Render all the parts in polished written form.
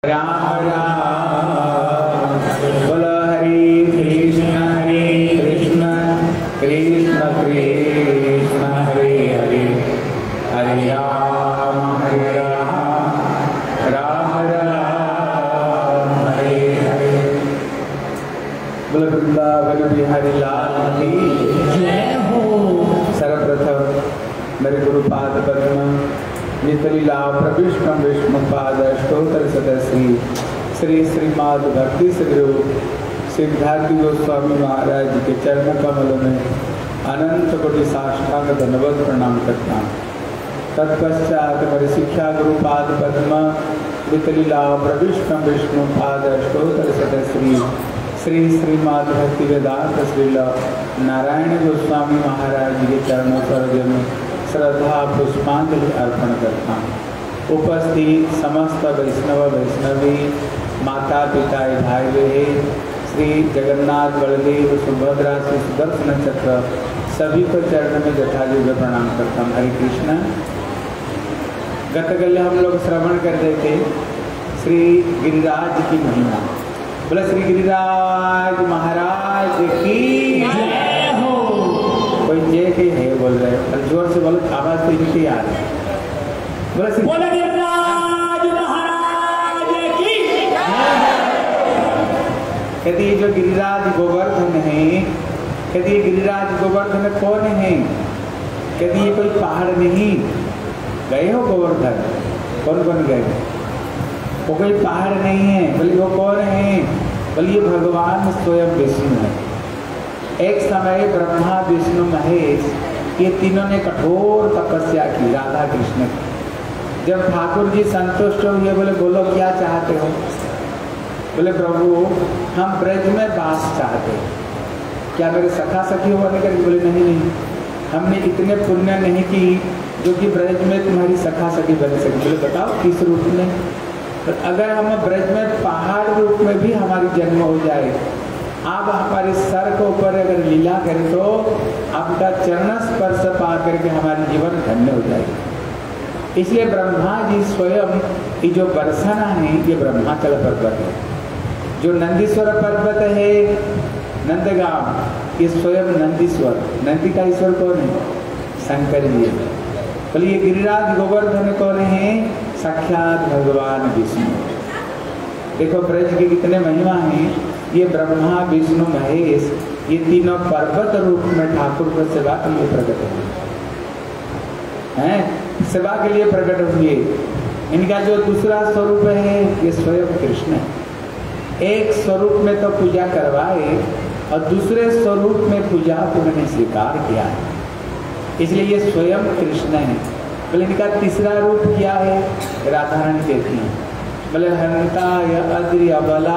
राम राम। बोल हरे कृष्ण कृष्ण कृष्ण हरे हरे, हरे राम राम राम हरे हरे। बोल वृंदावन बिहारी लाल की जय हो। सर्वप्रथम मेरे गुरुपाद पद्म नितलीला प्रविष्णु विष्णुपाद अष्टोत्तर सदश्री श्री श्रीमद भक्ति सद्गुरु सिद्धार्थ गोस्वामी महाराज के चरण कमल में अनंत कोटि साष्टांग धन्यवाद प्रणाम करता हूँ। तत्पश्चात मेरे शिक्षा गुरुपाद पद्म नितलीला प्रविष्णु विष्णुपाद अष्टोत्तर सदश्री श्री श्रीमद भक्ति वेदांत श्रील नारायण गोस्वामी महाराज के चरणों पर में श्रद्धा पुष्पांजलि अर्पण करता हूँ। उपस्थित समस्त वैष्णव वैष्णवी माता पिता भाई बहन श्री जगन्नाथ बलदेव सुभद्रा श्री सुदर्शन चक्र सभी को चरण में जथायोग्य प्रणाम करता हूँ। हरे कृष्ण। गतकल हम लोग श्रवण कर रहे थे श्री गिरिराज की महिमा। बोले श्री गिरिराज महाराज की जय हो। कोई जय के है बोल रहे हैं, जोर से बोलो, आवाज तो इनकी आ रही है। बोले गिरिराज महाराज की कहती है जो गिरिराज गोवर्धन है, कहती है गिरिराज गोवर्धन कौन है? कहती है कोई पहाड़ नहीं। गए हो गोवर्धन? कौन कौन गए? वो कोई पहाड़ नहीं है। बोले वो कौन है? बोलिए भगवान स्वयं विष्णु है। एक समय ब्रह्मा विष्णु महेश ये तीनों ने कठोर तपस्या की राधा कृष्ण की। जब ठाकुर जी संतुष्ट हुए बोले बोलो क्या चाहते हो? बोले प्रभु हम ब्रज में वास चाहते हैं, क्या मेरे सखा सखी हुआ नहीं करेंगे? बोले नहीं नहीं, हमने इतने पुण्य नहीं की जो कि ब्रज में तुम्हारी सखा सखी बन सके। बोले बताओ किस रूप में? तो अगर हम ब्रज में पहाड़ रूप में भी हमारी जन्म हो जाए, आप हमारे सर के ऊपर अगर लीला करें तो आपका चरण स्पर्श पा करके हमारी जीवन धन्य हो जाएगी। इसलिए ब्रह्मा जी स्वयं ये जो बरसाना है ये ब्रह्माचल पर्वत है। जो नंदीश्वर पर्वत है नंदगांव, ये स्वयं नंदीश्वर। नंदी का ईश्वर कौन है? शंकर जी। बोलिए गिरिराज गोवर्धन कौन है? साक्षात भगवान विष्णु। देखो ब्रज की कितने महिमा है। ये ब्रह्मा विष्णु महेश ये तीनों पर्वत रूप में ठाकुर को सेवा के लिए प्रकट हुए हैं, सेवा के लिए प्रकट हुए। इनका जो दूसरा स्वरूप है ये स्वयं कृष्ण है। एक स्वरूप में तो पूजा करवाए और दूसरे स्वरूप में पूजा को उन्होंने स्वीकार किया है, इसलिए ये स्वयं कृष्ण है। बोले इनका तीसरा रूप क्या है? राधा रानी कहती हैं। बोले हंताय अद्रि अबला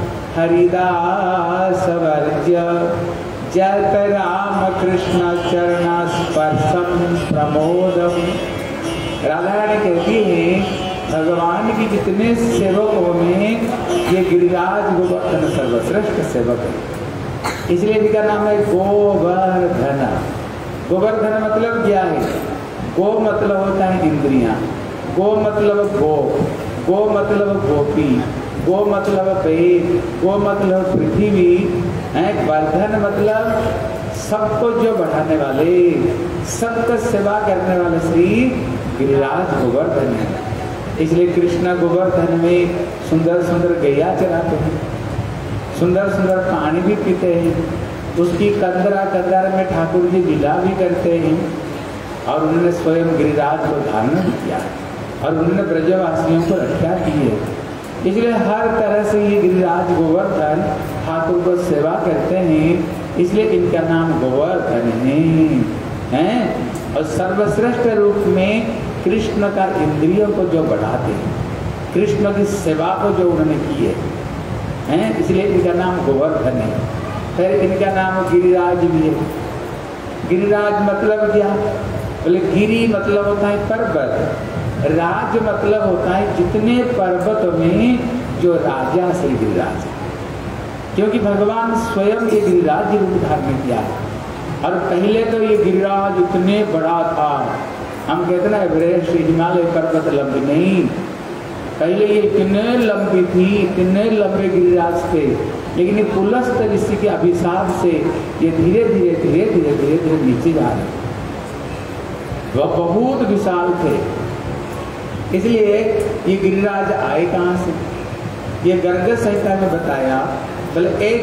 हरिदास वर्ज्य जयत राम कृष्ण चरण स्पर्शम प्रमोदम। राधा रानी कहती है भगवान की जितने सेवकों में ये गिरिराज गोवर्धन सर्वश्रेष्ठ सेवक है, इसलिए इनका नाम है गोवर्धन। गोवर्धन मतलब क्या है? गो मतलब होता है इंद्रियां, गो मतलब गो मतलब गोपी, गो मतलब पेट, गो मतलब पृथ्वी, वर्धन मतलब सबको जो बढ़ाने वाले, सबका सेवा करने वाले श्री गिरिराज गोवर्धन है। इसलिए कृष्ण गोवर्धन में सुंदर सुंदर गैया चराते हैं, सुंदर सुंदर पानी भी पीते हैं, उसकी कंदरा कंदर में ठाकुर जी लीला भी करते हैं। और उन्होंने स्वयं गिरिराज को धारण भी किया और उन्होंने ब्रजवासियों को रक्षा की है। इसलिए हर तरह से ये गिरिराज गोवर्धन ठाकुर को सेवा करते हैं, इसलिए इनका नाम गोवर्धन है। और सर्वश्रेष्ठ रूप में कृष्ण का इंद्रियों को जो बढ़ाते हैं, कृष्ण की सेवा को जो उन्होंने की है, इसलिए इनका नाम गोवर्धन है। फिर इनका नाम गिरिराज भी है। गिरिराज मतलब क्या? बोले गिरी मतलब होता है पर्वत, राज मतलब होता है जितने पर्वत में जो राजा से गिरिराज, क्योंकि भगवान स्वयं ये गिरिराज रूप धारण किया है। और पहले तो ये गिरिराज इतने बड़ा था, हम कहते ना एवरेस्ट हिमालय पर्वत लंबी नहीं, पहले ये इतने लंबी थी, इतने लंबे गिरिराज थे, लेकिन ये पुलस्त ऋषि के अभिशाप से ये धीरे धीरे धीरे धीरे धीरे धीरे नीचे जा रहे। वह बहुत विशाल थे, इसलिए ये गिरिराज आए कहाँ से? ये गर्ग संहिता में बताया। बोले एक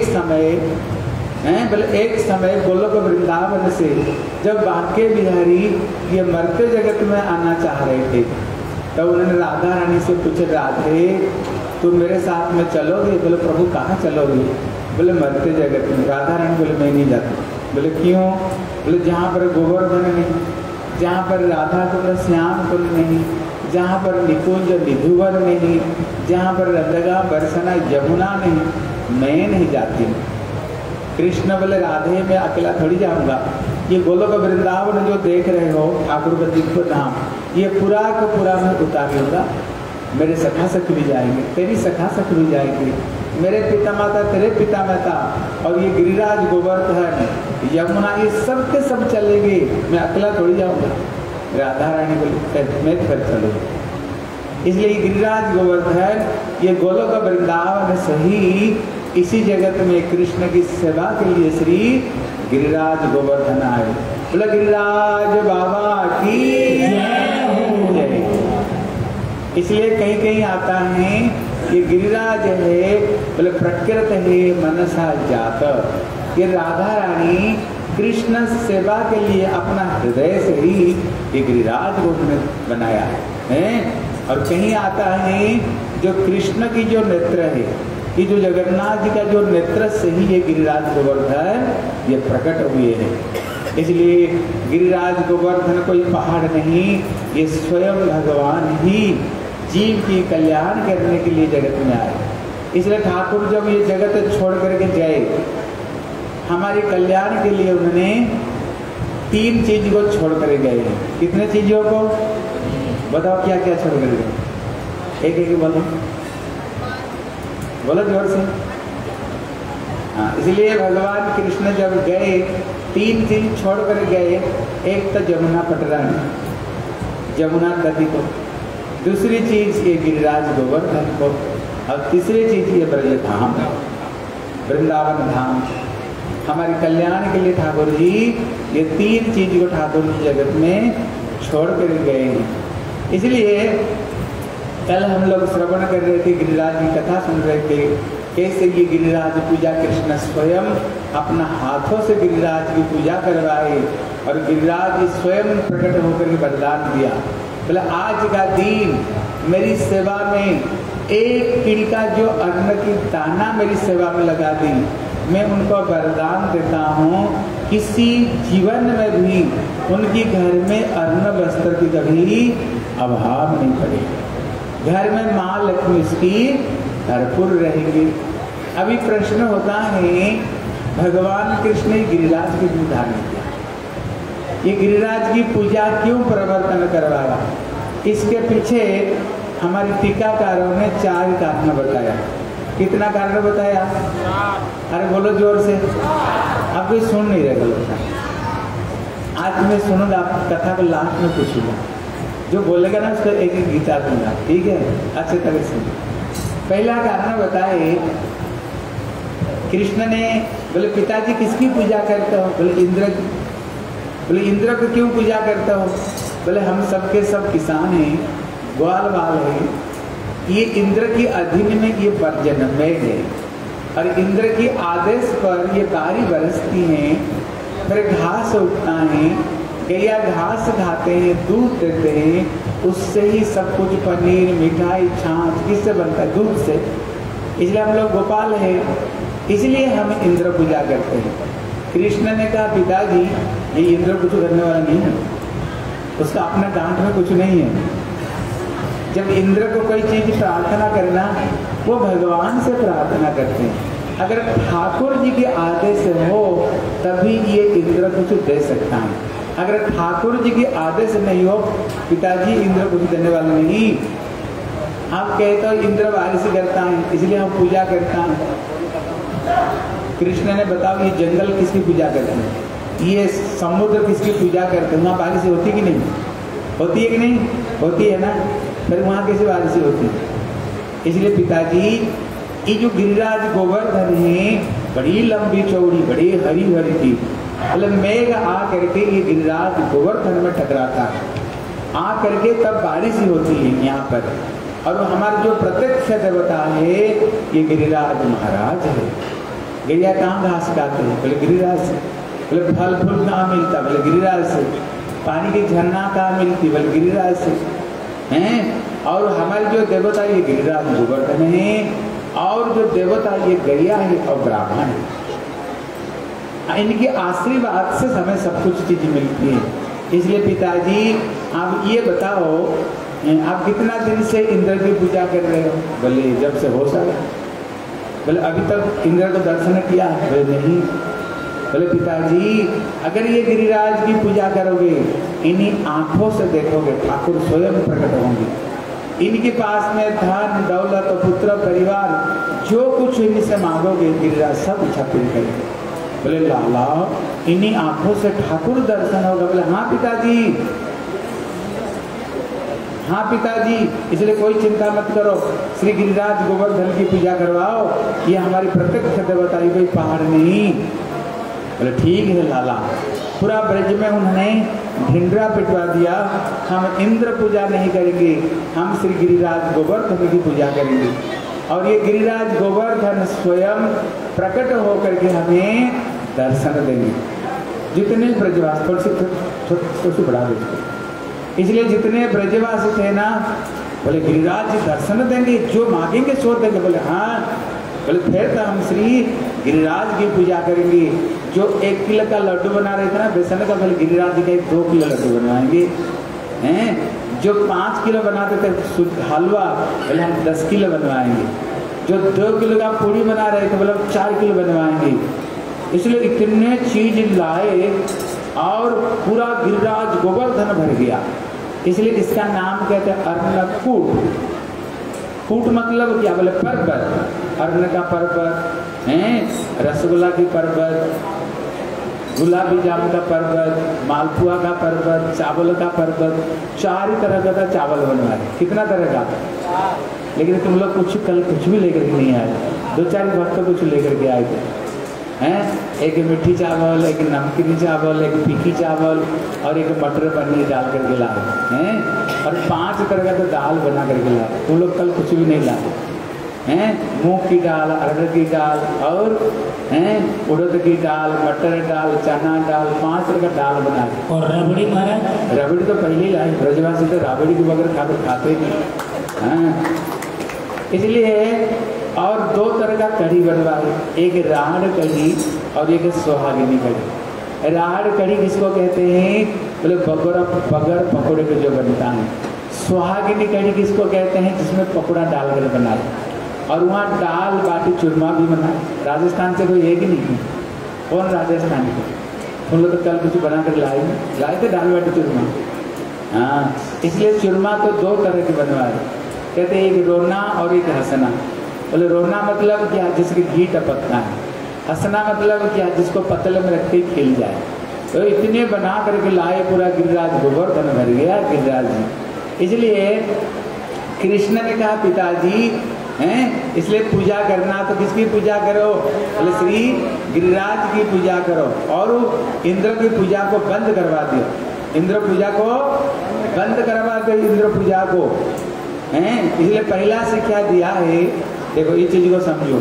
समय गोलोक वृंदावन से जब बांके बिहारी ये मरते जगत में आना चाह रहे थे, तब तो उन्होंने राधा रानी से पूछे, राधे तुम मेरे साथ में चलोगे? बोले प्रभु कहाँ चलोगे? बोले मरते जगत में। राधा रानी बोले मैं नहीं जाती। बोले क्यों? बोले जहाँ पर गोवर्धन नहीं, जहाँ पर राधा कुंड श्याम कुंड नहीं, जहाँ पर निकुंज निधुवर नहीं, जहाँ पर रंदगा बरसना यमुना नहीं, मैं नहीं जाती। कृष्ण बोले राधे मैं अकेला थोड़ी जाऊंगा, ये गोलोक वृंदावन जो देख रहे हो ठाकुर का दिव्य धाम, ये पूरा का पूरा मैं उतारूंगा। मेरे सखा सखी भी जाएंगे, तेरी सखा सखी भी जाएंगे, मेरे पिता माता तेरे पिता माता और ये गिरिराज गोवर्धन यमुना ये सब के सब चलेंगे, मैं अकेला थोड़ी जाऊंगा। राधा रानी बोली मैं फिर चलूंगा। इसलिए गिरिराज गोवर्धन ये गोलोक वृंदावन सही इसी जगत में कृष्ण की सेवा के लिए श्री गिरिराज गोवर्धन आए। बोले गिरिराज बाबा की जय। इसलिए कहीं कहीं आता है ये गिरिराज है, बोले प्रकृत है मनसा जात। ये राधा रानी कृष्ण सेवा के लिए अपना हृदय से ही ये गिरिराज गोवर्धन बनाया है। और कहीं आता है जो कृष्ण की जो नेत्र है, ये जो जगन्नाथ जी का जो नेत्र से ही ये गिरिराज गोवर्धन ये प्रकट हुए हैं। इसलिए गिरिराज गोवर्धन कोई पहाड़ नहीं, ये स्वयं भगवान ही जीव की कल्याण करने के लिए जगत में आए। इसलिए ठाकुर जब ये जगत छोड़ करके जाए, हमारे कल्याण के लिए उन्होंने 3 चीज को छोड़ कर गए हैं। कितने चीजों को बताओ, क्या क्या छोड़ कर गए? एक एक बोलो, बोलो जोर से। हाँ, इसलिए भगवान कृष्ण जब गए 3 चीज छोड़ कर गए। एक तो जमुना पटरानी, जमुना नदी को, दूसरी चीज ये गिरिराज गोवर्धन को, और तीसरी चीज ये ब्रज धाम वृंदावन धाम। हमारे कल्याण के लिए ठाकुर जी ये 3 चीज को ठाकुर जी जगत में छोड़ कर गए हैं। इसलिए कल हम लोग श्रवण कर रहे थे, गिरिराज की कथा सुन रहे थे, कैसे ये गिरिराज पूजा कृष्ण स्वयं अपना हाथों से गिरिराज की पूजा करवाए और गिरिराज स्वयं प्रकट होकर के वरदान दिया। बोले आज का दिन मेरी सेवा में एक कीड़ी का जो अन्न की दाना मेरी सेवा में लगा दी, मैं उनको वरदान देता हूँ किसी जीवन में भी उनकी घर में अन्न वस्त्र की कभी अभाव नहीं पड़ेगा। घर में माँ लक्ष्मी उसकी भरपूर रहेगी। अभी प्रश्न होता है, भगवान कृष्ण ने गिरिराज की क्यों धारण किया? ये गिरिराज की पूजा क्यों प्रवर्तन करवाया? इसके पीछे हमारे टीकाकारों ने 4 कारण बताया। कितना कारण बताया? अरे बोलो जोर से, आप कोई सुन नहीं रहे लोग। आज मैं सुनूंगा, कथा को लास्ट में पूछूंगा, जो बोलेगा ना उसको एक एक गीता दूंगा, ठीक है? अच्छे तरह से। पहला कारण बताए, कृष्ण ने बोले पिताजी किसकी पूजा करते हो? बोले इंद्र की। बोले इंद्र को क्यों पूजा करते हो? बोले हम सबके सब किसान हैं, ग्वाल बाल है, ये इंद्र की अधीन में ये जन्मे है और इंद्र के आदेश पर ये बारी बरसती है, फिर घास उगता है, गैया घास खाते हैं, दूध देते हैं, उससे ही सब कुछ पनीर मिठाई छाछ किससे बनता है? दूध से। इसलिए हम लोग गोपाल है, इसलिए हम इंद्र पूजा करते हैं। कृष्ण ने कहा पिताजी ये इंद्र कुछ करने वाला नहीं है, उसका अपना गांठ में कुछ नहीं है। जब इंद्र को कोई चीज प्रार्थना करना, वो भगवान से प्रार्थना करते हैं। अगर ठाकुर जी के आदेश हो तभी ये इंद्र कुछ दे सकता है। अगर ठाकुर जी के आदेश नहीं हो, पिताजी इंद्र कुछ देने वाला नहीं। आप कहते हो इंद्र बारिश करता है इसलिए हम पूजा करता है। कृष्ण ने बताओ ये जंगल किसकी पूजा करते हैं? ये समुद्र किसकी पूजा करते हैं? वहाँ बारिश होती कि नहीं होती है? कि नहीं होती है ना? फिर वहाँ कैसे बारिश होती है? इसलिए पिताजी ये जो गिरिराज गोवर्धन है बड़ी लंबी चौड़ी बड़ी हरी हरी थी, मतलब मेघ आ करके ये गिरिराज गोवर्धन में टकराता है, आ करके तब बारिश ही होती है यहाँ पर। और हमारे जो प्रत्यक्ष देवता है ये गिरिराज महाराज है। गिरिया कहाँ घास खाते हैं? बोले गिरिराज से। बोले फल फूल कहाँ मिलता? बोले गिरिराज से। पानी की झरना कहाँ मिलती? बोले गिरिराज से हैं। और हमारे जो देवता ये गिरिराज गोवर्धन है, और जो देवता ये गैया है और ब्राह्मण है। इनके आशीर्वाद से हमें सब कुछ चीज मिलती है। इसलिए पिताजी आप ये बताओ, आप कितना दिन से इंद्र की पूजा कर रहे हो? बोले जब से हो सका। बोले अभी तक इंद्र को दर्शन किया? बोले नहीं। बोले पिताजी अगर ये गिरिराज की पूजा करोगे, इन्हीं आंखों से देखोगे ठाकुर स्वयं प्रकट होंगे। इनके पास में धन दौलत पुत्र परिवार जो कुछ इनसे मांगोगे गिरिराज सब इच्छा पूरी करेंगे। बोले लाला इन्हीं आंखों से ठाकुर दर्शन होगा? बोले हाँ पिताजी, हाँ पिताजी। इसलिए कोई चिंता मत करो, श्री गिरिराज गोवर्धन की पूजा करवाओ, ये हमारी प्रत्यक्ष देवता ही, कोई पहाड़ नहीं। बोले ठीक है लाला। पूरा ब्रज में उन्होंने ढिंडरा पिटवा दिया, हम इंद्र पूजा नहीं करेंगे, हम श्री गिरिराज गोवर्धन की पूजा करेंगे। और ये गिरिराज गोवर्धन स्वयं प्रकट होकर के हमें दर्शन देंगे। जितने ब्रजवासी थोड़ी बढ़ा देते, इसलिए जितने ब्रजवासी थे ना, बोले गिरिराज जी दर्शन देंगे, जो मांगेंगे सो देंगे। बोले हाँ। बोले फिर तो हम श्री गिरिराज की पूजा करेंगे। जो 1 किलो का लड्डू बना रहे थे ना बेसन का, बोले गिरिराज जी का 2 किलो लड्डू बनवाएंगे हैं। जो 5 किलो बनाते थे हलवा, बोले हम 10 किलो बनवाएंगे। जो 2 किलो का पूरी बना रहे थे, बोले 4 किलो बनवाएंगे। इसलिए इतने चीज लाए और पूरा गिरिराज गोवर्धन भर गया। इसलिए इसका नाम कहते हैं अन्नकूट। कूट मतलब क्या? बोले पर्वत। अर्ण का पर्वत है, रसगुल्ला की पर्वत, गुलाबी जामुन का पर्वत, मालपुआ का पर्वत, चावल का पर्वत, 4 तरह का चावल बनवाए। कितना तरह का? लेकिन तुम लोग कल कुछ भी लेकर के नहीं आए। 2-4 वक्त कुछ लेकर के आए थे हैं। एक मीठी चावल, एक नमकीन चावल, एक फीकी चावल और एक मटर पनीर डाल करके लाए हैं। और 5 तरह का तो दाल बना करके लाए। तुम लोग कल कुछ भी नहीं लाए हैं। मूंग की दाल, अरहर की दाल और हैं उड़द की दाल, मटर दाल, चना दाल, 5 तरह का दाल बना। और रबड़ी महाराज? रबड़ी तो पहले ही लाई। ब्रजवासी तो रबड़ी के बगैर खाते नहीं हाँ। इसलिए और 2 तरह का कढ़ी बनवाए, एक राहड़ कढ़ी और एक सुहागिनी कढ़ी। राहड़ कढ़ी किसको कहते हैं? बोले बगर पकौड़े के जो बनता है। सुहागिनी कढ़ी किसको कहते हैं? जिसमें पकौड़ा डालकर बनाए। और वहाँ दाल बाटी चूरमा भी बनाए। राजस्थान से कोई है कि नहीं? कौन राजस्थान के? तुम लोग तो कल कुछ बना कर लाए थे दाल बाटी चूरमा हाँ। इसलिए चूरमा तो 2 तरह के बनवाए, कहते हैं एक रोना और एक हंसना। बोले रोना मतलब क्या? जिसके घी टपकता है। हंसना मतलब क्या? जिसको पतले में रख के खिल जाए। तो इतने बना करके लाए, पूरा गिरिराज गोवर्धन भर गया गिरिराज जी। इसलिए कृष्ण ने कहा पिताजी हैं, इसलिए पूजा करना तो किसकी पूजा करो? बोले श्री गिरिराज की पूजा करो। और इंद्र की पूजा को बंद करवा दियो। इंद्र पूजा को बंद करवा दो, इंद्र पूजा को हैं। इसलिए पहला शिक्षा दिया है, देखो ये चीज को समझो,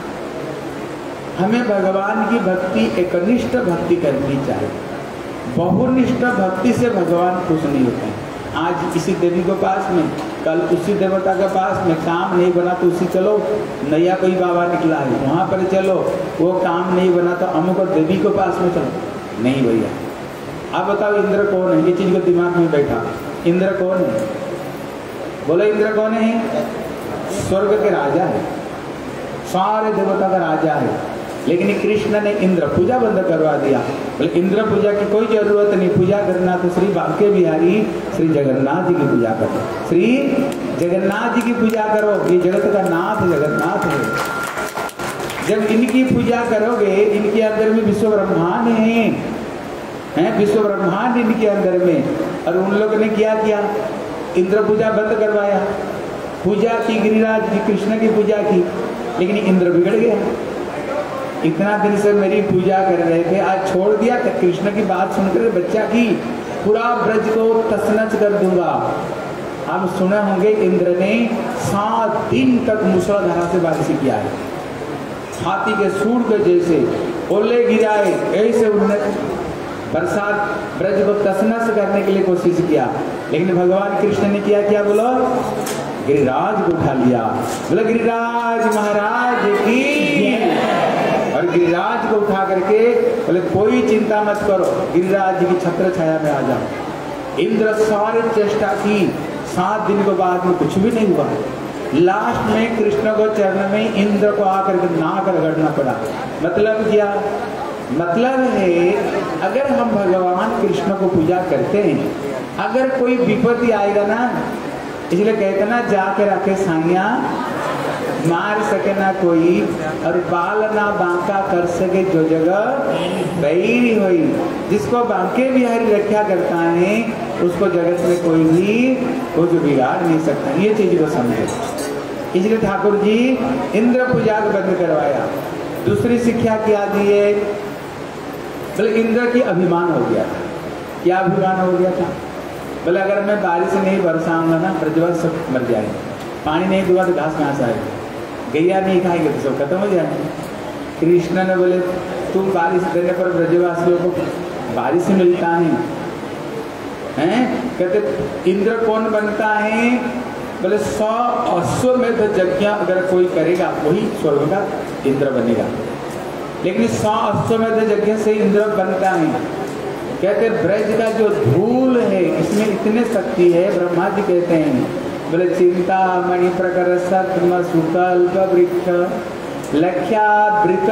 हमें भगवान की भक्ति एकनिष्ठ भक्ति करनी चाहिए। बहुनिष्ठ भक्ति से भगवान खुश नहीं होते हैं। आज इसी देवी के पास में, कल उसी देवता के पास में, काम नहीं बना तो उसी चलो, नया कोई बाबा निकला है वहाँ पर चलो, वो काम नहीं बना तो अमुक देवी के पास में चलो। नहीं भैया, आप बताओ इंद्र कौन है? ये चीज को दिमाग में बैठा, इंद्र कौन है? बोलो इंद्र कौन है? स्वर्ग के राजा है, सारे देवता का राजा है। लेकिन कृष्ण ने इंद्र पूजा बंद करवा दिया। बोले इंद्र पूजा की कोई जरूरत नहीं, पूजा करना तो श्री बांके बिहारी श्री जगन्नाथ जी की पूजा करो। श्री जगन्नाथ जी की पूजा करो, ये जगत का नाथ जगन्नाथ है। जब इनकी पूजा करोगे, इनके अंदर में विश्व ब्रह्मांड है, विश्व ब्रह्मांड इनके अंदर में। और उन लोगों ने क्या किया? इंद्र पूजा बंद करवाया पूजा की गिरिराज की, कृष्ण की पूजा की, लेकिन इंद्र बिगड़ गया। इतना दिन से मेरी पूजा कर रहे थे, आज छोड़ दिया। कृष्ण की बात सुनकर बच्चा की पूरा ब्रज को तसनच कर दूंगा। आप सुने होंगे इंद्र ने 7 दिन तक मूसलाधारा से बारिश किया है, हाथी के सूंड के जैसे ओले गिराए, ऐसे उन्होंने बरसात ब्रज को तसनस करने के लिए कोशिश किया। लेकिन भगवान कृष्ण ने किया क्या? बोलो, गिरिराज को उठा लिया। बोलो गिरिराज महाराज की। और गिरिराज को उठा करके बोले कोई चिंता मत करो, गिरिराज जी की छत्र छाया में आ जाओ। इंद्र सारी चेष्टा की, 7 दिन के बाद में कुछ भी नहीं हुआ। लास्ट में कृष्ण को चरण में इंद्र को आकर के नाक रगड़ना पड़ा। मतलब क्या? मतलब है अगर हम भगवान कृष्ण को पूजा करते हैं, अगर कोई विपत्ति आएगा ना, इसलिए कहते ना जाके रखे साइया मार सके ना कोई, और बाल ना बांका कर सके जो जगह बैरी हुई। जिसको बांके बिहारी रक्षा करता है उसको जगत में कोई भी कुछ बिगाड़ नहीं सकता। ये चीज को समझे। इसलिए ठाकुर जी इंद्र पूजा को बंद करवाया। दूसरी शिक्षा क्या दी है? बोले इंद्र की अभिमान हो गया था। क्या अभिमान हो गया था? बोले अगर मैं बारिश नहीं बरसाऊंगा ना, ब्रजवासी सब मर जाएंगे। पानी नहीं दूंगा तो घास कहाँ से आएगी? गैया नहीं खाएंगे तो सब खत्म हो जाएंगे। कृष्ण ने बोले तू बारिश देने पर ब्रजवासियों को बारिश मिलता है, हैं? कहते इंद्र कौन बनता है? बोले 100 अश्वमेध यज्ञ अगर कोई करेगा वही स्वर्ग का इंद्र बनेगा। लेकिन 100 अश्वमेध यज्ञ से इंद्र बनता है। कहते ब्रज का जो धूल है इसमें इतने शक्ति है, ब्रह्मा जी कहते हैं। बोले चिंता मणि प्रकर सत्म सुकल्प वृक्ष लख्यावृत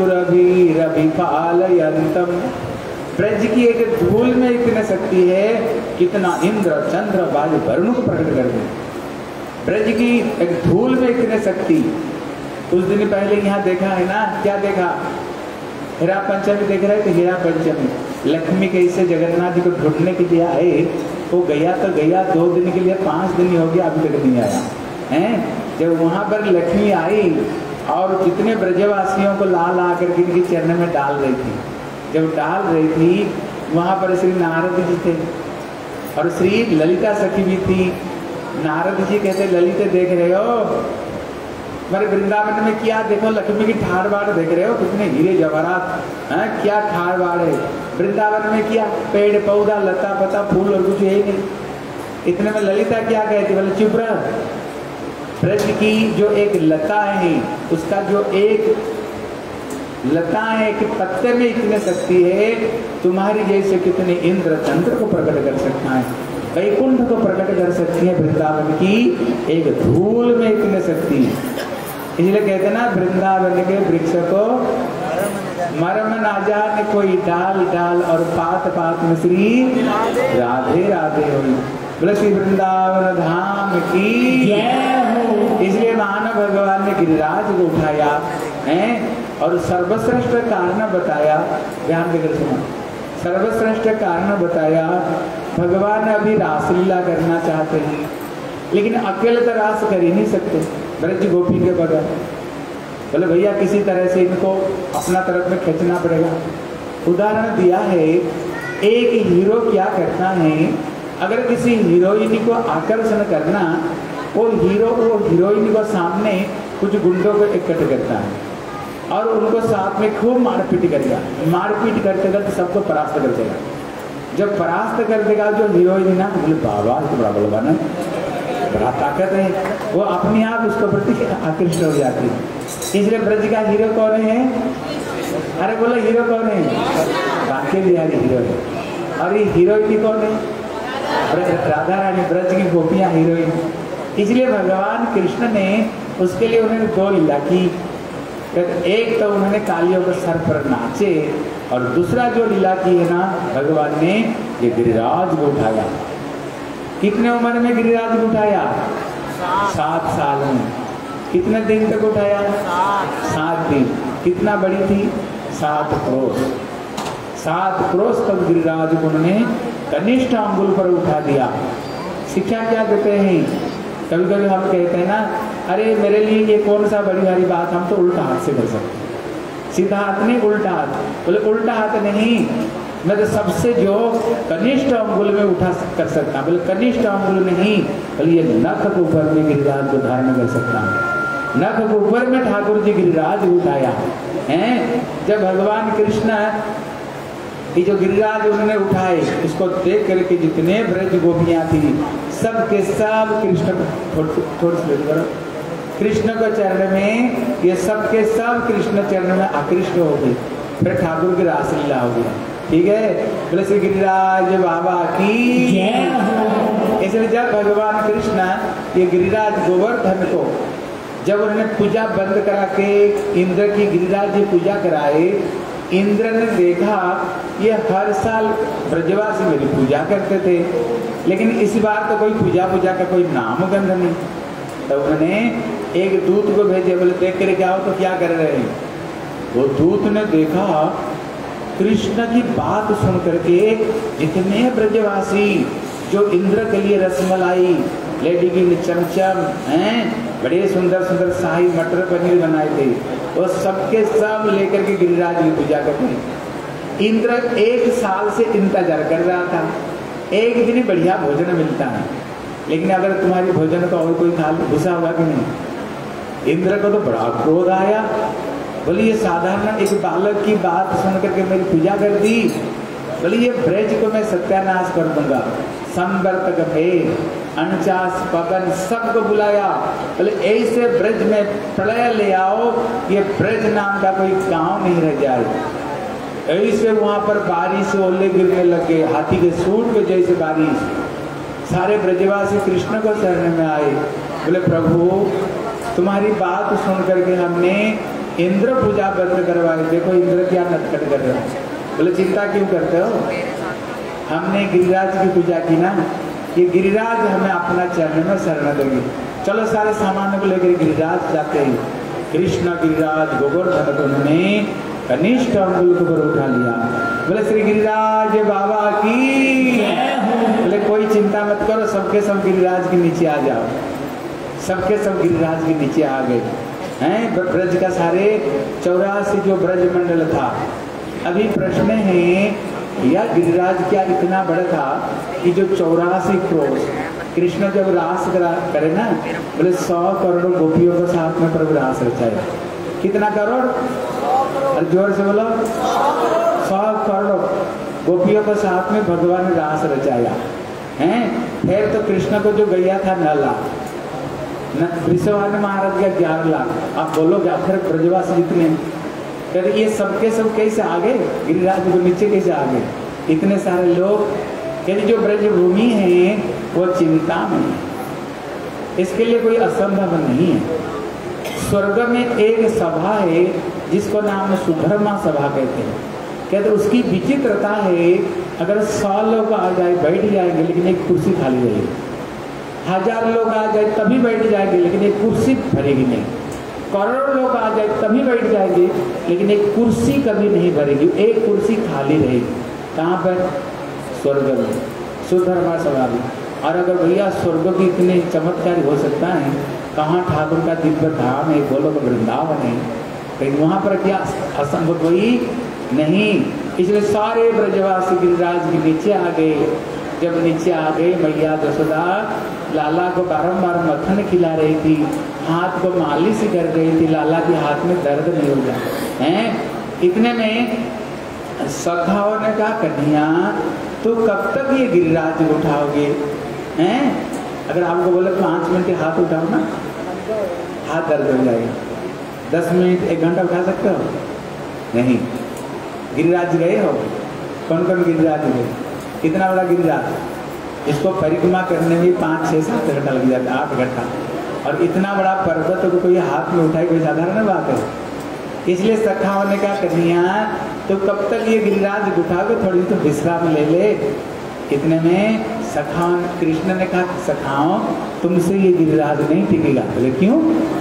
तुसुरभिरभिपालयन्तम। ब्रज की एक धूल में इतनी शक्ति है, कितना इंद्र चंद्र वायु वरुण को प्रकट कर दे। ब्रज की एक धूल में इतनी शक्ति। कुछ दिन पहले यहाँ देखा है ना, क्या देखा? हीरा पंचमी देख रहे थे। हीरा पंचमी लक्ष्मी कैसे जगन्नाथ जी को ढूंढने के लिए आए। वो गया तो गया 2 दिन के लिए, 5 दिन हो गया अभी तक नहीं आया हैं। जब वहाँ पर लक्ष्मी आई और कितने ब्रजवासियों को ला ला करके इनके चरण में डाल रही थी। जब डाल रही थी वहाँ पर श्री नारद जी थे और श्री ललिता सखी भी थी। नारद जी कहते ललिता देख रहे हो हमारे वृंदावन में क्या देखो, लक्ष्मी की ठाड़ बाड़ देख रहे हो, कितने हीरे जवाहरात, क्या ठाड़ बाड़ है वृंदावन में, क्या पेड़ पौधा लता पता फूल और कुछ है नहीं। इतने में ललिता क्या कहती? बोले चुप रह। ब्रज की जो एक लता है उसका जो एक लता है कि पत्ते में इतने शक्ति है, तुम्हारी जैसे कितने इंद्र चंद्र को प्रकट कर सकता है, वैकुंठ को प्रकट कर सकती है। वृंदावन की एक धूल में इतने शक्ति है। इसलिए कहते ना वृंदावन के वृक्ष को मरम ना जाने कोई, डाल डाल और पात पात में श्री राधे राधे हो। बोले श्री वृंदावन धाम की जय हो। इसलिए मानव भगवान ने गिरिराज को उठाया है और सर्वश्रेष्ठ कारण बताया। ध्यान देकर सुनो, सर्वश्रेष्ठ कारण बताया। भगवान अभी रासलीला करना चाहते हैं, लेकिन अकेले तो रास कर ही नहीं सकते ब्रज गोपी के बगैर। बोले भैया किसी तरह से इनको अपना तरफ में खींचना पड़ेगा। उदाहरण दिया है, एक हीरो क्या करता है, अगर किसी हीरोइन को आकर्षण करना, वो हीरो वो हीरोइन को सामने कुछ गुंडों को इकट्ठे करता है और उनको साथ में खूब मारपीट करेगा। मारपीट करते करते सबको परास्त कर देगा। जब परास्त कर देगा जो हीरोइन ना, बोले बाबा तो बड़ा बलवान है, बड़ा ताकत है, वो अपने आप उसके प्रति आकृष्ट हो जाती है। इसलिए ब्रज का हीरो कौन है? अरे बोलो हीरो कौन है? बांके बिहारी हीरो है। और ये हीरोइन कौन है? राधा रानी, ब्रज की गोपियां हीरोइन। इसलिए भगवान कृष्ण ने उसके लिए उन्होंने 2 लीला की। एक तो उन्होंने कालियों के सर पर नाचे और दूसरा जो लीला की है ना, भगवान ने ये गिरिराज को उठाया। कितने उम्र में गिरिराज को उठाया? 7 साल में। कितने दिन तक उठाया? 7 दिन। कितना बड़ी थी? 7 क्रोश। 7 क्रोश तक गिरिराज को उन्होंने कनिष्ठ अंगुल पर उठा दिया। शिक्षा क्या देते हैं? कभी कभी हम कहते हैं ना, अरे मेरे लिए ये कौन सा बड़ी भारी बात, हम तो उल्टा हाथ से कर सकते हैं। सीधा हाथ नहीं, उल्टा हाथ। बोले उल्टा हाथ नहीं, मैं तो सबसे जो कनिष्ठ अंगुल में उठा कर सकता हूँ। बोले कनिष्ठ अंगुल नहीं, बोले ये नख के ऊपर में गिरिराज को धारण कर सकता हूँ। नख के ऊपर में ठाकुर जी गिरिराज उठाया है। जब भगवान कृष्ण ये जो गिरिराज उन्होंने उठाए, इसको देख करके जितने ब्रज गोपियां थी सब के सब कृष्ण को चरण में, ये सब के सब कृष्ण चरण में आकृष्ट हो गए। फिर ठाकुर की रासलीला हो गया। ठीक है, बोले श्री गिरिराज बाबा की जय हो। इसलिए जब भगवान कृष्ण ये गिरिराज गोवर्धन को जब उन्होंने पूजा बंद करा के इंद्र की गिरिराज जी पूजा कराए, इंद्र ने देखा ये हर साल ब्रजवासी मेरी पूजा करते थे, लेकिन इस बार तो कोई पूजा का कोई नाम गंध नहीं। तो उन्होंने एक दूत को भेजे, बोले देख कर क्या हो तो क्या कर रहे हैं। वो दूत ने देखा कृष्ण की बात सुन करके जितने ब्रजवासी जो इंद्र के लिए रसमलाई, लेडी की चमचम हैं, बड़े सुंदर सुंदर शाही मटर पनीर बनाए थे, वो सबके सब लेकर के गिरिराज की पूजा करते हैं। इंद्र एक साल से इंतजार कर रहा था, एक दिन बढ़िया भोजन मिलता है, लेकिन अगर तुम्हारी भोजन को और कोई खा घुसा हुआ कि नहीं। इंद्र को तो बड़ा क्रोध आया, बोले ये साधारण एक बालक की बात सुन करके मेरी पूजा कर दी, बोले ये ब्रज को मैं सत्यानाश कर दूंगा। संवर्तक भेद 49 पवन सबको बुलाया, बोले ऐसे ब्रज में प्रलय ले आओ, ये ब्रज नाम का कोई गांव नहीं रह जाए। ऐसे वहां पर बारिश ओले गिरने लगे, हाथी के सूंड के जैसे बारिश। सारे ब्रजवासी कृष्ण को शरण में आए, बोले प्रभु तुम्हारी बात सुन करके हमने इंद्र पूजा बंद करवाई, देखो इंद्र क्या नटखट कर रहे हो। बोले चिंता क्यों करते हो, हमने गिरिराज की पूजा की ना, ये गिरिराज हमें अपना चरण में शरण देंगे। चलो सारे सामान को लेकर गिरिराज जाते हैं। कृष्ण गिरिराज गोवर्धन को उन्होंने कनिष्ठ अंगुल को उठा लिया। बोले श्री गिरिराज बाबा की, बोले कोई चिंता मत करो, सबके सब गिरिराज के नीचे आ जाओ। सबके सब गिरिराज के नीचे आ गए हैं। ब्रज का सारे 84 जो ब्रज मंडल था। अभी प्रश्न है या गिरिराज क्या इतना बड़ा था कि जो 84 करोड़ कृष्ण जब रास करे ना, बोले 100 करोड़ गोपियों के साथ में प्रभु रास रचाया। कितना करोड़, और जोर से बोलो 100 करोड़ गोपियों के साथ में भगवान ने रास रचाया हैं। फिर तो कृष्ण को जो गैया था 9 लाख, विश्ववान महाराज का 11 लाख। आप बोलोगे आखिर ब्रजवासी जितने, कहते ये सबके सब कैसे आ गए, गिरिराज को नीचे कैसे आ गए इतने सारे लोग। कहते जो ब्रज भूमि है वो चिंता में, इसके लिए कोई असंभव नहीं है। स्वर्ग में एक सभा है जिसको नाम सुधर्मा सभा कहते हैं। कहते उसकी विचित्रता है, अगर 100 लोग आ जाए बैठ जाएंगे लेकिन एक कुर्सी खाली रहेगी, 1000 लोग आ जाए तभी बैठ जाएंगे लेकिन एक कुर्सी भरेगी नहीं, करोड़ लोग आ जाए तभी बैठ जाएंगे लेकिन एक कुर्सी कभी नहीं भरेगी, एक कुर्सी खाली रहेगी। कहाँ पर, स्वर्ग में, सुधर्मा सभा में। और अगर भैया स्वर्ग की इतने चमत्कार हो सकता है, कहाँ ठाकुर का दिव्य धाम है, बोलो तो वृंदावन है, लेकिन वहाँ पर क्या असंभव कोई नहीं। इसलिए सारे ब्रजवासी गिरिराज के नीचे आ गए। जब नीचे आ गए, मैया यशोदा लाला को बारंबार मक्खन खिला रही थी, हाथ को मालिश कर रही थी, लाला के हाथ में दर्द नहीं होगा हैं। इतने में सखाओं ने कहा कन्हैया तो कब तक ये गिरिराज उठाओगे हैं। अगर आपको बोले 5 मिनट के हाथ उठाओ ना, हाथ दर्द हो जाएगा। 10 मिनट 1 घंटा उठा सकते हो नहीं। गिरिराज गए हो, कौन कौन गिरिराज गए, कितना बड़ा गिरिराज, इसको परिक्रमा करने में 5, 6, 7 घंटा लग जाता है, 8 घंटा। और इतना बड़ा पर्वत को कोई हाथ में उठाए, कोई साधारण बात है। इसलिए सखाओं ने कहा कन्हैया तो कब तक ये गिरिराज उठाओगे, थोड़ी तो विश्राम ले ले। इतने में सखाओं, कृष्ण ने कहा सखाओं तुमसे ये गिरिराज नहीं टिकेगा। बोले क्यों,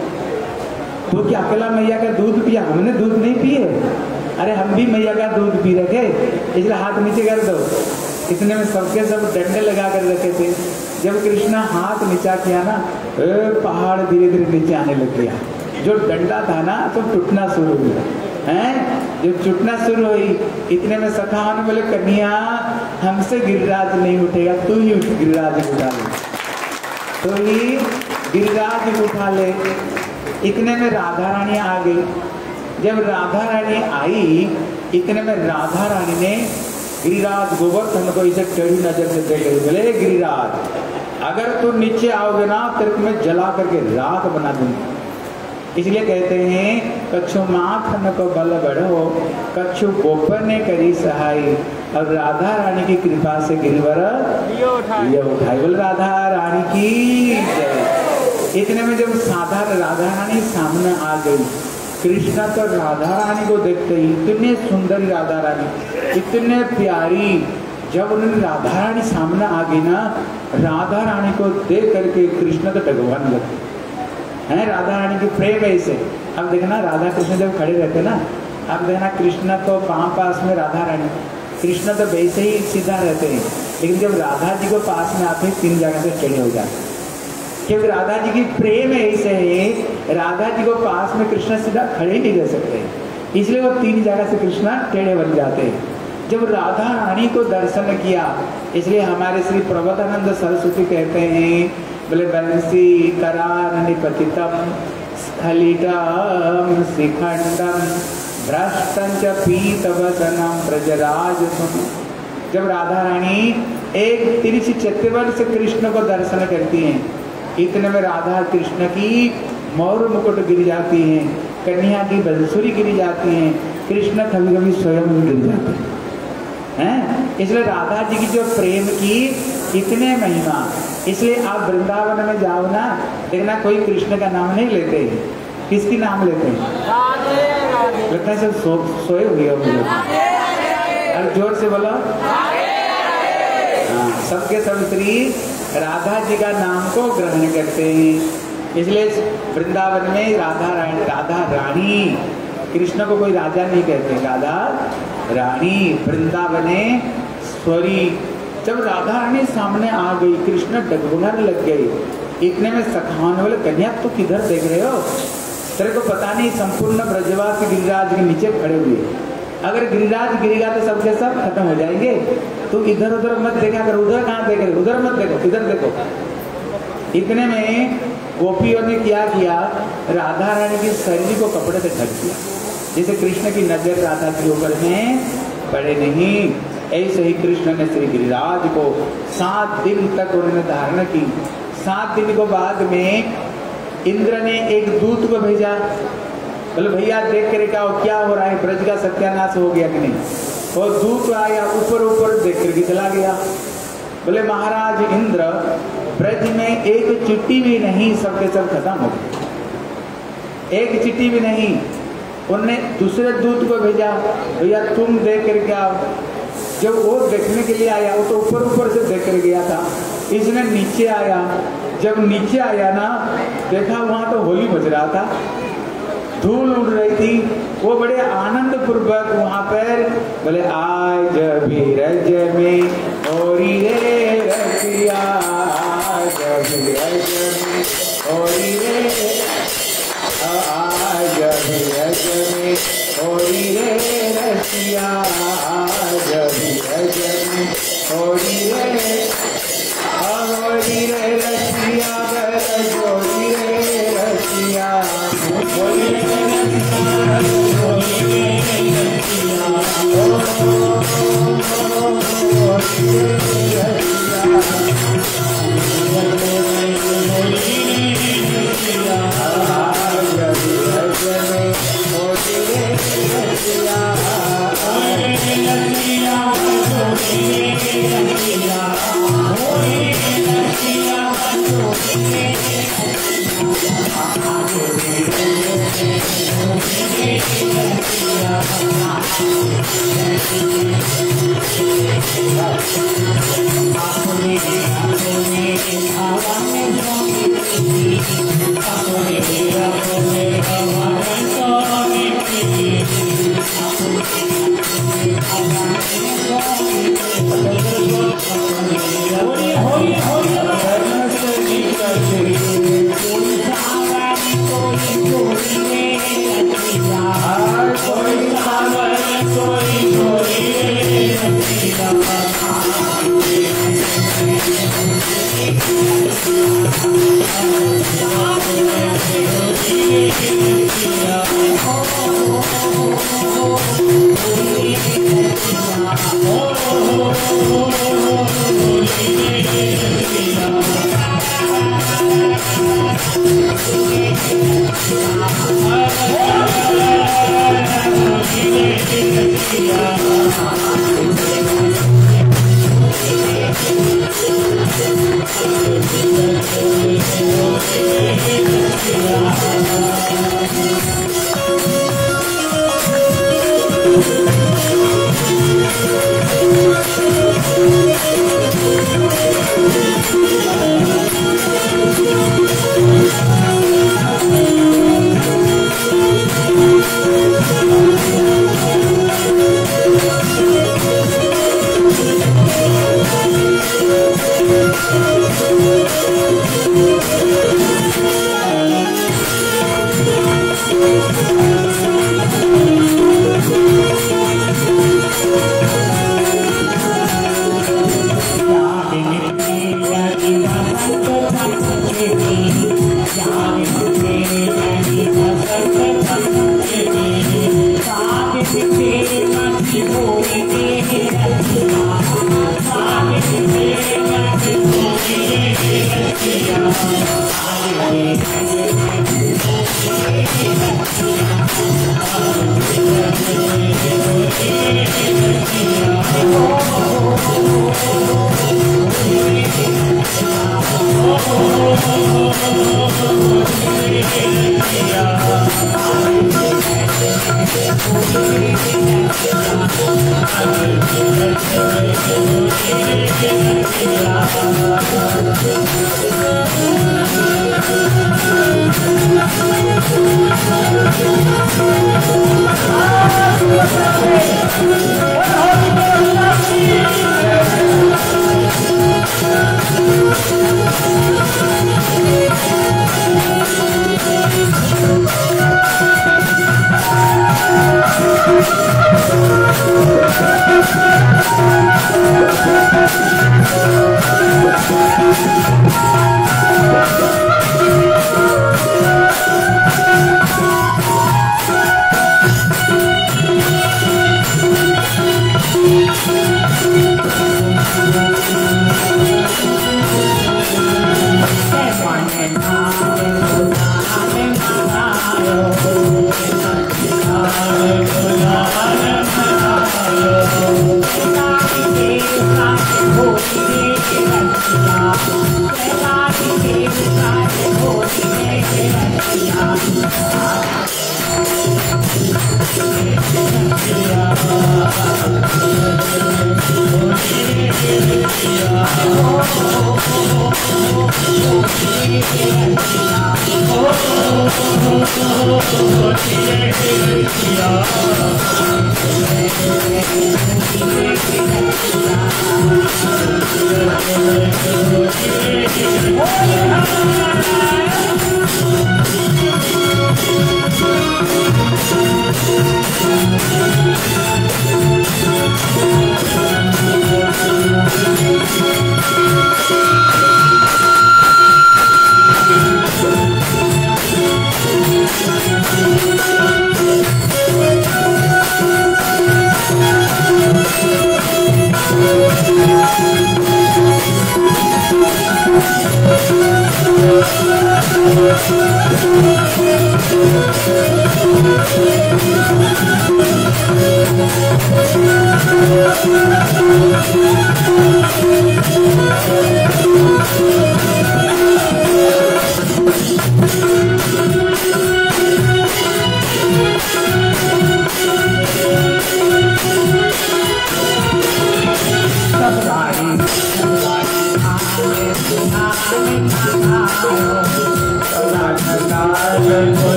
तो क्या अकेला मैया का दूध पिया, हमने दूध नहीं पिए, अरे हम भी मैया का दूध पी रखे, इसलिए हाथ नीचे कर दो। इतने में सबके सब डंडे लगा कर रखे थे। जब कृष्णा हाथ नीचा किया ना, पहाड़ धीरे धीरे नीचे आने लग गया। जो डंडा था ना तो टूटना शुरू हुआ है। जब टूटना शुरू हुई इतने में सखा ने बोले कन्हैया हमसे गिरिराज नहीं उठेगा, तू ही गिरिराज उठा ले, तो ही गिरिराज उठा ले। इतने में राधा रानी आ गई। जब राधा रानी आई इतने में राधा रानी ने गिरिराज गोवर्धन को इसे टेढ़ी नजर से देख रही, बोले गिरिराज अगर तू नीचे आओगे ना तेरे को मैं जला करके राख बना दूंगी। इसलिए कहते हैं कछु माखन को बल बढ़ो, कछु गोपर ने करी सहाय, और राधा रानी की कृपा से गिरिवर ये उठाई। बोल राधा रानी की जय। इतने में जब साधारण राधा रानी सामने आ गई, कृष्णा तो राधा रानी को देखते ही इतने सुंदर राधा रानी, इतने प्यारी। जब उन्होंने राधा रानी सामने आ गई ना, राधा रानी को देख करके कृष्ण तो डगवाने लगे हैं। राधा रानी की प्रेम ऐसे। अब देखना राधा कृष्ण जब खड़े रहते ना, अब देखना कृष्ण तो पास में राधा रानी, कृष्ण तो वैसे ही सीधा रहते हैं, लेकिन जब राधा जी को पास में आते हैं तीन जगह से टेढ़े हो जाते, क्योंकि राधा जी की प्रेम ऐसे है। राधा जी को पास में कृष्ण सीधा खड़े नहीं रह सकते, इसलिए वो तीन जगह से कृष्ण टेढ़े बन जाते हैं। जब राधा रानी को दर्शन किया, इसलिए हमारे श्री प्रबोधानंद सरस्वती कहते हैं, बोले बंसी करार निपतितम स्खलितम शिखंडम भ्रष्टं च पीतवसनम ब्रजराज सुन। जब राधा रानी एक तिरछी चतुर्भुज से कृष्ण को दर्शन करती हैं, इतने में राधा कृष्ण की मौर मुकुट गिर जाती है, कन्हैया की बंसुरी गिर जाती है, कृष्ण कभी कभी स्वयं गिर जाते हैं। इसलिए राधा जी की जो प्रेम की इतने महिमा, इसलिए आप वृंदावन में जाओ ना, देखना कोई कृष्ण का नाम नहीं लेते, किसकी नाम लेते हैं? लगता है सब सोए हुए होंगे। और जोर से बोलो हाँ, सबके सब श्री राधा जी का नाम को ग्रहण करते हैं। इसलिए वृंदावन में राधा रानी, कृष्ण को कोई राजा नहीं कहते, राधा रानी वृंदावने स्वरी। जब राधा रानी सामने आ गई, कृष्ण डगमगाने लग गए। इतने में सखान बोले कन्या तू किधर देख रहे हो? तेरे को पता नहीं संपूर्ण ब्रजवासी गिरिराज के नीचे खड़े हुए, अगर गिरिराज गिरेगा तो सबके सब खत्म हो जाएंगे। तू इधर उधर मत देखा कर, उधर कहाँ देख रहे, उधर मत देखो, इधर देखो। इतने में गोपियों ने क्या किया, राधा रानी की शरीर को कपड़े से ढक दिया, जैसे कृष्ण की नजर राधा के ऊपर में पड़े नहीं। ऐसे ही कृष्ण ने श्री गिरिराज को 7 दिन तक उन्होंने धारण की। 7 दिन को बाद में इंद्र ने एक दूत को भेजा, बोले भैया देख कर क्या हो रहा है, ब्रज का सत्यानाश हो गया कि नहीं। वो दूत आया, ऊपर ऊपर देख करके चला गया। बोले महाराज इंद्र, ब्रज में एक चिट्ठी भी नहीं, सबके सब खत्म हो गए, एक चिट्ठी भी नहीं। उनने दूसरे दूत को भेजा, भैया तुम देख करके आओ। जब वो देखने के लिए आया, वो तो ऊपर ऊपर से देख कर गया था, इसने नीचे आया। जब नीचे आया ना, देखा वहां तो होली बज रहा था, धूल उड़ रही थी। वो बड़े आनंद पूर्वक वहां पर बोले आज भी रज में होरी रे रसिया, आज भी रज में होरी रे, आज भी रज में होरी रे रसिया, आज भी रज में होरी रे, होरी रे रसिया, होरी रे रसिया, होरी रे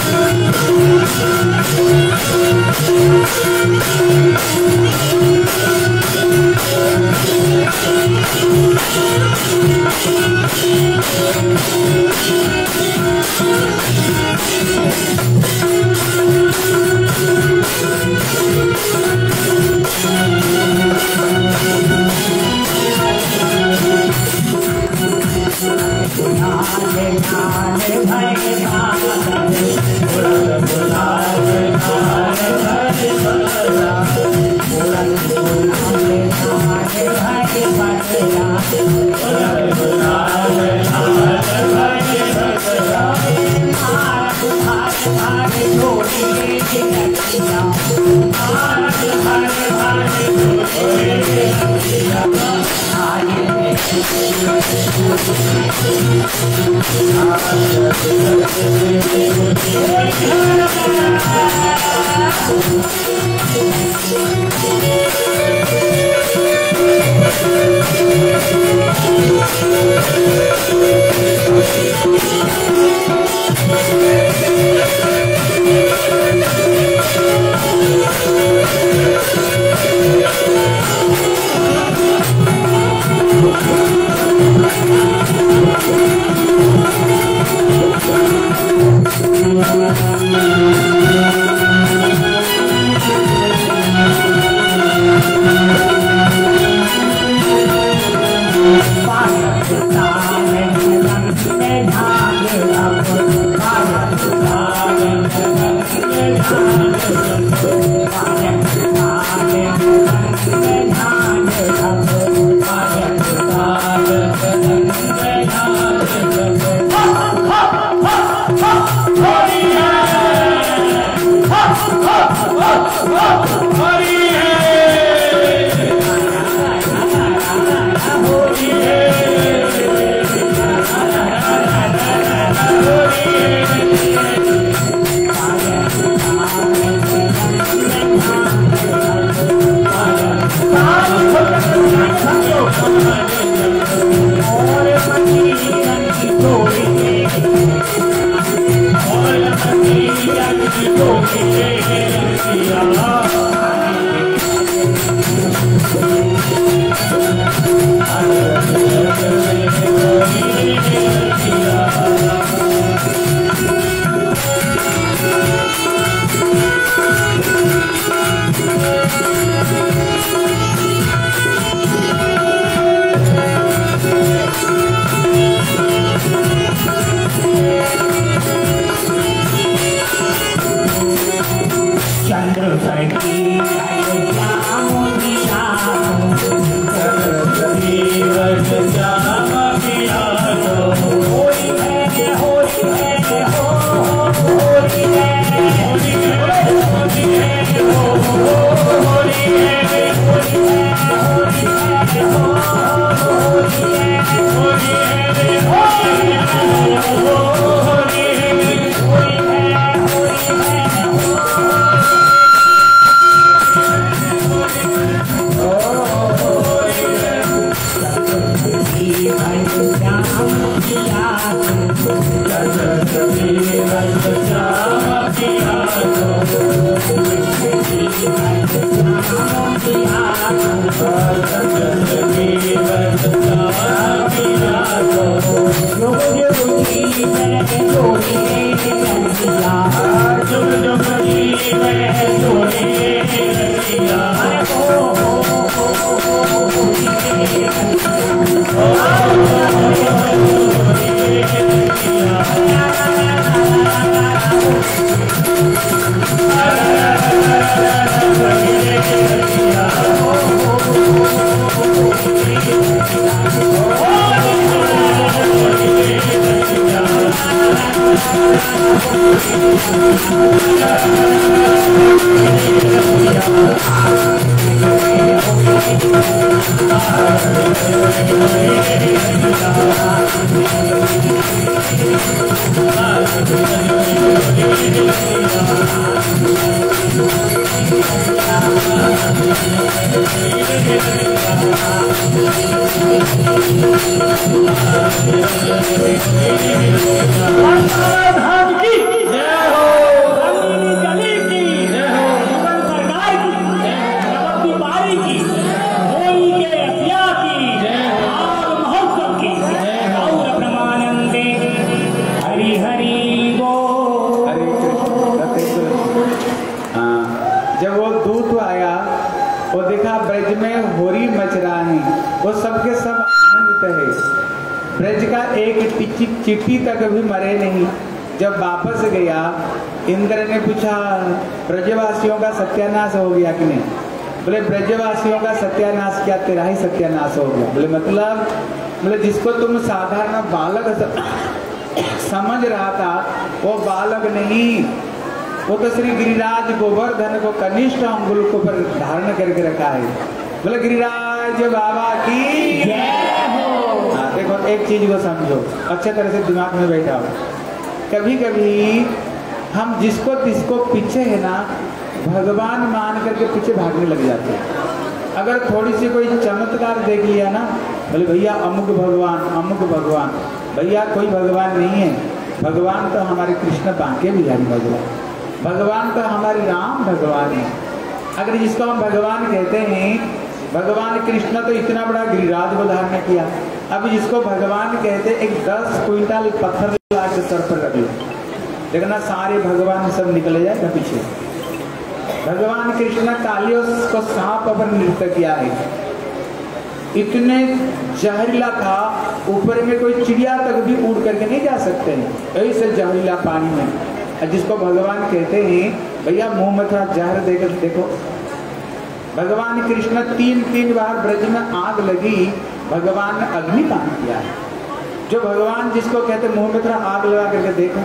धाम की जय हो। वो देखा ब्रज में होरी मच रहा है, वो सबके सब आनंदित है। ब्रज का एक चिट्ठी तक भी मरे नहीं। जब वापस गया, इंद्र ने पूछा ब्रजवासियों का सत्यानाश हो गया कि नहीं? बोले ब्रजवासियों का सत्यानाश क्या, तेरा ही सत्यानाश हो गया। बोले मतलब जिसको तुम साधारण बालक समझ रहा था, वो बालक नहीं, वो तो श्री गिरिराज गोवर्धन को कनिष्ठ अंगुल को पर धारण करके रखा है। बोले गिरिराज बाबा की जय हो। हाँ, देखो एक चीज को समझो, अच्छे तरह से दिमाग में बैठाओ। कभी कभी हम जिसको तिसको पीछे है ना, भगवान मान करके पीछे भागने लग जाते हैं। अगर थोड़ी सी कोई चमत्कार देख लिया ना, बोले भैया अमुक भगवान, भैया कोई भगवान नहीं है, भगवान तो हमारे कृष्ण बांके बिहारी भगवान तो हमारे राम भगवान है। अगर जिसको हम भगवान कहते हैं, भगवान कृष्ण तो इतना बड़ा गिरिराज को धारण किया, अब जिसको भगवान कहते एक 10 क्विंटल पत्थर ला के सर पर रख लो, देखना सारे भगवान सब निकले जाएगा पीछे। भगवान कृष्ण कालियों को सांप पर नृत्य किया है, इतने जहरीला था, ऊपर में कोई चिड़िया तक भी उड़ करके नहीं जा सकते हैं, ऐसे जहरीला पानी में। जिसको भगवान कहते हैं, भैया मुंह में थोड़ा जहर देकर देखो। भगवान कृष्ण 3 बार ब्रज में आग लगी, भगवान ने अग्निपान किया है। जो भगवान जिसको कहते मुंह में थोड़ा आग लगा करके देखो,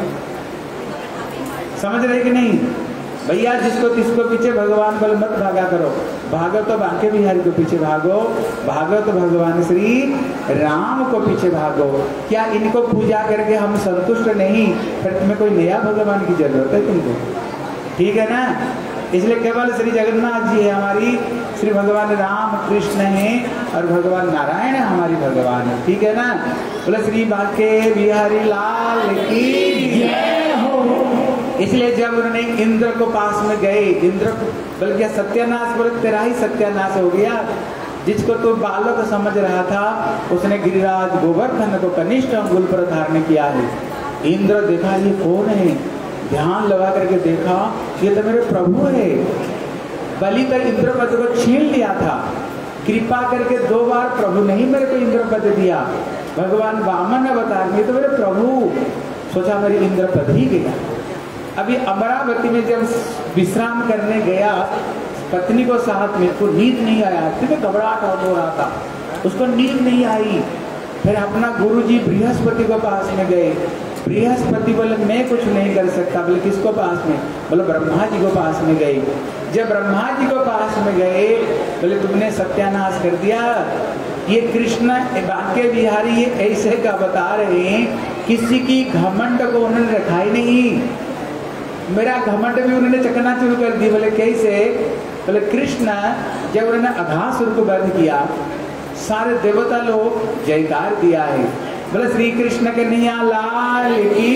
समझ रहे कि नहीं? भैया जिसको तिसको पीछे भगवान बल मत भागा करो, भागो तो बांके बिहारी को पीछे भागो, भागो तो भगवान श्री राम को पीछे भागो। क्या इनको पूजा करके हम संतुष्ट नहीं, फिर तुम्हें कोई नया भगवान की जरूरत है तुमको? ठीक है ना? इसलिए केवल श्री जगन्नाथ जी है हमारी, श्री भगवान राम कृष्ण है और भगवान नारायण हमारी भगवान है। ठीक है ना? बोले श्री बांके बिहारी लाल की जय हो। इसलिए जब उन्होंने इंद्र को पास में गए, इंद्र बल्कि सत्यानाश, बोले तेरा ही सत्यानाश हो गया। जिसको तो बालक समझ रहा था, उसने गिरिराज गोवर्धन को कनिष्ठ अंगुल पर धारण किया है। इंद्र देखा ये कौन है, ध्यान लगा करके देखा ये तो मेरे प्रभु है। बलि तक इंद्रपद को छीन लिया था, कृपा करके 2 बार प्रभु नहीं मेरे को इंद्रपद दिया। भगवान वामन ने बताया ये तो मेरे प्रभु, सोचा मेरी इंद्रपद ही गया। अभी अमरावती में जब विश्राम करने गया, पत्नी को साथ में, को नींद नहीं आया, घबराहट हो रहा था, उसको नींद नहीं आई। फिर अपना गुरुजी बृहस्पति को पास में गए। बृहस्पति बोले मैं कुछ नहीं कर सकता। बोले किसको पास में? बोले ब्रह्मा जी को पास में गए। जब ब्रह्मा जी को पास में गए, बोले तुमने सत्यानाश कर दिया। ये कृष्ण बांके बिहारी ये ऐसे का बता रहे हैं, किसी की घमंड को उन्होंने रखा ही नहीं, मेरा घमंड भी उन्होंने चकना शुरू कर दी। बोले कैसे? बोले कृष्ण जब उन्होंने अघासुर को वध किया, सारे देवता लोग जयकार दिया है। बोले श्री कृष्ण के नैया लाल की।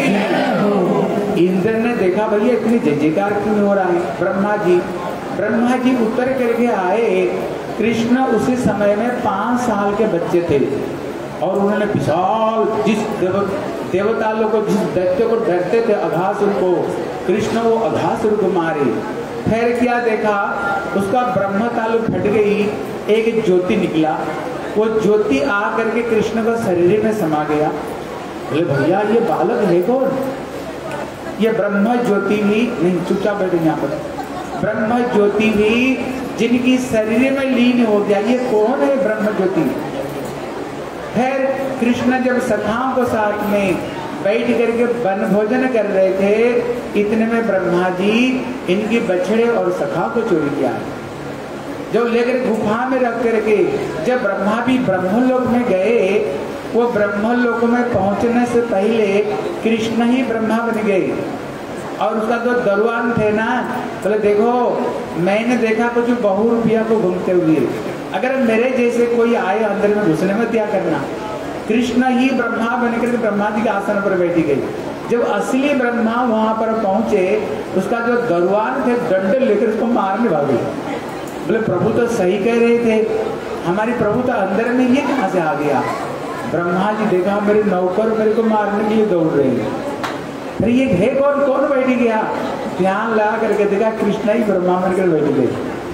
इंद्र ने देखा भैया इतनी जय जयकार क्यों हो रहा है। ब्रह्मा जी उत्तर करके आए। कृष्ण उसी समय में 5 साल के बच्चे थे और उन्होंने विशाल जिस देवता लोग को, जिस दैत्य को डरते थे अघासुर को, कृष्ण वो अघासुर को मारे। फिर क्या देखा, उसका ब्रह्म तालु फट गई, एक ज्योति निकला, वो ज्योति आ करके कृष्ण का शरीर में समा गया। बोले भैया ये बालक है कौन? ये ब्रह्म ज्योति भी नहीं, चुपचाप बैठे यहाँ पर, ब्रह्म ज्योति भी जिनकी शरीर में लीन हो गया, ये कौन है ब्रह्म ज्योति? फिर कृष्ण जब सखाओं को साथ में बैठ करके वन भोजन कर रहे थे, इतने में ब्रह्मा जी इनकी बछड़े और सखा को चोरी किया, जो लेकर गुफा में रख करके। जब ब्रह्मा भी ब्रह्मलोक में गए, वो ब्रह्मलोक में पहुंचने से पहले कृष्ण ही ब्रह्मा बन गए। और उसका जो दरवान थे ना, बोले देखो मैंने देखा कुछ बहु रुपया को घूमते हुए, अगर मेरे जैसे कोई आए अंदर में घुसने में क्या करना। कृष्ण ही ब्रह्मा बनकर ब्रह्मा जी के आसन पर बैठी गई। जब असली ब्रह्मा वहां पर पहुंचे, उसका जो दरवान थे डंडे लेकर उसको मारने भागे। बोले प्रभु तो सही कह रहे थे, हमारी प्रभु तो अंदर में, ये कहां से आ गया? ब्रह्मा जी देखा मेरे नौकर मेरे को मारने के लिए दौड़ रहे हैं। फिर ये है कौन बैठ गया? ध्यान लगा करके देखा कृष्ण ही ब्रह्मा बनकर बैठ गए।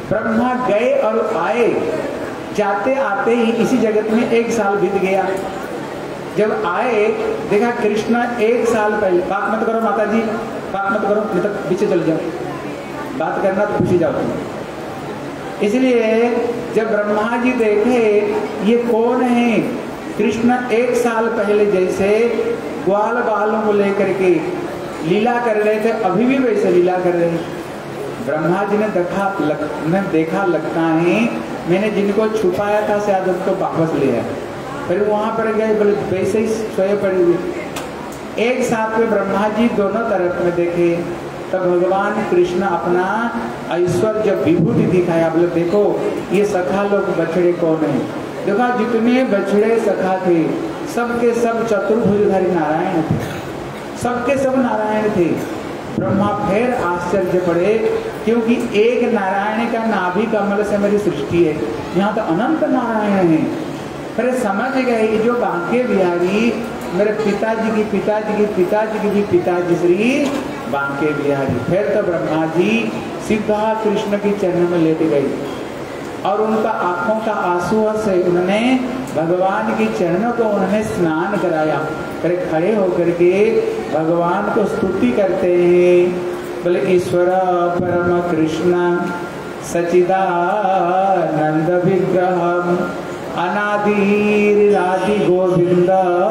ब्रह्मा गए और आए, जाते आते ही इसी जगत में 1 साल बीत गया। जब आए देखा कृष्ण 1 साल पहले, बात मत करो माता जी, बात मत करो, नहीं तो पीछे चले जाओ, बात करना तो पूछी जाओ तुम। इसलिए जब ब्रह्मा जी देखे ये कौन है, कृष्ण 1 साल पहले जैसे ग्वाल बालों को लेकर के लीला कर रहे थे, अभी भी वैसे लीला कर रहे हैं। ब्रह्मा जी ने देखा लगता है मैंने जिनको छुपाया था शायद उनको वापस ले आया, फिर वहां पर गए, बोले वैसे ही सोए पड़े हुए। एक साथ में ब्रह्मा जी दोनों तरफ में देखे, तब भगवान कृष्ण अपना ऐश्वर्य जब विभूति दिखाया, बोले देखो ये सखा लोग बछड़े कौन है। देखा जितने बछड़े सखा थे सबके सब चतुर्भुजधारी नारायण थे, सबके सब नारायण थे। ब्रह्मा फिर आश्चर्य पड़े, क्योंकि एक नारायण का नाभि कमल से मेरी सृष्टि है, यहाँ तो अनंत नारायण है। फिर समझ गए जो बांके बिहारी मेरे पिताजी की पिताजी की पिताजी की भी पिताजी श्री बांके बिहारी। फिर तो ब्रह्मा जी सीधा कृष्ण के चरण में लेट गए और उनका आंखों का आंसू से उन्होंने भगवान के चरणों को उन्होंने स्नान कराया। फिर खड़े होकर के भगवान को स्तुति करते हैं, बोले ईश्वर परम कृष्ण सचिदानंद विग्रहम अनादिरादि गोविंद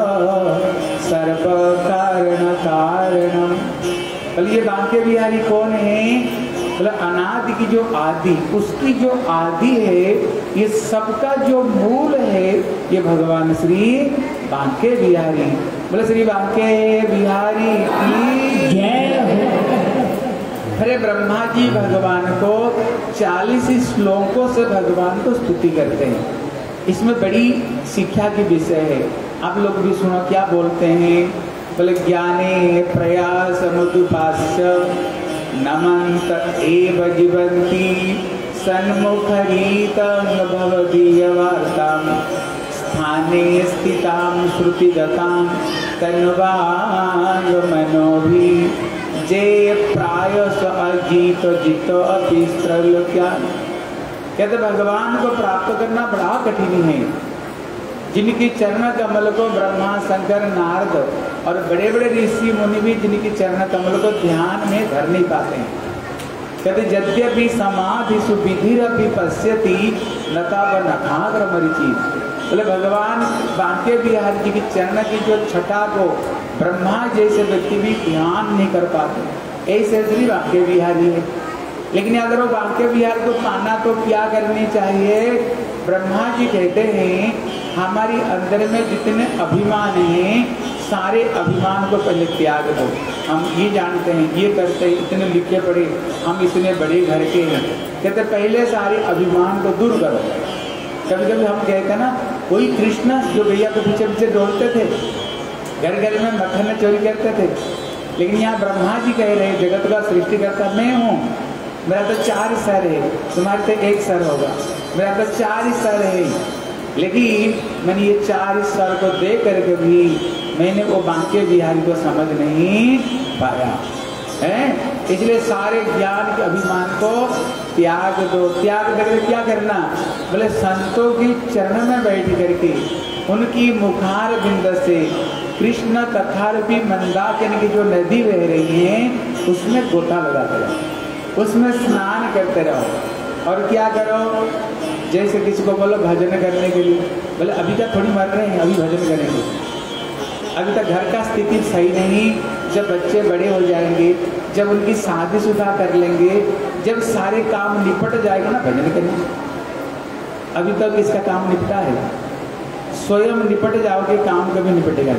सर्व कारण कारणम। बोले ये बांके बिहारी कौन है, बोले अनादि की जो आदि, उसकी जो आदि है, ये सबका जो मूल है ये भगवान श्री बांके बिहारी। बोले श्री बांके बिहारी की जय हो। अरे ब्रह्मा जी भगवान को 40 श्लोकों से भगवान को स्तुति करते हैं। इसमें बड़ी शिक्षा की विषय है, आप लोग भी सुनो क्या बोलते हैं। बोले ज्ञाने प्रयास मुदुपास्य नमंत एव जीवंती सन्मुखरीतं भवदीयवार्तां स्थाने स्थितां श्रुतिगतां तन्वांग मनोभि जे प्रायस अजीत जितो अपि त्रैलोक्यान्। कहते भगवान को प्राप्त करना बड़ा कठिन है। जिनकी चरण कमल को ब्रह्मा शंकर नारद और बड़े बड़े ऋषि मुनि भी जिनकी चरण कमल को ध्यान में धर नहीं पाते हैं। कहते यद्यपि समाधि सुविधिरपि पश्यति नता व नखाग्र मरीचि। बोले भगवान बांके बिहारी जी की चरण की जो छटा को ब्रह्मा जैसे व्यक्ति भी ध्यान नहीं कर पाते, ऐसे श्री बांके बिहारी है। लेकिन अगर वो बांके बिहार को पाना तो क्या करनी चाहिए। ब्रह्मा जी कहते हैं हमारी अंदर में जितने अभिमान हैं सारे अभिमान को पहले त्याग दो। हम ये जानते हैं, ये करते हैं, इतने लिखे पढ़े, हम इतने बड़े घर के हैं। कहते पहले सारे अभिमान को दूर करो। कभी कभी हम कहते ना, कोई कृष्ण जो गैया के पीछे पीछे दौड़ते थे, घर घर में मक्खन चोरी करते थे, लेकिन यहाँ ब्रह्मा जी कह रहे जगत का सृष्टिकर्ता मैं हूँ, मेरा तो 4 सर है, तुम्हारे तो 1 सर होगा, मेरा तो 4 सर है, लेकिन मैंने ये 4 सर को दे करके भी मैंने वो बांके बिहारी को समझ नहीं पाया है। इसलिए सारे ज्ञान के अभिमान को त्याग दो। त्याग करके क्या करना, बोले संतों की चरण में बैठ करके उनकी मुखार बिंद से कृष्ण तथारूपी मंदाकिनी की जो नदी बह रही है उसमें गोता लगाते रहो, उसमें स्नान करते रहो। और क्या करो, जैसे किसी को बोलो भजन करने के लिए, बोले अभी तक थोड़ी मर रहे हैं, अभी भजन करेंगे, अभी तक घर का स्थिति सही नहीं, जब बच्चे बड़े हो जाएंगे, जब उनकी शादीशुदा कर लेंगे, जब सारे काम निपट जाएगा ना भजन करेंगे। अभी तक इसका काम निपटा है, स्वयं निपट जाओगे काम कभी निपटेगा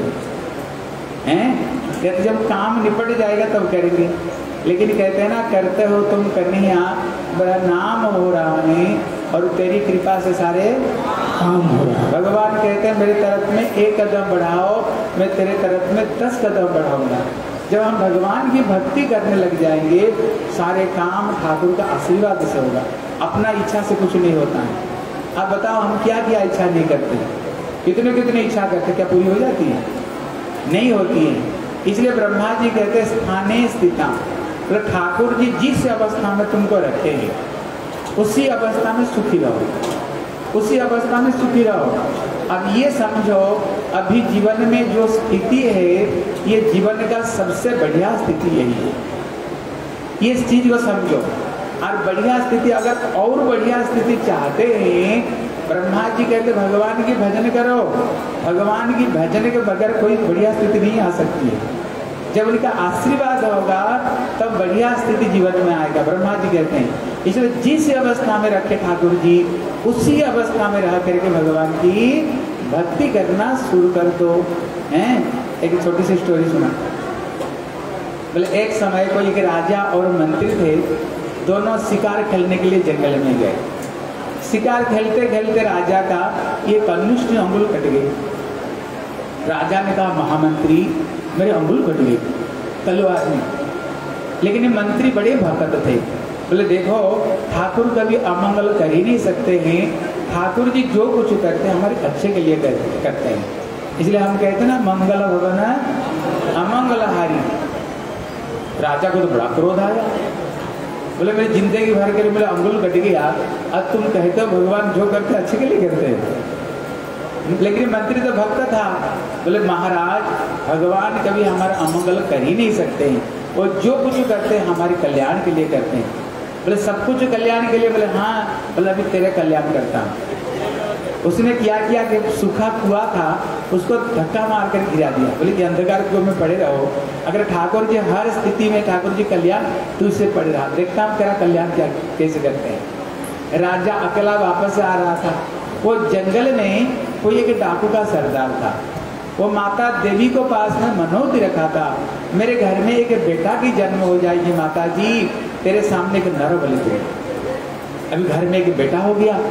नहीं हैं। जब काम निपट जाएगा तब करेंगे। लेकिन कहते हैं ना, करते हो तुम कन्हैया बड़ा नाम हो रहा है और तेरी कृपा से सारे काम हो रहा है। भगवान कहते हैं मेरे तरफ में 1 कदम बढ़ाओ, मैं तेरे तरफ में 10 कदम बढ़ाऊंगा। जब हम भगवान की भक्ति करने लग जाएंगे सारे काम ठाकुर का आशीर्वाद से होगा, अपना इच्छा से कुछ नहीं होता है। आप बताओ हम क्या क्या इच्छा नहीं करते, कितने कितने इच्छा करते, क्या पूरी हो जाती है? नहीं होती है। इसलिए ब्रह्मा जी कहते हैं स्थाने स्थिता, तो ठाकुर जी जिस अवस्था में तुमको रखेंगे उसी अवस्था में सुखी रहो, उसी अवस्था में सुखी रहो। अब ये समझो, अभी जीवन में जो स्थिति है, ये जीवन का सबसे बढ़िया स्थिति यही है। ये इस चीज को समझो। और बढ़िया स्थिति, अगर और बढ़िया स्थिति चाहते हैं, ब्रह्मा जी कहते भगवान की भजन करो। भगवान की भजन के बगैर कोई बढ़िया स्थिति नहीं आ सकती है। जब उनका आशीर्वाद होगा तब बढ़िया स्थिति जीवन में आएगा, ब्रह्मा जी कहते हैं। इसलिए जिस अवस्था में रखे ठाकुर जी, उसी अवस्था में रह करके भगवान की भक्ति करना शुरू कर दो। हैं, एक छोटी सी स्टोरी सुना। बोले एक समय कोई एक राजा और मंत्री थे, दोनों शिकार खेलने के लिए जंगल में गए। शिकार खेलते खेलते राजा का ये कनिष्ठ अंगुल कट गई। राजा ने कहा, महामंत्री मेरे अंगुल कट गई तलवार में। लेकिन ये मंत्री बड़े भक्त थे। बोले देखो, ठाकुर कभी अमंगल कर ही नहीं सकते हैं। ठाकुर जी जो कुछ करते हैं हमारे अच्छे के लिए करते हैं। इसलिए हम कहते हैं ना, मंगल भवन अमंगलहारी। राजा को तो बड़ा क्रोध आया। बोले मेरी जिंदगी भर के लिए मेरा अंगुल कट गया, अब तुम कहते हो भगवान जो करते अच्छे के लिए करते हैं। लेकिन मंत्री तो भक्त था। बोले महाराज, भगवान कभी हमारा अमंगल कर ही नहीं सकते हैं। वो जो कुछ करते हैं हमारे कल्याण के लिए करते हैं। बोले सब कुछ कल्याण के लिए? बोले हाँ। बोले अभी तेरे कल्याण करता हूँ। उसने क्या किया कि सूखा कुआं था, उसको धक्का मार कर गिरा दिया। बोले कि अंधकार कुएं में पड़े रहो। अगर ठाकुर जी हर स्थिति में ठाकुर जी कल्याण, तू इससे पड़े रहा, देखता हूँ तेरा कल्याण क्या कैसे करते हैं। राजा अकेला वापस आ रहा था। वो जंगल में कोई एक डाकू का सरदार था। वो माता देवी को पास में मनोती रखा था, मेरे घर में एक बेटा की जन्म हो जाएगी माता जी, तेरे सामने एक नर बलि दे। अभी घर में एक बेटा हो गया।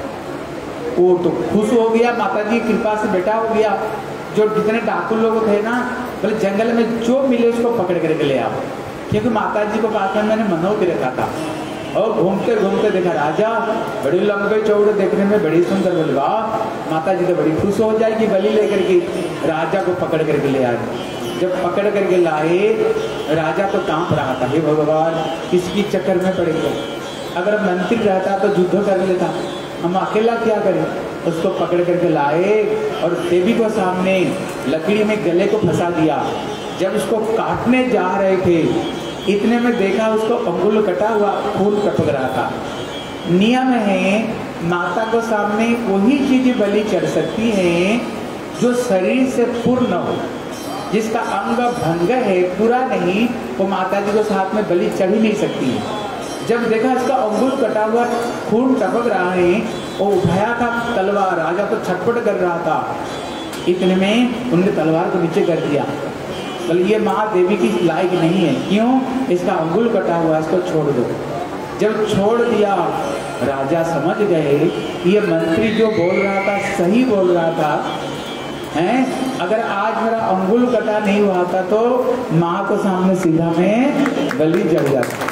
वो तो खुश हो गया, माता जी की कृपा से बेटा हो गया। जो जितने डाकू लोग थे ना, बोले जंगल में जो मिले उसको पकड़ करके ले आओ, क्योंकि माता जी को पास में मैंने मनोती रखा था। और घूमते घूमते देखा राजा बड़ी लंबे चौड़े, देखने में बड़ी सुंदर। बोले वाह, माता जी तो बड़ी खुश हो जाएगी बलि लेकर के। राजा को पकड़ करके ले आए। जब पकड़ करके लाए, राजा तो कांप रहा था, हे भगवान किसकी चक्कर में पड़ गया। अगर मंत्री रहता तो युद्ध कर लेता, हम अकेला क्या करें। उसको पकड़ करके लाए और देवी को सामने लकड़ी में गले को फंसा दिया। जब उसको काटने जा रहे थे, इतने में देखा उसको अंगुल कटा हुआ, खून टपक रहा था। नियम है, माता को सामने वही चीज बलि चढ़ सकती है जो शरीर से पूर्ण हो, जिसका अंग भंग है, पूरा नहीं, वो माता जी को साथ में बलि चढ़ ही नहीं सकती है। जब देखा इसका अंगुल कटा हुआ, खून टपक रहा है, वो उठाया था तलवार। राजा तो छटपट कर रहा था। इतने में उन्होंने तलवार को नीचे कर दिया। बोले ये माँ देवी की लायक नहीं है, क्यों? इसका अंगुल कटा हुआ, इसको छोड़ दो। जब छोड़ दिया, राजा समझ गए ये मंत्री जो बोल रहा था सही बोल रहा था। हैं, अगर आज मेरा अंगुल कटा नहीं हुआ था तो माँ को सामने सीधा में बलि जल जाता।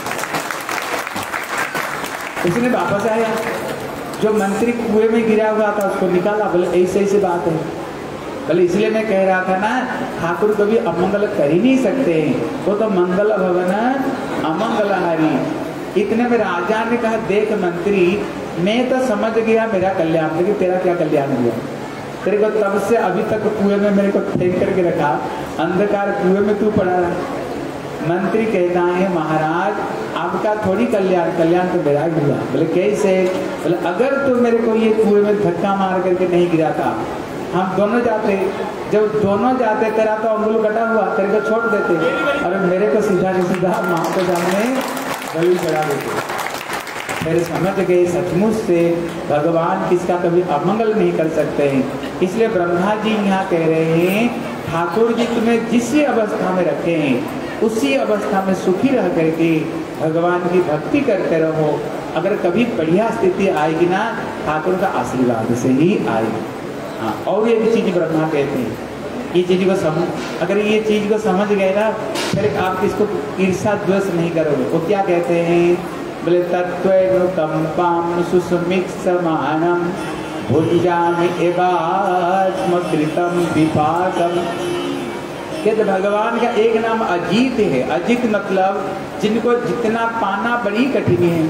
उसने वापस आया, जो मंत्री कुएं में गिरा हुआ था उसको निकाला। बोले ऐसे ऐसी बात है। बोले इसलिए मैं कह रहा था ना, ठाकुर कभी अमंगल कर ही नहीं सकते, वो तो मंगल भवन अमंगलहारी। इतने में राजा ने कहा, देख मंत्री, मैं तो समझ गया मेरा कल्याण, लेकिन तेरा क्या कल्याण हुआ? तेरे को तब से अभी तक कुएं में मेरे को फेंक करके रखा, अंधकार कुएं में तू पड़ा रहा। मंत्री कहता है महाराज आपका थोड़ी कल्याण, कल्याण तो मेरा ही हुआ। बोले कैसे? बोले अगर तू मेरे को ये कुएं में धक्का मार करके नहीं गिरा था, हम दोनों जाते। जब दोनों जाते, तेरा तो अंगुल कटा हुआ, तेरे को छोड़ देते और मेरे को सीधा के सीधा माँ के सामने बलि चढ़ा देते। फिर समझ गए सचमुच से भगवान किसका कभी अमंगल नहीं कर सकते हैं। इसलिए ब्रह्मा जी यहाँ कह रहे हैं, ठाकुर जी तुम्हें जिस अवस्था में रखे हैं उसी अवस्था में सुखी रह करके भगवान की भक्ति करते रहो। अगर कभी बढ़िया स्थिति आएगी ना, ठाकुर का आशीर्वाद से ही आएगी। हाँ, और एक चीज ब्रह्मा कहते हैं, ये चीज को समझ, अगर ये चीज को समझ गए ना, फिर आप इसको ईर्षा द्वेष नहीं करोगे। वो क्या कहते हैं? बोले तत्त्वैनुकंपां सुस्मिक्षमाणं भुञ्जामि एवात्मकृतं विपाकम्। कहते भगवान का एक नाम अजीत है। अजीत मतलब जिनको जितना पाना बड़ी कठिन है।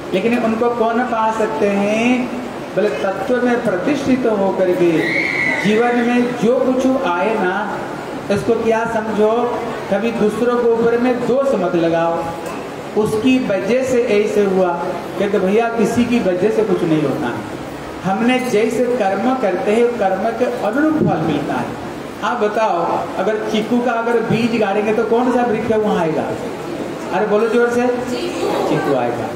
लेकिन उनको कौन पा सकते हैं? बोले तत्व में प्रतिष्ठित होकर के जीवन में जो कुछ आए ना, इसको क्या समझो, कभी दूसरों के ऊपर में दोष मत लगाओ। उसकी वजह से ऐसे हुआ, कहते भैया किसी की वजह से कुछ नहीं होता है। हमने जैसे कर्म करते हैं कर्म के अनुरूप फल मिलता है। आप बताओ, अगर चीकू का अगर बीज गाड़ेंगे तो कौन सा वृक्ष वहाँ आएगा? अरे बोलो जोर से, चीकू आएगा।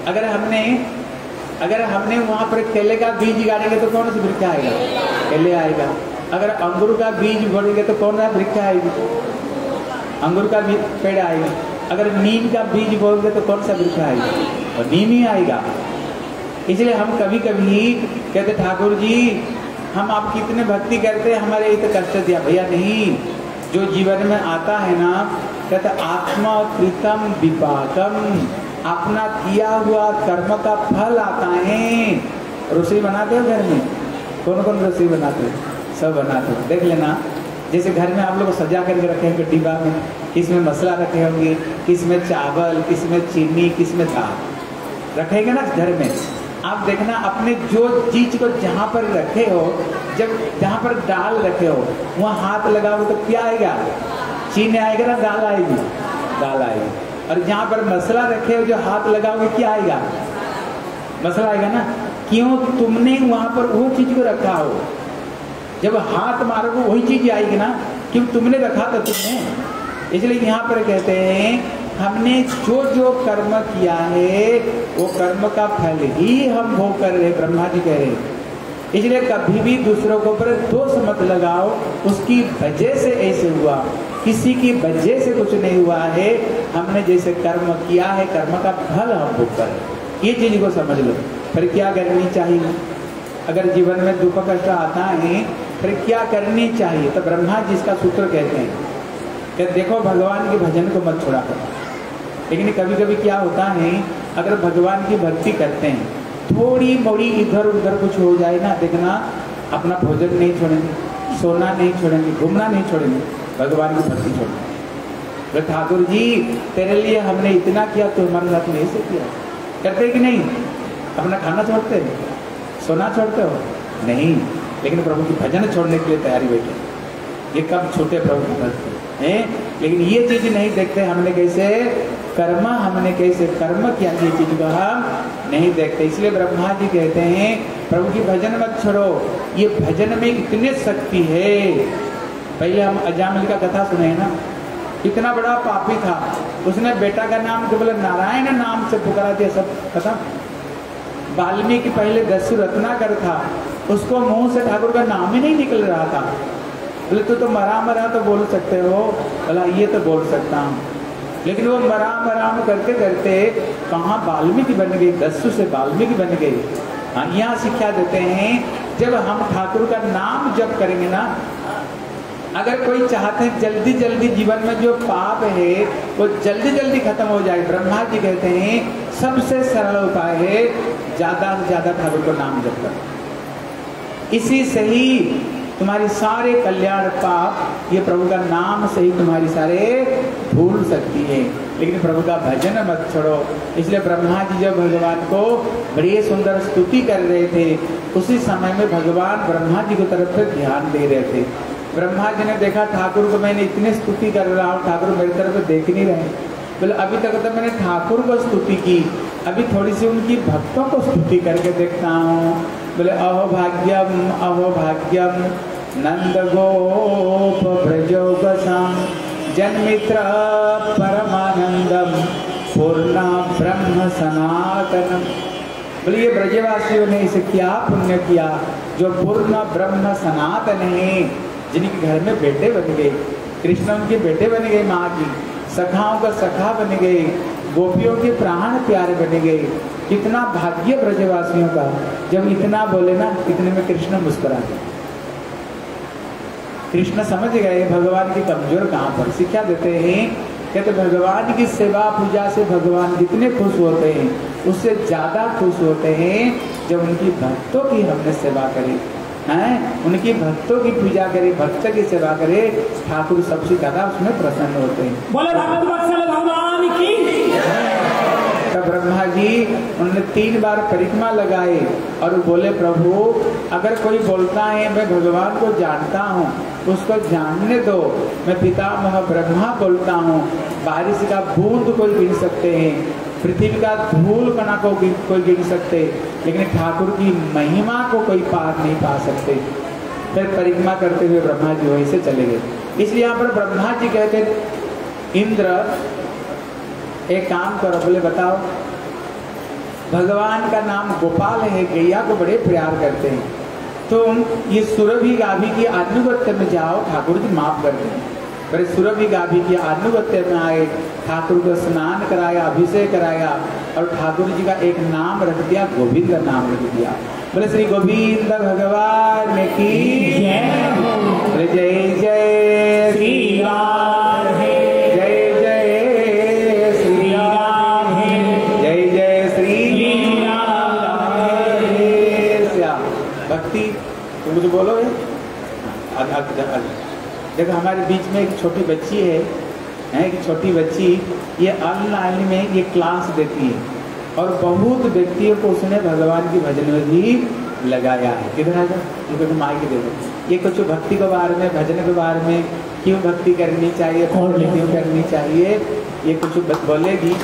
अगर हमने वहाँ पर केले का बीज गाड़ेंगे तो कौन सा वृक्ष आएगा? केले आएगा। अगर अंगूर का बीज बोलेंगे तो कौन सा वृक्ष आएगा? अंगूर का पेड़ आएगा। अगर नीम का बीज बोलेंगे तो कौन सा वृक्ष आएगा? और नीम ही आएगा। इसलिए हम कभी कभी कहते ठाकुर जी हम आप कितने भक्ति करते हैं, हमारे इतने कष्ट दिया। भैया नहीं, जो जीवन में आता है ना, कहते आत्मा कृतम विपाकम, अपना किया हुआ कर्म का फल आता है। रसोई बनाते हो घर में? कौन कौन रसोई बनाते हो? सब बनाते हो। देख लेना, जैसे घर में आप लोग सजा करके रखे होंगे डिब्बा में, किसमें मसाला रखे होंगे, किसमें चावल, किसमें चीनी, किसमें दाल रखेंगे ना घर में। आप देखना अपने जो चीज को जहाँ पर रखे हो, जब जहाँ पर दाल रखे हो वहाँ हाथ लगाओगे तो क्या आएगा? चीनी आएगा ना दाल आएगी? दाल आएगी। और जहाँ पर मसाला रखे हो जो हाथ लगाओगे क्या आएगा? मसाला आएगा ना। क्यों? तुमने वहाँ पर वो चीज को रखा हो। जब हाथ मारोगे वही चीज आएगी ना, क्यों? तुमने रखा था तुमने। इसलिए यहाँ पर कहते हैं हमने जो जो कर्म किया है वो कर्म का फल ही हम भोग कर रहे, ब्रह्मा जी कह रहे। इसलिए कभी भी दूसरों के ऊपर दोष मत लगाओ, उसकी वजह से ऐसे हुआ, किसी की वजह से कुछ नहीं हुआ है। हमने जैसे कर्म किया है कर्म का फल हम भोग कर रहे। ये चीज को समझ लो। फिर क्या करनी चाहिए? अगर जीवन में दुख कष्ट आता है फिर क्या करनी चाहिए? तो ब्रह्मा जी इसका सूत्र कहते हैं कि देखो भगवान के भजन को मत छोड़ा करो। लेकिन कभी कभी क्या होता है, अगर भगवान की भक्ति करते हैं, थोड़ी मोड़ी इधर उधर कुछ हो जाए ना, देखना अपना भोजन नहीं छोड़ेंगे, सोना नहीं छोड़ेंगे, घूमना नहीं छोड़ेंगे, भगवान की भक्ति छोड़ेंगे। तो ठाकुर जी तेरे लिए हमने इतना किया तो हमारे साथ में ऐसे किया। करते कि नहीं? अपना खाना छोड़ते हो, सोना छोड़ते हो? नहीं, लेकिन प्रभु की भजन छोड़ने के लिए तैयारी बैठे। ये कब छूटे प्रभु की भक्ति है? लेकिन ये चीज नहीं देखते हमने कैसे हमने कैसे कर्म किया, ये चीज को हम नहीं देखते। इसलिए ब्रह्मा जी कहते हैं प्रभु की भजन मत छोड़ो। ये भजन में इतनी शक्ति है। पहले हम अजामिल का कथा सुने हैं ना, इतना बड़ा पापी था, उसने बेटा का नाम केवल नारायण नाम से पुकारा दिया, सब खत्म। वाल्मीकि पहले दस्यु रत्नाकर था, उसको मुंह से ठाकुर का नाम ही नहीं निकल रहा था। बोले तो मरा तो बोल सकते हो? बोला ये तो बोल सकता हूँ। लेकिन वो मराम करते करते कहाँ वाल्मीकि बन गई, दस्यु से वाल्मीकि बन गई। हाँ, यहाँ शिक्षा देते हैं जब हम ठाकुर का नाम जप करेंगे ना, अगर कोई चाहते हैं जल्दी जल्दी जीवन में जो पाप है वो जल्दी जल्दी खत्म हो जाए, ब्रह्मा जी कहते हैं सबसे सरल उपाय है ज्यादा से ज्यादा ठाकुर का नाम जप करो। इसी से ही तुम्हारी सारे कल्याण पाप ये प्रभु का नाम से ही तुम्हारी सारे भूल सकती है। लेकिन प्रभु का भजन मत छोड़ो। इसलिए ब्रह्मा जी जब भगवान को बड़ी सुंदर स्तुति कर रहे थे, उसी समय में भगवान ब्रह्मा जी की तरफ से ध्यान दे रहे थे। ब्रह्मा जी ने देखा ठाकुर को मैंने इतनी स्तुति कर रहा हूँ, ठाकुर मेरी तरफ देख नहीं रहे। बोले अभी तक तो मैंने ठाकुर को स्तुति की, अभी थोड़ी सी उनकी भक्तों को स्तुति करके देखता हूँ। बोले अहो भाग्यम नंद गोप ब्रजोगसाम जन्मित्र परमानंदम पूर्ण ब्रह्म सनातनम। बोले ये ब्रजवासियों ने इसे क्या पुण्य किया जो पूर्ण ब्रह्म सनातन है, जिनके घर में बेटे बन गए, कृष्ण उनके बेटे बन गए, माँ की सखाओं का सखा बन गए, गोपियों के प्राण प्यारे बन गए। कितना भाग्य ब्रजवासियों का। जब इतना बोले ना, इतने में कृष्ण मुस्कुरा गए। कृष्ण समझ गए भगवान की कमजोर कहाँ पर। शिक्षा देते हैं, कहते भगवान की सेवा पूजा से भगवान जितने खुश होते हैं उससे ज्यादा खुश होते हैं जब उनकी भक्तों की हमने सेवा करी हैं, उनकी भक्तों की पूजा करे, भक्त की सेवा करे, ठाकुर सबसे ज्यादा उसमें प्रसन्न होते हैं। बोले भगवान की। तो ब्रह्मा जी उन्होंने 3 बार परिक्रमा लगाए और बोले प्रभु अगर कोई बोलता है मैं भगवान को जानता हूँ उसको जानने दो, मैं पितामह ब्रह्मा बोलता हूँ, बारिश का बूंद कोई गिन सकते हैं, पृथ्वी का धूल कणा को कोई गिन सकते, लेकिन ठाकुर की महिमा को कोई पार नहीं पा सकते। फिर परिक्रमा करते हुए ब्रह्मा जी वहीं से चले गए। इसलिए यहाँ पर ब्रह्मा जी कहते इंद्र एक काम करो, बोले बताओ भगवान का नाम गोपाल है, गैया को बड़े प्यार करते हैं, तुम ये सुरभि गाभी की आनुगत्य में जाओ, ठाकुर जी माफ कर दें। बड़े सुरभि गाभी की आनुगत्य में आए, ठाकुर को स्नान कराया, अभिषेक कराया और ठाकुर जी का एक नाम रख दिया, गोविंद का नाम रख दिया। बोले श्री गोविंद भगवान की जय। जय जय श्री राम, जय जय श्री राम, जय जय श्री राम। भक्ति तुम कुछ बोलो है। देखो हमारे बीच में एक छोटी बच्ची है एक छोटी बच्ची, ये ऑनलाइन में ये क्लास देती है और बहुत व्यक्तियों को उसने भगवान की भजन में भी लगाया है। किधर आ जाओ, ये माइक दे दो। ये कुछ भक्ति के बारे में, भजन के बारे में, क्यों भक्ति करनी चाहिए, क्यों करनी चाहिए, ये कुछ बोलेगी।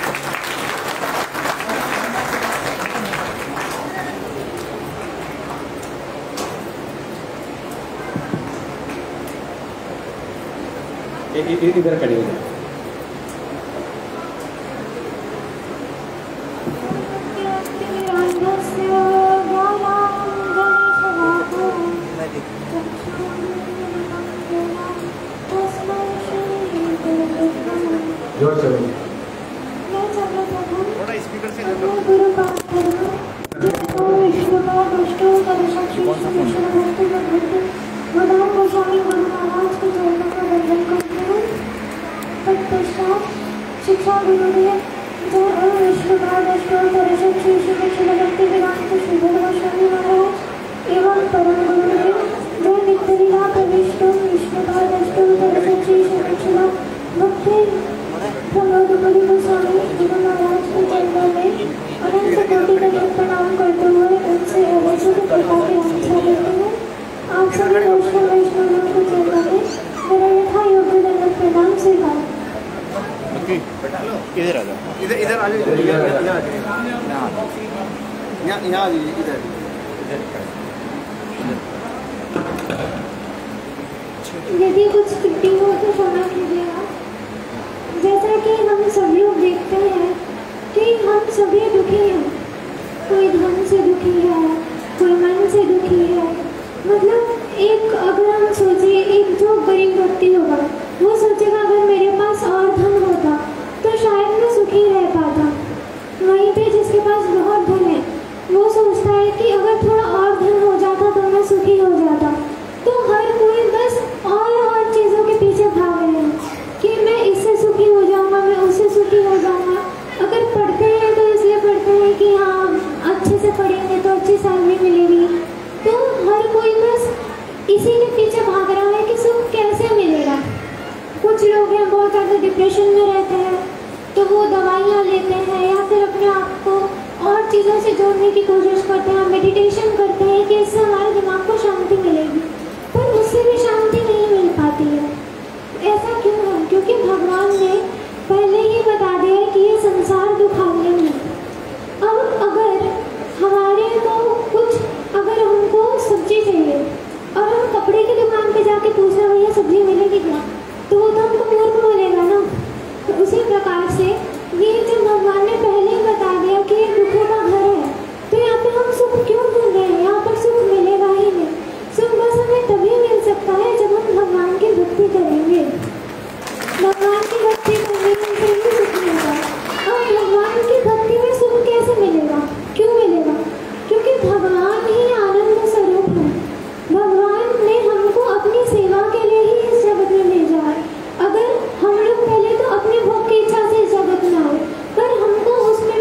इधर खड़ी हो जाए। जोर से थोड़ा स्पीकर से शिक्षा गुरु ने जो भक्ति वेदांत श्रीधर गोस्वामी महाराज एवं परम गुरु ने जो नित्य लीला प्रविष्टो विष्णुपाद शिक्षा भक्ति प्रमोद गुरु गोस्वामी गुरु महाराज के चरणों में अनंत कोटि का प्रणाम करते हुए उनसे अवश्य कृपा की आशा करते हैं। आप सभी वैष्णवों को चरणों में मेरा यथा योग्य दंडवत प्रणाम स्वीकार। इधर आ जाओ, इधर आ जाओ, यहाँ इधर। यदि कुछ त्रुटि हो तो क्षमा कीजिएगा। जैसा कि हम सब लोग देखते हैं कि हम सभी दुखी हैं, कोई धन से दुखी है, कोई मन से दुखी है। मतलब एक अगर हम सोचे, एक जो गरीब व्यक्ति होगा वो सोचेगा अगर मेरे पास और धन होता तो शायद मैं सुखी रह पाता। वहीं पे जिसके पास बहुत धन है वो सोचता है कि अगर थोड़ा और धन हो जाता तो मैं सुखी हो जाता। तो हर कोई बस और चीज़ों के पीछे भाग रहे हैं कि मैं इससे सुखी हो जाऊंगा, मैं उससे सुखी हो जाऊंगा। अगर पढ़ते हैं तो इसलिए पढ़ते हैं कि हाँ अच्छे से पढ़ेंगे तो अच्छी सैलरी मिलेगी। तो हर कोई बस इसी के पीछे भाग रहा है कि सुख कैसे मिलेगा। कुछ लोग हैं बहुत ज़्यादा डिप्रेशन में रहते हैं तो वो दवाइयाँ लेते हैं या फिर अपने आप को और चीज़ों से जोड़ने की कोशिश करते हैं, मेडिटेशन करते हैं कि इससे हमारे दिमाग को शांति मिलेगी, पर उससे भी शांति नहीं मिल पाती है। ऐसा क्यों है? क्योंकि भगवान ने पहले ही बता दिया है कि ये संसार दुखालय है। अब अगर हमारे को कुछ, अगर हमको सब्जी चाहिए और हम कपड़े की दुकान पे जाके पूछना भैया सब्जी मिलेगी क्या, तो वो तो हमको मूर्ख बोलेगा ना। तो उसी प्रकार से ये जब भगवान ने पहले ही बता दिया कि ये दुखों का घर है तो यहाँ पे हम सुख क्यों ढूंढ रहे हैं? यहाँ पर सुख मिलेगा ही नहीं। सुख बस हमें तभी मिल सकता है जब हम भगवान की भक्ति करेंगे। भगवान की भक्ति करने से ही सुख मिलेगा। अब भगवान की भक्ति में सुख कैसे मिलेगा, क्यों मिलेगा? क्योंकि भगवान ही आनंद स्वरूप है। भगवान ने हमको अपनी सेवा के लिए ही इस जगत में भेजा है। अगर हम लोग पहले तो अपने भोग की इच्छा से इस जगत में आए, पर हमको उसमें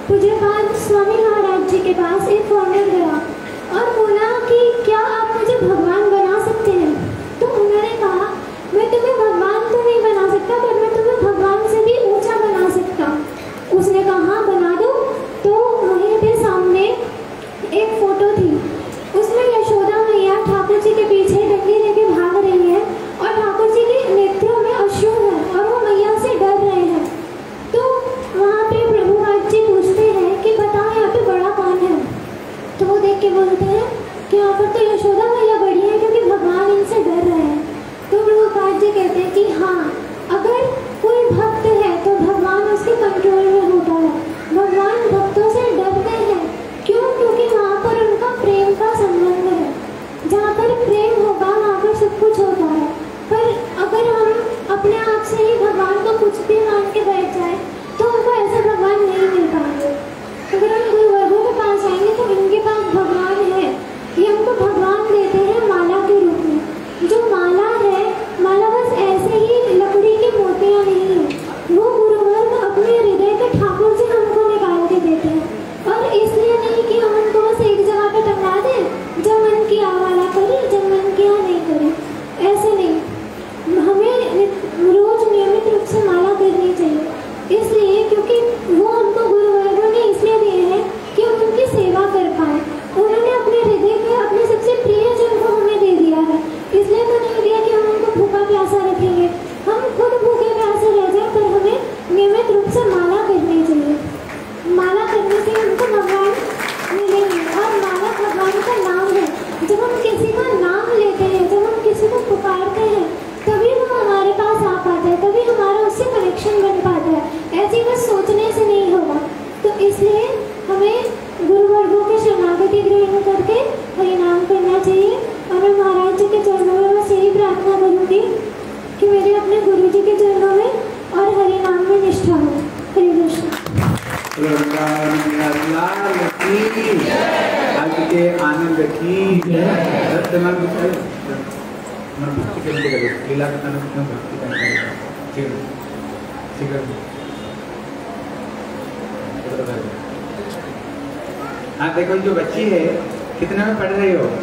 पूज्यपाद स्वामी महाराज जी के पास एक फॉरनर गया और बोला कि क्या आप मुझे भगवान बना सकते हैं। तो उन्होंने कहा मैं तुम्हें भगवान तो नहीं बना सकता, पर मैं तुम्हें भगवान से भी ऊंचा बना सकता। उसने कहा हाँ बना दो। तो वहीं पे सामने एक फोटो थी, उसमें यशोदा मैया ठाकुर जी के पीछे डंडी लेके भाग रही है और ठाकुर जी के नेत्रों में अश्रु है और वो मैया से डर रहे हैं। तो वहाँ पे प्रभुपाद जी पूछते हैं कि बताओ यहाँ पे बड़ा कौन है। तो वो देख के बोलते हैं कि यहाँ पर तो यशोदा मैया बड़ी है क्योंकि भगवान इनसे डर रहे हैं। तो प्रभुपाद जी कहते हैं कि हाँ, अगर कोई भक्त है तो भगवान उसके कंट्रोल में होता है। भगवान भक्तों से डरते हैं, क्यों? क्योंकि वहाँ पर उनका प्रेम का संबंध है। जहाँ पर प्रेम होगा वहाँ पर सब कुछ होता है। पर अगर हम अपने आप से ही भगवान को कुछ भी मान के बैठ जाए तो हमको ऐसा भगवान नहीं मिल पाएंगे। अगर हम गुरु वर्गों के पास आएंगे तो इनके पास भगवान है, ये हमको भगवान देते हैं माला के रूप में। जो माला है, माला बस ऐसे ही लकड़ी की मोतियाँ नहीं है, वो गुरु वर्ग अपने हृदय के ठाकुर जी हमको निकाल के देते हैं। और इसलिए नहीं कि हम उनको बस एक जगह पे टंगा दें, जब मन किया माला करी, जब मन किया नहीं करी, ऐसे नहीं। हमें रोज नियमित रूप से माला करनी चाहिए, इसलिए क्योंकि वो हमको गुरु वर्गों ने इसलिए दिए हैं कि हम उनकी सेवा कर पाए। उन्होंने अपने हृदय के अपने सबसे प्रिय जन को हमें दे दिया है, इसलिए तो नहीं दिया कि हम उनको भूखा प्यासा रखेंगे। हम खुद भूखे प्यासे रह जाए, पर हमें नियमित रूप से माला करनी चाहिए। माला करने से हमको भगवान मिलेंगे और माला भगवान का नाम है। जब हम किसी का नाम लेते हैं, जब हम किसी को पुकारते हैं, तभी वो हमारे पास आ पाता है, तभी हमारा उससे कनेक्शन बन पाता है। ऐसे बस सोचने से नहीं होगा। तो इसलिए हमें गुरु वर्गों के शरणागति ग्रहण करके हरिनाम करना चाहिए। और मैं महाराज जी के चरणों में बस यही प्रार्थना करूँगी कि मेरे अपने गुरु जी के चरणों में और हरिनाम में निष्ठा हो। हरे कृष्ण। आज के आनंद की हाँ देखो, जो बच्ची है कितने में पढ़ रही हो?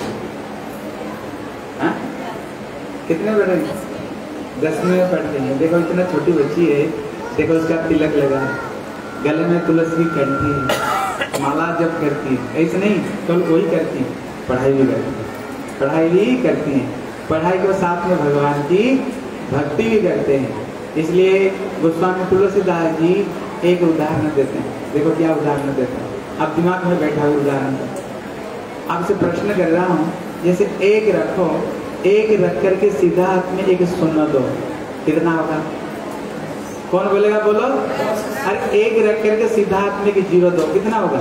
हाँ कितने में पढ़ रही? 10वीं में पढ़ रही है। देखो इतना छोटी बच्ची है, देखो उसका तिलक लगा है, गले में तुलसी करती है, माला जप करती है। ऐसे नहीं तो वही करती है, पढ़ाई भी करती है, पढ़ाई भी करती हैं। पढ़ाई के साथ में भगवान की भक्ति भी करते हैं। इसलिए गोस्वामी तुलसीदास जी एक उदाहरण देते हैं। देखो क्या उदाहरण देते हैं, अब दिमाग में बैठा हुआ उदाहरण। आपसे प्रश्न कर रहा हूँ, जैसे एक रखो, एक रख करके सीधा हाथ में एक सुन्न दो, कितना होगा? कौन बोलेगा? बोलो। अरे एक रख करके सीधा हाथ में 0 दो, कितना होगा?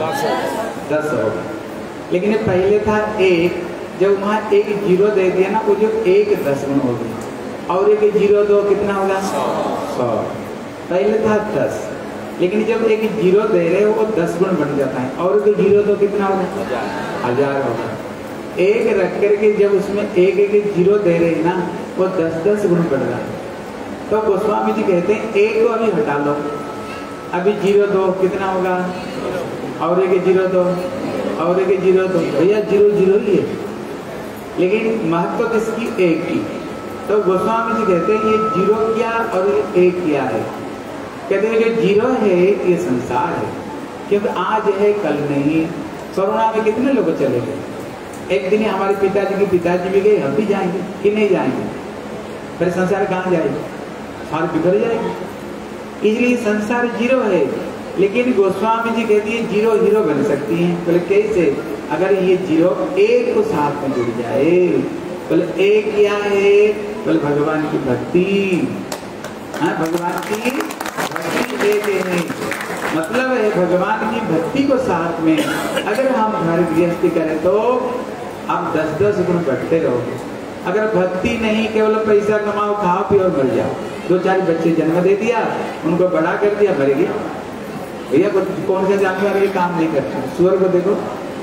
10 होगा। लेकिन पहले था 1, जब वहाँ 1 0 दे दिया ना, वो जो 1 10 गुण हो गया, और 1 0 दो कितना होगा? 100। पहले था 10, लेकिन जब 1 0 दे रहे हो वो 10 गुण बन जाता है, और 1 0 दो कितना होगा? 1000 होगा। एक रख करके जब उसमें 1 0 दे रहे हैं ना, वो 10 गुण बढ़ रहा है। तो गोस्वामी जी कहते हैं 1 को अभी हटा लो, अभी 0 दो कितना होगा? और 1 0 दो, और 1 0 दो, भैया 0 0 ही है, लेकिन महत्व किसकी? 1 की। तो गोस्वामी जी कहते हैं ये 0 क्या और ये 1 क्या है? कहते हैं जो 0 है ये संसार है, क्योंकि आज है कल नहीं। कोरोना में कितने लोग चले गए? एक दिन हमारे पिताजी के पिताजी भी गए, हम भी जाएंगे कि नहीं जाएंगे? फिर संसार कहाँ जाएगी? सारी बिखर जाएगी। इसलिए संसार 0 है, लेकिन गोस्वामी जी कहती है 0 0 बन सकती हैं। बोले कैसे? अगर ये 0 1 को साथ में जुड़ जाए। बोले 1 क्या है? बोले भगवान की भक्ति। हाँ, भगवान की भक्ति 1 है, मतलब है भगवान की भक्ति को साथ में अगर हम घर गृहस्थी करें तो आप 10 गुण बढ़ते रहोगे। अगर भक्ति नहीं, केवल पैसा कमाओ, खाओ पियो और मर जाओ। 2-4 बच्चे जन्म दे दिया, उनको बड़ा कर दिया, मर गया। भैया कौन से जानवर ये काम नहीं करते? सुअर को देखो,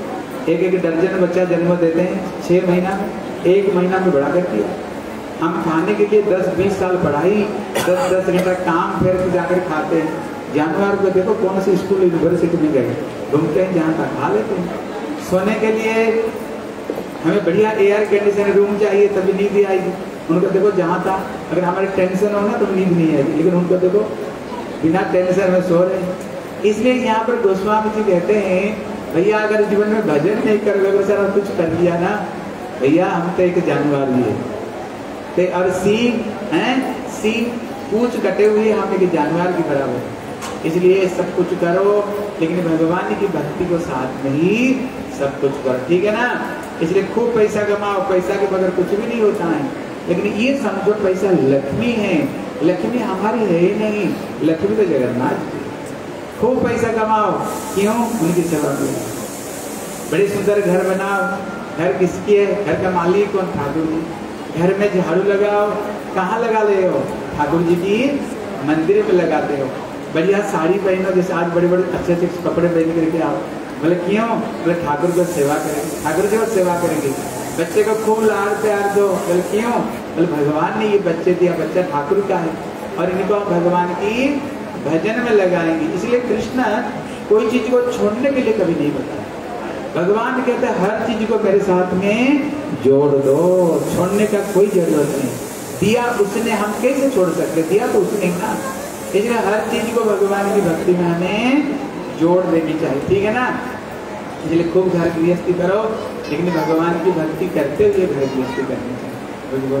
1 दर्जन बच्चा जन्म देते हैं 6 महीना में, 1 महीना में बड़ा कर दिया। हम खाने के लिए 10-20 साल पढ़ाई, 10-10 घंटा काम, फिर जाकर खाते हैं। जानवर को देखो कौन सी स्कूल यूनिवर्सिटी में गए, घूमते हैं जहाँ तक खा लेते हैं। सोने के लिए हमें बढ़िया एयर कंडीशन रूम चाहिए तभी नींद आएगी। उनको देखो जहाँ था, अगर हमारे टेंशन हो ना तो नींद नहीं आएगी, लेकिन उनको देखो बिना टेंशन में सो रहे हैं। इसलिए यहाँ पर गोस्वामी जी कहते हैं भैया अगर जीवन में भजन नहीं कर रहे सारा कुछ कर लिया ना भैया हम तो एक जानवर लिए ते और सींग पूछ कटे हुए हम एक जानवर की बराबर। इसलिए सब कुछ करो लेकिन भगवान की भक्ति को साथ में ही सब कुछ करो, ठीक है ना। इसलिए खूब पैसा कमाओ, पैसा के बगैर कुछ भी नहीं होता है। लेकिन ये समझो पैसा लक्ष्मी है, लक्ष्मी हमारी है ही नहीं, लक्ष्मी तो जगन्नाथ की। खूब पैसा कमाओ, क्यों? उनकी सेवा करो। बड़े सुंदर घर बनाओ, घर किसकी है? घर का मालिक कौन? ठाकुर जी। घर में झाड़ू लगाओ, कहाँ लगा ले हो? ठाकुर जी की मंदिर में लगाते हो। बढ़िया साड़ी पहनो, जैसे आज बड़े बड़े अच्छे अच्छे कपड़े पहन करके आओ, बोले क्यों? बोले ठाकुर को सेवा करेंगे, ठाकुर जी को सेवा करेंगे। बच्चे को खूब लाड़ प्यार दो, बोले क्यों? बोले भगवान ने ये बच्चे दिया, बच्चा ठाकुर का है और इनको हम भगवान की भजन में लगाएंगे। इसलिए कृष्ण कोई चीज को छोड़ने के लिए कभी नहीं बताया। भगवान कहते हैं हर चीज को मेरे साथ में जोड़ दो, छोड़ने का कोई जरूरत नहीं। दिया उसने, हम कैसे छोड़ सकते? दिया तो उसने ना। इसलिए हर चीज को भगवान की भक्ति में हमें जोड़ देनी चाहिए, ठीक है ना। इसलिए खूब घर गृहस्थी करो, लेकिन भगवान की भक्ति करते हुए घर गृहस्थी करनी चाहिए।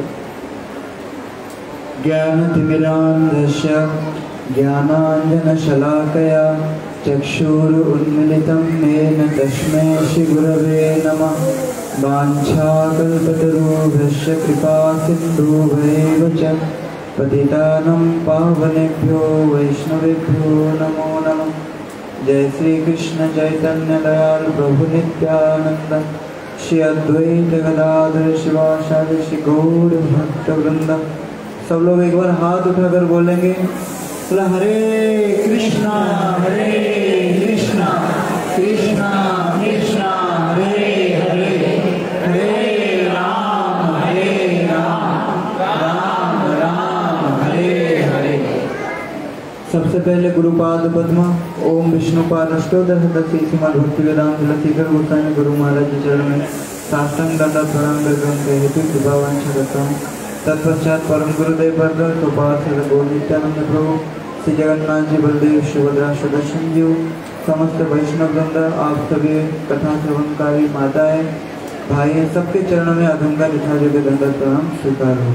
ज्ञानतिमिरान्धस्य ज्ञानाञ्जनशलाकया चक्षुरुन्मिलितं येन तस्मै श्रीगुरवे नमः। वाञ्छाकल्पतरुभ्यश्च कृपासिन्धुभ्यैव च पतितानं पावनेभ्यो वैष्णवेभ्यो नमो नमः। जय श्री कृष्ण चैतन्य दयाल प्रभु नित्यानंद, श्री अद्वैत गदाधर शिवाचार्य श्री गौर भक्त वृंद। सब लोग एक बार हाथ उठाकर बोलेंगे हरे कृष्णा कृष्णा कृष्णा हरे हरे, हरे राम राम राम हरे हरे। सबसे पहले गुरुपाद पद्म ओम विष्णुपाद अष्टोदश दशी श्रीमद् भक्ति वेदांत लसीकर गोस्वामी गुरु महाराज के चरण में साष्टांग दंडवत प्रणाम करके उनके हेतु कृपावांछा करता हूँ। तत्पश्चात परम गुरुदेव वर्ग गोपाल गौर नित्यानंद प्रभु श्री जगन्नाथ जी बलदेव सुभद्रा सुदर्शन जी समस्त वैष्णव वृंद, आप सभी कथा श्रवणकारी माताएं भाई सबके चरणों में अधंगा लिखा जो के दंडवत प्रणाम स्वीकार हो।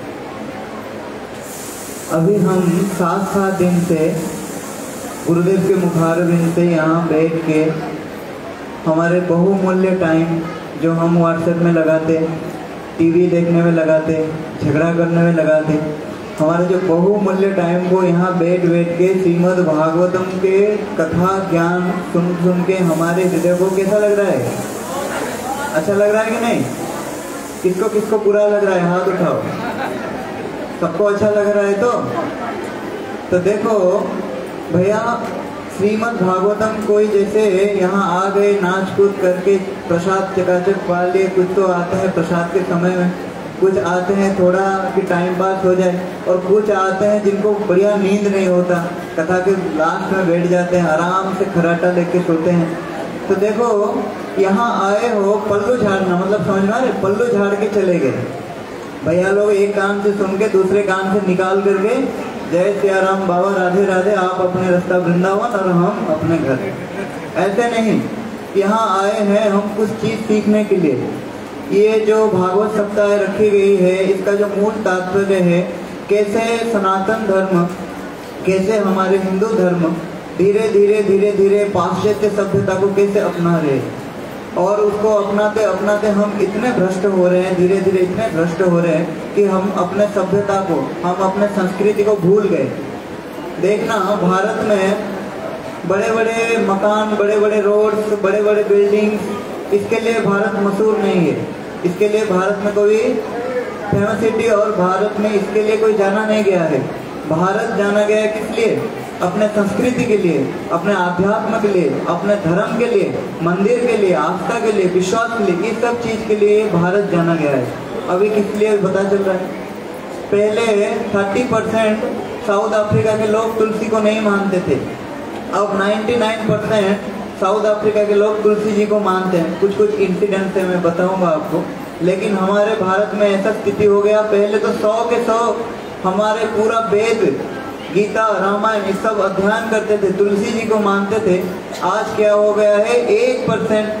अभी हम 7 दिन से गुरुदेव के मुखारबिंद से यहाँ बैठ के हमारे बहुमूल्य टाइम जो हम व्हाट्सएप में लगाते, टीवी देखने में लगाते, झगड़ा करने में लगाते, हमारे जो बहुमूल्य टाइम को यहाँ बैठ के श्रीमद् भागवतम के कथा ज्ञान सुन के हमारे हृदय को कैसा लग रहा है? अच्छा लग रहा है कि नहीं? किसको किसको बुरा लग रहा है? हाथ उठाओ। सबको अच्छा लग रहा है तो देखो भैया, श्रीमद् भागवतम कोई जैसे यहाँ आ गए नाच कूद करके प्रसाद चकाचक पा लिए, कुछ तो आते हैं प्रसाद के समय में, कुछ आते हैं थोड़ा कि टाइम पास हो जाए, और कुछ आते हैं जिनको बढ़िया नींद नहीं होता, कथा के लास्ट में बैठ जाते हैं, आराम से खराटा लेके सोते हैं। तो देखो यहाँ आए हो पल्लू झाड़ना, मतलब समझ में आ रहे? पल्लू झाड़ के चले गए भैया लोग, एक कान से सुन के दूसरे कान से निकाल करके जय सिया राम बाबा राधे राधे, आप अपने रास्ता वृंदावन और हम अपने घर। ऐसे नहीं, यहाँ आए हैं हम कुछ चीज सीखने के लिए। ये जो भागवत सप्ताह रखी गई है, इसका जो मूल तात्पर्य है कैसे सनातन धर्म, कैसे हमारे हिंदू धर्म धीरे धीरे पाश्चात्य सभ्यता को कैसे अपना रहे, और उसको अपनाते अपनाते हम इतने भ्रष्ट हो रहे हैं, धीरे धीरे इतने भ्रष्ट हो रहे हैं कि हम अपने सभ्यता को, हम अपने संस्कृति को भूल गए। देखना भारत में बड़े बड़े मकान, बड़े बड़े रोड्स, बड़े बड़े बिल्डिंग्स, इसके लिए भारत मशहूर नहीं है। इसके लिए भारत में कोई फेमस सिटी और भारत में इसके लिए कोई जाना नहीं गया है। भारत जाना गया है किस लिए? अपने संस्कृति के लिए, अपने आध्यात्म के लिए, अपने धर्म के लिए, मंदिर के लिए, आस्था के लिए, विश्वास के लिए, इस सब चीज के लिए भारत जाना गया है। अभी किस लिए पता चल रहा है? पहले 30% साउथ अफ्रीका के लोग तुलसी को नहीं मानते थे। अब 99% साउथ अफ्रीका के लोग तुलसी जी को मानते हैं। कुछ कुछ इंसिडेंट से मैं बताऊंगा आपको, लेकिन हमारे भारत में ऐसा स्थिति हो गया, पहले तो 100 के 100 हमारे पूरा वेद, गीता, रामायण ये सब अध्ययन करते थे, तुलसी जी को मानते थे। आज क्या हो गया है, 1%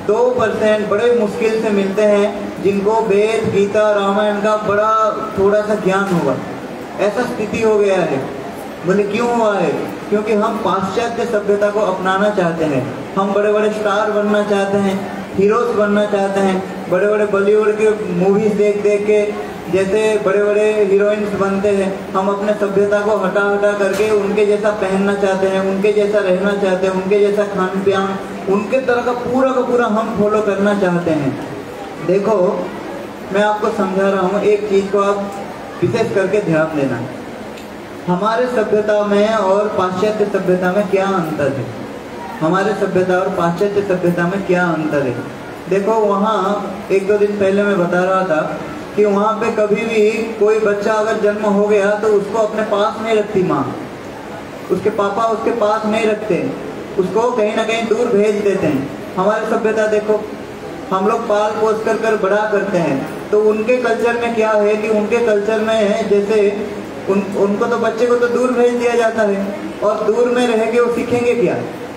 2% बड़े मुश्किल से मिलते हैं जिनको वेद, गीता, रामायण का बड़ा थोड़ा सा ज्ञान होगा। ऐसा स्थिति हो गया है। बोले क्यों हुआ है? क्योंकि हम पाश्चात्य सभ्यता को अपनाना चाहते हैं। हम बड़े बड़े स्टार बनना चाहते हैं, हीरोज बनना चाहते हैं, बड़े बड़े बॉलीवुड के मूवीज देख देख के जैसे बड़े बड़े हीरोइंस बनते हैं, हम अपने सभ्यता को हटा हटा करके उनके जैसा पहनना चाहते हैं, उनके जैसा रहना चाहते हैं, उनके जैसा खान पान, उनके तरह का पूरा हम फॉलो करना चाहते हैं। देखो मैं आपको समझा रहा हूँ, एक चीज को आप विशेष करके ध्यान देना। हमारे सभ्यता में और पाश्चात्य सभ्यता में क्या अंतर है? हमारे सभ्यता और पाश्चात्य सभ्यता में क्या अंतर है? देखो वहाँ 1-2 दिन पहले मैं बता रहा था कि वहाँ पे कभी भी कोई बच्चा अगर जन्म हो गया तो उसको अपने पास नहीं रखती माँ, उसके पापा उसके पास नहीं रखते, उसको कहीं ना कहीं दूर भेज देते हैं। हमारी सभ्यता देखो, हम लोग पाल पोस कर बड़ा करते हैं। तो उनके कल्चर में क्या है कि उनके कल्चर में है जैसे उनको तो बच्चे को तो दूर भेज दिया जाता है, और दूर में रह के वो सीखेंगे क्या?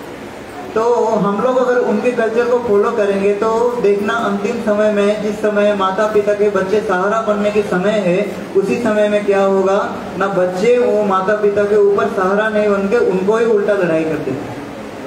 तो हम लोग अगर उनके कल्चर को फॉलो करेंगे तो देखना अंतिम समय में, जिस समय माता पिता के बच्चे सहारा बनने के समय है, उसी समय में क्या होगा ना, बच्चे वो माता पिता के ऊपर सहारा नहीं बन के उनको ही उल्टा लड़ाई करते हैं,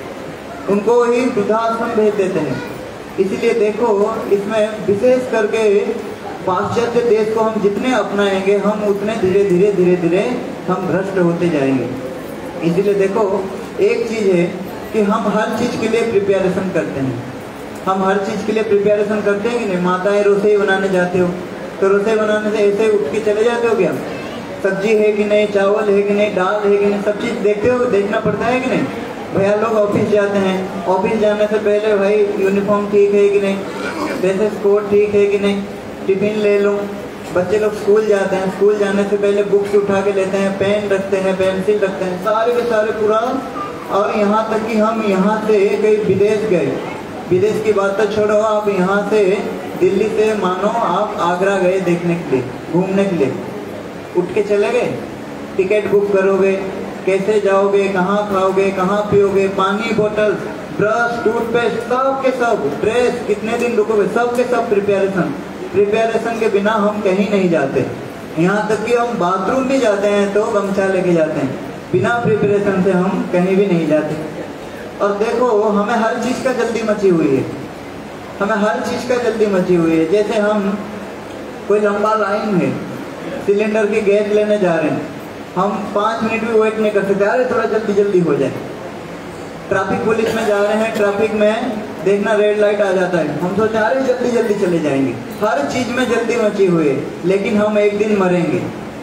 उनको ही वृद्धाश्रम भेज देते हैं। इसलिए देखो इसमें विशेष करके पाश्चात्य देश को हम जितने अपनाएंगे हम उतने धीरे धीरे हम भ्रष्ट होते जाएंगे। इसलिए देखो एक चीज है कि हम हर चीज के लिए प्रिपरेशन करते हैं। हम हर चीज के लिए प्रिपरेशन करते हैं कि नहीं? माताएं रसोई बनाने जाते हो तो रसोई बनाने से ऐसे उठ के चले जाते हो क्या? सब्जी है कि नहीं, चावल है कि नहीं, दाल है कि नहीं, सब चीज देखते हो, देखना पड़ता है कि नहीं? भैया लोग ऑफिस जाते हैं, ऑफिस जाने से पहले भाई यूनिफॉर्म ठीक है कि नहीं, ड्रेसेस कोड ठीक है कि नहीं, टिफिन ले लो। बच्चे लोग स्कूल जाते हैं, स्कूल जाने से पहले बुक्स उठा के लेते हैं, पेन रखते हैं, पेंसिल रखते हैं, सारे के सारे पूरा। और यहाँ तक कि हम यहाँ से कहीं विदेश गए, विदेश की बात तो छोड़ो, आप यहाँ से दिल्ली से मानो आप आगरा गए देखने के लिए, घूमने के लिए, उठ के चले गए, टिकट बुक करोगे, कैसे जाओगे, कहाँ खाओगे, कहाँ पियोगे, पानी बोतल, ब्रश, टूथपेस्ट, सब के सब, ड्रेस, कितने दिन रुकोगे, सब के सब प्रिपरेशन के बिना हम कहीं नहीं जाते। यहाँ तक कि हम बाथरूम भी जाते हैं तो गमछा लेके जाते हैं, बिना प्रिपरेशन से हम कहीं भी नहीं जाते। और देखो हमें हर चीज़ का जल्दी मची हुई है, हमें हर चीज़ का जल्दी मची हुई है। जैसे हम कोई लंबा लाइन है, सिलेंडर की गैस लेने जा रहे हैं, हम 5 मिनट भी वेट नहीं कर सकते, अरे थोड़ा जल्दी हो जाए। ट्रैफिक पुलिस में जा रहे हैं, ट्रैफिक में देखना रेड लाइट आ जाता है, हम सोचते हैं अरे जल्दी चले जाएंगे। हर चीज में जल्दी मची हुई है, लेकिन हम एक दिन मरेंगे।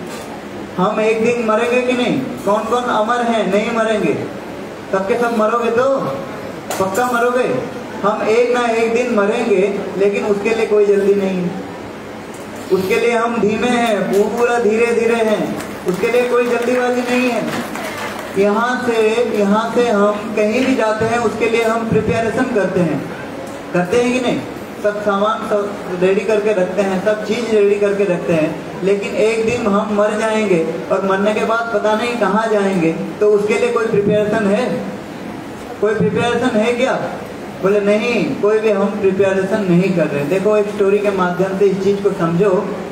हम एक दिन मरेंगे कि नहीं? कौन कौन अमर हैं? नहीं मरेंगे, सबके सब मरोगे तो पक्का मरोगे। हम एक ना एक दिन मरेंगे, लेकिन उसके लिए कोई जल्दी नहीं है, उसके लिए हम धीमे हैं, पूरा धीरे हैं, उसके लिए कोई जल्दीबाजी नहीं है। यहाँ से हम कहीं भी जाते हैं उसके लिए हम प्रिपरेशन करते हैं कि नहीं? सब सामान सब रेडी करके रखते हैं, सब चीज़ रेडी करके रखते हैं, लेकिन एक दिन हम मर जाएंगे और मरने के बाद पता नहीं कहाँ जाएंगे, तो उसके लिए कोई प्रिपरेशन है? कोई प्रिपरेशन है क्या? बोले नहीं, कोई भी हम प्रिपरेशन नहीं कर रहे। देखो एक स्टोरी के माध्यम से इस चीज़ को समझो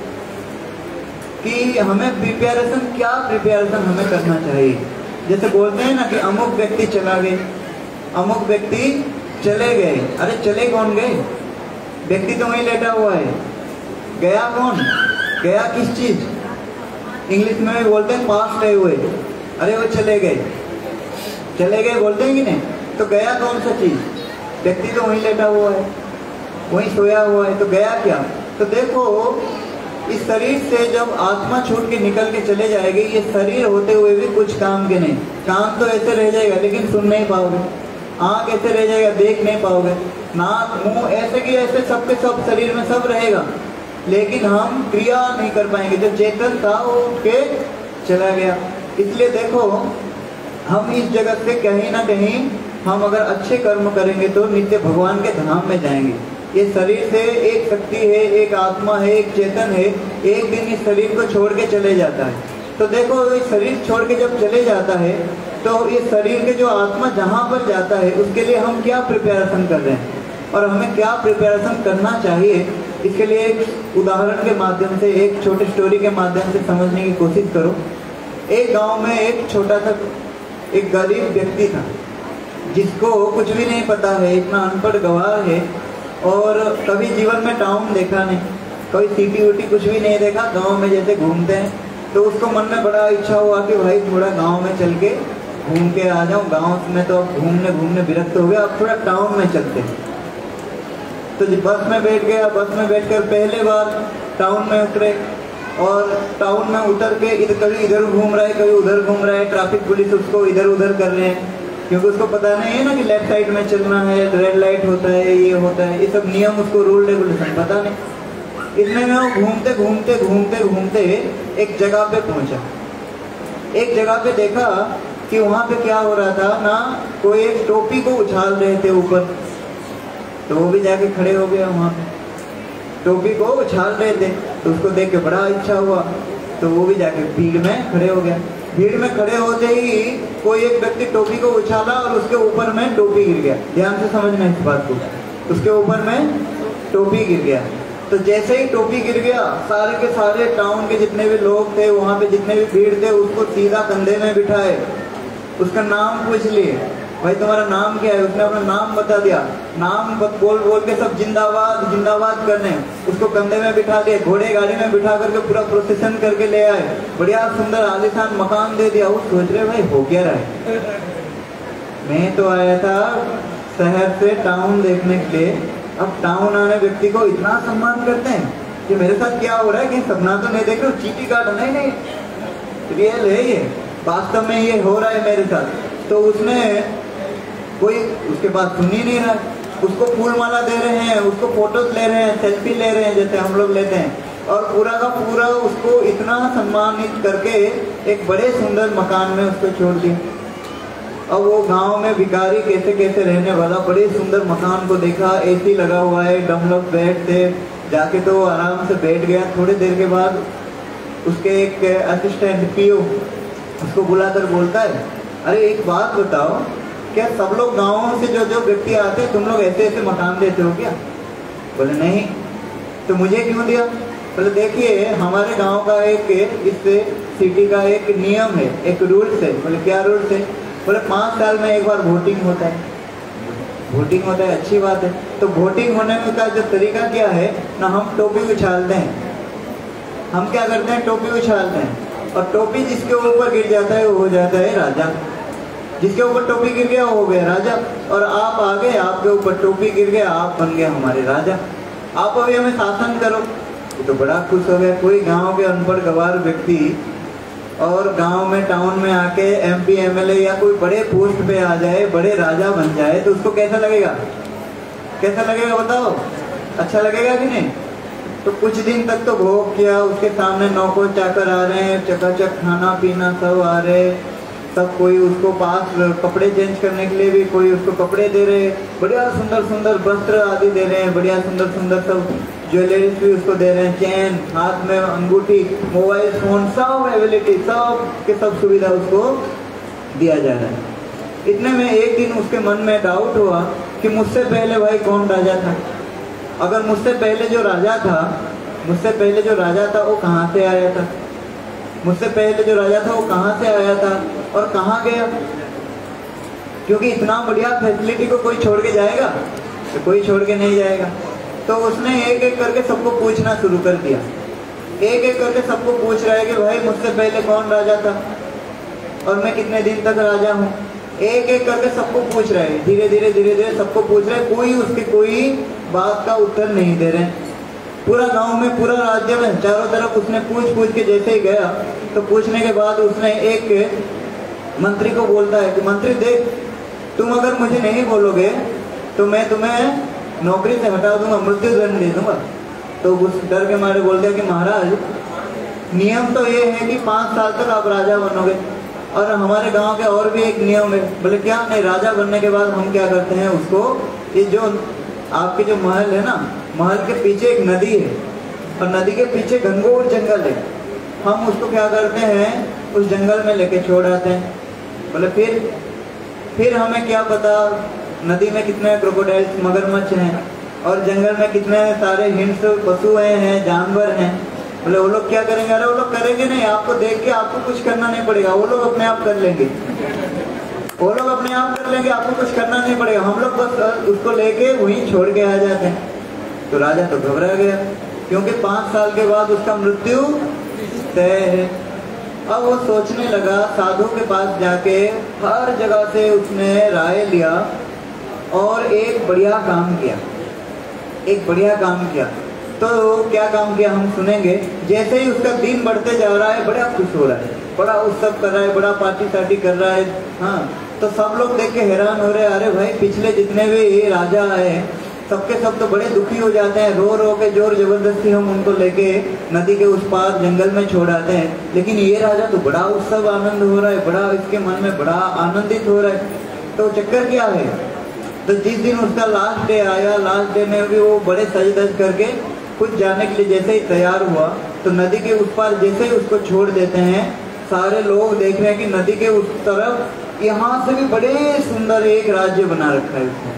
कि हमें प्रिपरेशन हमें करना चाहिए। जैसे बोलते हैं ना कि अमुक व्यक्ति चला गए, अमुक व्यक्ति चले गए, अरे चले कौन गए? व्यक्ति तो वहीं लेटा हुआ है, गया कौन? गया किस चीज? इंग्लिश में भी बोलते हैं पास्ट रहे हुए, अरे वो चले गए बोलते हैं कि नहीं? तो गया कौन सा चीज? व्यक्ति तो वहीं लेटा हुआ है, वहीं सोया हुआ है, तो गया क्या? तो देखो इस शरीर से जब आत्मा छूट के निकल के चले जाएगी, ये शरीर होते हुए भी कुछ काम के नहीं। काम तो ऐसे रह जाएगा लेकिन सुन नहीं पाओगे, आँख ऐसे रह जाएगा, देख नहीं पाओगे, नाक मुंह ऐसे की ऐसे सबके सब शरीर में सब रहेगा, लेकिन हम क्रिया नहीं कर पाएंगे। जो चेतन था वो उठ के चला गया। इसलिए देखो, हम इस जगत से कहीं ना कहीं हम अगर अच्छे कर्म करेंगे तो नित्य भगवान के धाम में जाएंगे। ये शरीर से एक शक्ति है, एक आत्मा है, एक चेतन है, एक दिन इस शरीर को छोड़ के चले जाता है। तो देखो, ये शरीर छोड़ के जब चले जाता है तो ये शरीर के जो आत्मा जहाँ पर जाता है उसके लिए हम क्या प्रिपरेशन कर रहे हैं और हमें क्या प्रिपरेशन करना चाहिए, इसके लिए एक उदाहरण के माध्यम से, एक छोटी स्टोरी के माध्यम से समझने की कोशिश करो। एक गांव में एक छोटा सा एक गरीब व्यक्ति था जिसको कुछ भी नहीं पता है, इतना अनपढ़ गवार है और कभी जीवन में टाउन देखा नहीं, कभी सिटी वुटी कुछ भी नहीं देखा, गांव में जैसे घूमते हैं। तो उसको मन में बड़ा इच्छा हुआ कि भाई थोड़ा गांव में चल के घूम के आ जाऊं, गांव में तो अब घूमने विरक्त हो गया, अब थोड़ा टाउन में चलते हैं। तो बस में बैठ गया, बस में बैठकर पहले बार टाउन में उतरे और टाउन में उतर के कभी इधर घूम रहा है, कभी उधर घूम रहा है। ट्रैफिक पुलिस उसको इधर उधर कर रहे हैं क्योंकि उसको पता नहीं है ना कि लेफ्ट साइड में चलना है, रेड लाइट होता है, ये होता है, ये सब नियम उसको रूल रेगुलेशन पता नहीं। इतने में वो घूमते घूमते घूमते घूमते एक जगह पे पहुंचा। एक जगह पे देखा कि वहां पे क्या हो रहा था ना, कोई एक टोपी को उछाल रहे थे ऊपर, तो वो भी जाके खड़े हो गया वहां पे, टोपी को उछाल रहे थे। तो उसको देख के बड़ा इच्छा हुआ, तो वो भी जाके भीड़ में खड़े हो गया। भीड़ में खड़े होते ही कोई एक व्यक्ति टोपी को उछाला और उसके ऊपर में टोपी गिर गया। ध्यान से समझना इस बात को, उसके ऊपर में टोपी गिर गया। तो जैसे ही टोपी गिर गया, सारे के सारे टाउन के जितने भी लोग थे, वहां पे जितने भी भीड़ थे, उसको सीधा कंधे में बिठाए, उसका नाम पूछ लिए, भाई तुम्हारा नाम क्या है? उसने अपना नाम बता दिया। नाम बोल बोल के सब जिंदाबाद जिंदाबाद करने, उसको कंधे में बिठा दिए, घोड़े गाड़ी में बिठा करके पूरा प्रोसेशन करके ले आए, बढ़िया सुंदर आलीशान मकान दे दिया। वो सोच रहे भाई हो क्या रहा है, मैं तो आया था शहर से टाउन देखने के लिए, अब टाउन आने व्यक्ति को इतना सम्मान करते हैं कि मेरे साथ क्या हो रहा है, कहीं सपना तो नहीं देख रहे हो, चीटी काट नहीं, रियल है ये, वास्तव में ये हो रहा है मेरे साथ। तो उसने कोई उसके बात सुन ही नहीं रहा, उसको फूल माला दे रहे हैं, उसको फोटोज ले रहे हैं, सेल्फी ले रहे हैं जैसे हम लोग लेते हैं, और पूरा का पूरा उसको इतना सम्मानित करके एक बड़े सुंदर मकान में उसको छोड़ दिया। अब वो गांव में भिखारी कैसे कैसे रहने वाला, बड़े सुंदर मकान को देखा, एसी लगा हुआ है, डमलक बेड थे, जाके तो आराम से बैठ गया। थोड़ी देर के बाद उसके एक असिस्टेंट पीओ उसको बुलाकर बोलता है, अरे एक बात बताओ, क्या सब लोग गाँव से जो जो व्यक्ति आते हैं तुम लोग ऐसे ऐसे मकान देते हो क्या? बोले नहीं। तो मुझे क्यों दिया? बोले देखिए हमारे गांव का एक इस सिटी का एक नियम है, एक रूल्स है। बोले क्या रूल्स है? बोले 5 साल में एक बार वोटिंग होता है। वोटिंग होता है, अच्छी बात है। तो वोटिंग होने का जो तरीका क्या है ना, हम टोपी उछालते हैं। हम क्या करते हैं? टोपी उछालते हैं, और टोपी जिसके ऊपर गिर जाता है वो हो जाता है राजा। जिसके ऊपर टोपी गिर गया वो हो गया राजा। और आप आ गए, आपके ऊपर टोपी गिर गया, आप बन गए हमारे राजा, आप अभी हमें शासन करो। तो बड़ा खुश हो गया। कोई गांव के अनपढ़ गवार व्यक्ति और गांव में टाउन में आके एमपी एमएलए या कोई बड़े पोस्ट पे आ जाए, बड़े राजा बन जाए, तो उसको कैसा लगेगा? कैसा लगेगा बताओ? अच्छा लगेगा कि नहीं? तो कुछ दिन तक तो भोग किया, उसके सामने नौकर चाकर आ रहे हैं, चकाचक खाना पीना सब आ रहे, सब कोई उसको पास कपड़े चेंज करने के लिए भी कोई उसको कपड़े दे रहे, बढ़िया सुंदर सुंदर वस्त्र आदि दे रहे हैं, बढ़िया सुंदर सुंदर सब ज्वेलरीज भी उसको दे रहे हैं, चैन, हाथ में अंगूठी, मोबाइल फोन, सब एबिलिटी, सब के सब सुविधा उसको दिया जा रहा है। इतने में एक दिन उसके मन में डाउट हुआ कि मुझसे पहले भाई कौन राजा था? अगर मुझसे पहले जो राजा था वो कहाँ से आया था? मुझसे पहले जो राजा था वो कहाँ से आया था और कहाँ गया? क्योंकि इतना बढ़िया फैसिलिटी को कोई छोड़ के जाएगा? तो कोई छोड़ के नहीं जाएगा। तो उसने एक एक करके सबको पूछना शुरू कर दिया। एक एक करके सबको पूछ रहा है कि भाई मुझसे पहले कौन राजा था और मैं कितने दिन तक राजा हूँ। एक एक करके सबको पूछ रहे हैं, धीरे धीरे सबको पूछ रहे हैं। कोई उसकी कोई बात का उत्तर नहीं दे रहे। पूरा गांव में, पूरा राज्य में चारों तरफ उसने पूछ के जैसे ही गया, तो पूछने के बाद उसने एक मंत्री को बोलता है कि मंत्री देख, तुम अगर मुझे नहीं बोलोगे तो मैं तुम्हें नौकरी से हटा दूंगा, मृत्यु दंड दे दूंगा। तो उस डर के मारे बोल दिया कि महाराज नियम तो ये है कि 5 साल तक आप राजा बनोगे, और हमारे गांव के और भी एक नियम है। बोले क्या? नहीं, राजा बनने के बाद हम क्या करते हैं उसको, ये जो आपके जो महल है ना, महल के पीछे एक नदी है और नदी के पीछे घनघोर जंगल है, हम उसको क्या करते हैं उस जंगल में लेके छोड़ आते हैं। बोले फिर हमें क्या पता नदी में कितने क्रोकोडाइल्स मगरमच्छ हैं और जंगल में कितने सारे हिंस पशु हैं, जानवर हैं। बोले वो लोग क्या करेंगे? अरे वो लोग करेंगे नहीं, आपको देख के आपको कुछ करना नहीं पड़ेगा, वो लोग अपने आप कर लेंगे, वो लोग अपने आप कर लेंगे, आपको कुछ करना नहीं पड़ेगा, हम लोग बस उसको लेके वहीं छोड़ के आ जाते हैं। तो राजा तो घबरा गया, क्योंकि 5 साल के बाद उसका मृत्यु तय है। अब वो सोचने लगा, साधु के पास जाके हर जगह से उसने राय लिया और एक बढ़िया काम किया। तो क्या काम किया हम सुनेंगे। जैसे ही उसका दिन बढ़ते जा रहा है, बड़ा खुश हो रहा है, बड़ा उत्सव कर रहा है, बड़ा पार्टी सार्टी कर रहा है। हाँ, तो सब लोग देख के हैरान हो रहे हैं, अरे भाई पिछले जितने भी राजा आए सबके सब तो बड़े दुखी हो जाते हैं, रो रो के जोर जबरदस्ती हम उनको लेके नदी के उस पार जंगल में छोड़ आते हैं, लेकिन ये राजा तो बड़ा उत्सव आनंद हो रहा है, बड़ा इसके मन में बड़ा आनंदित हो रहा है। तो चक्कर क्या है? तो जिस दिन उसका लास्ट डे आया, लास्ट डे में भी वो बड़े सज धज करके कुछ जाने के लिए जैसे ही तैयार हुआ, तो नदी के उस पार जैसे ही उसको छोड़ देते हैं, सारे लोग देख रहे हैं कि नदी के उस तरफ यहाँ से भी बड़े सुंदर एक राज्य बना रखा है उसने,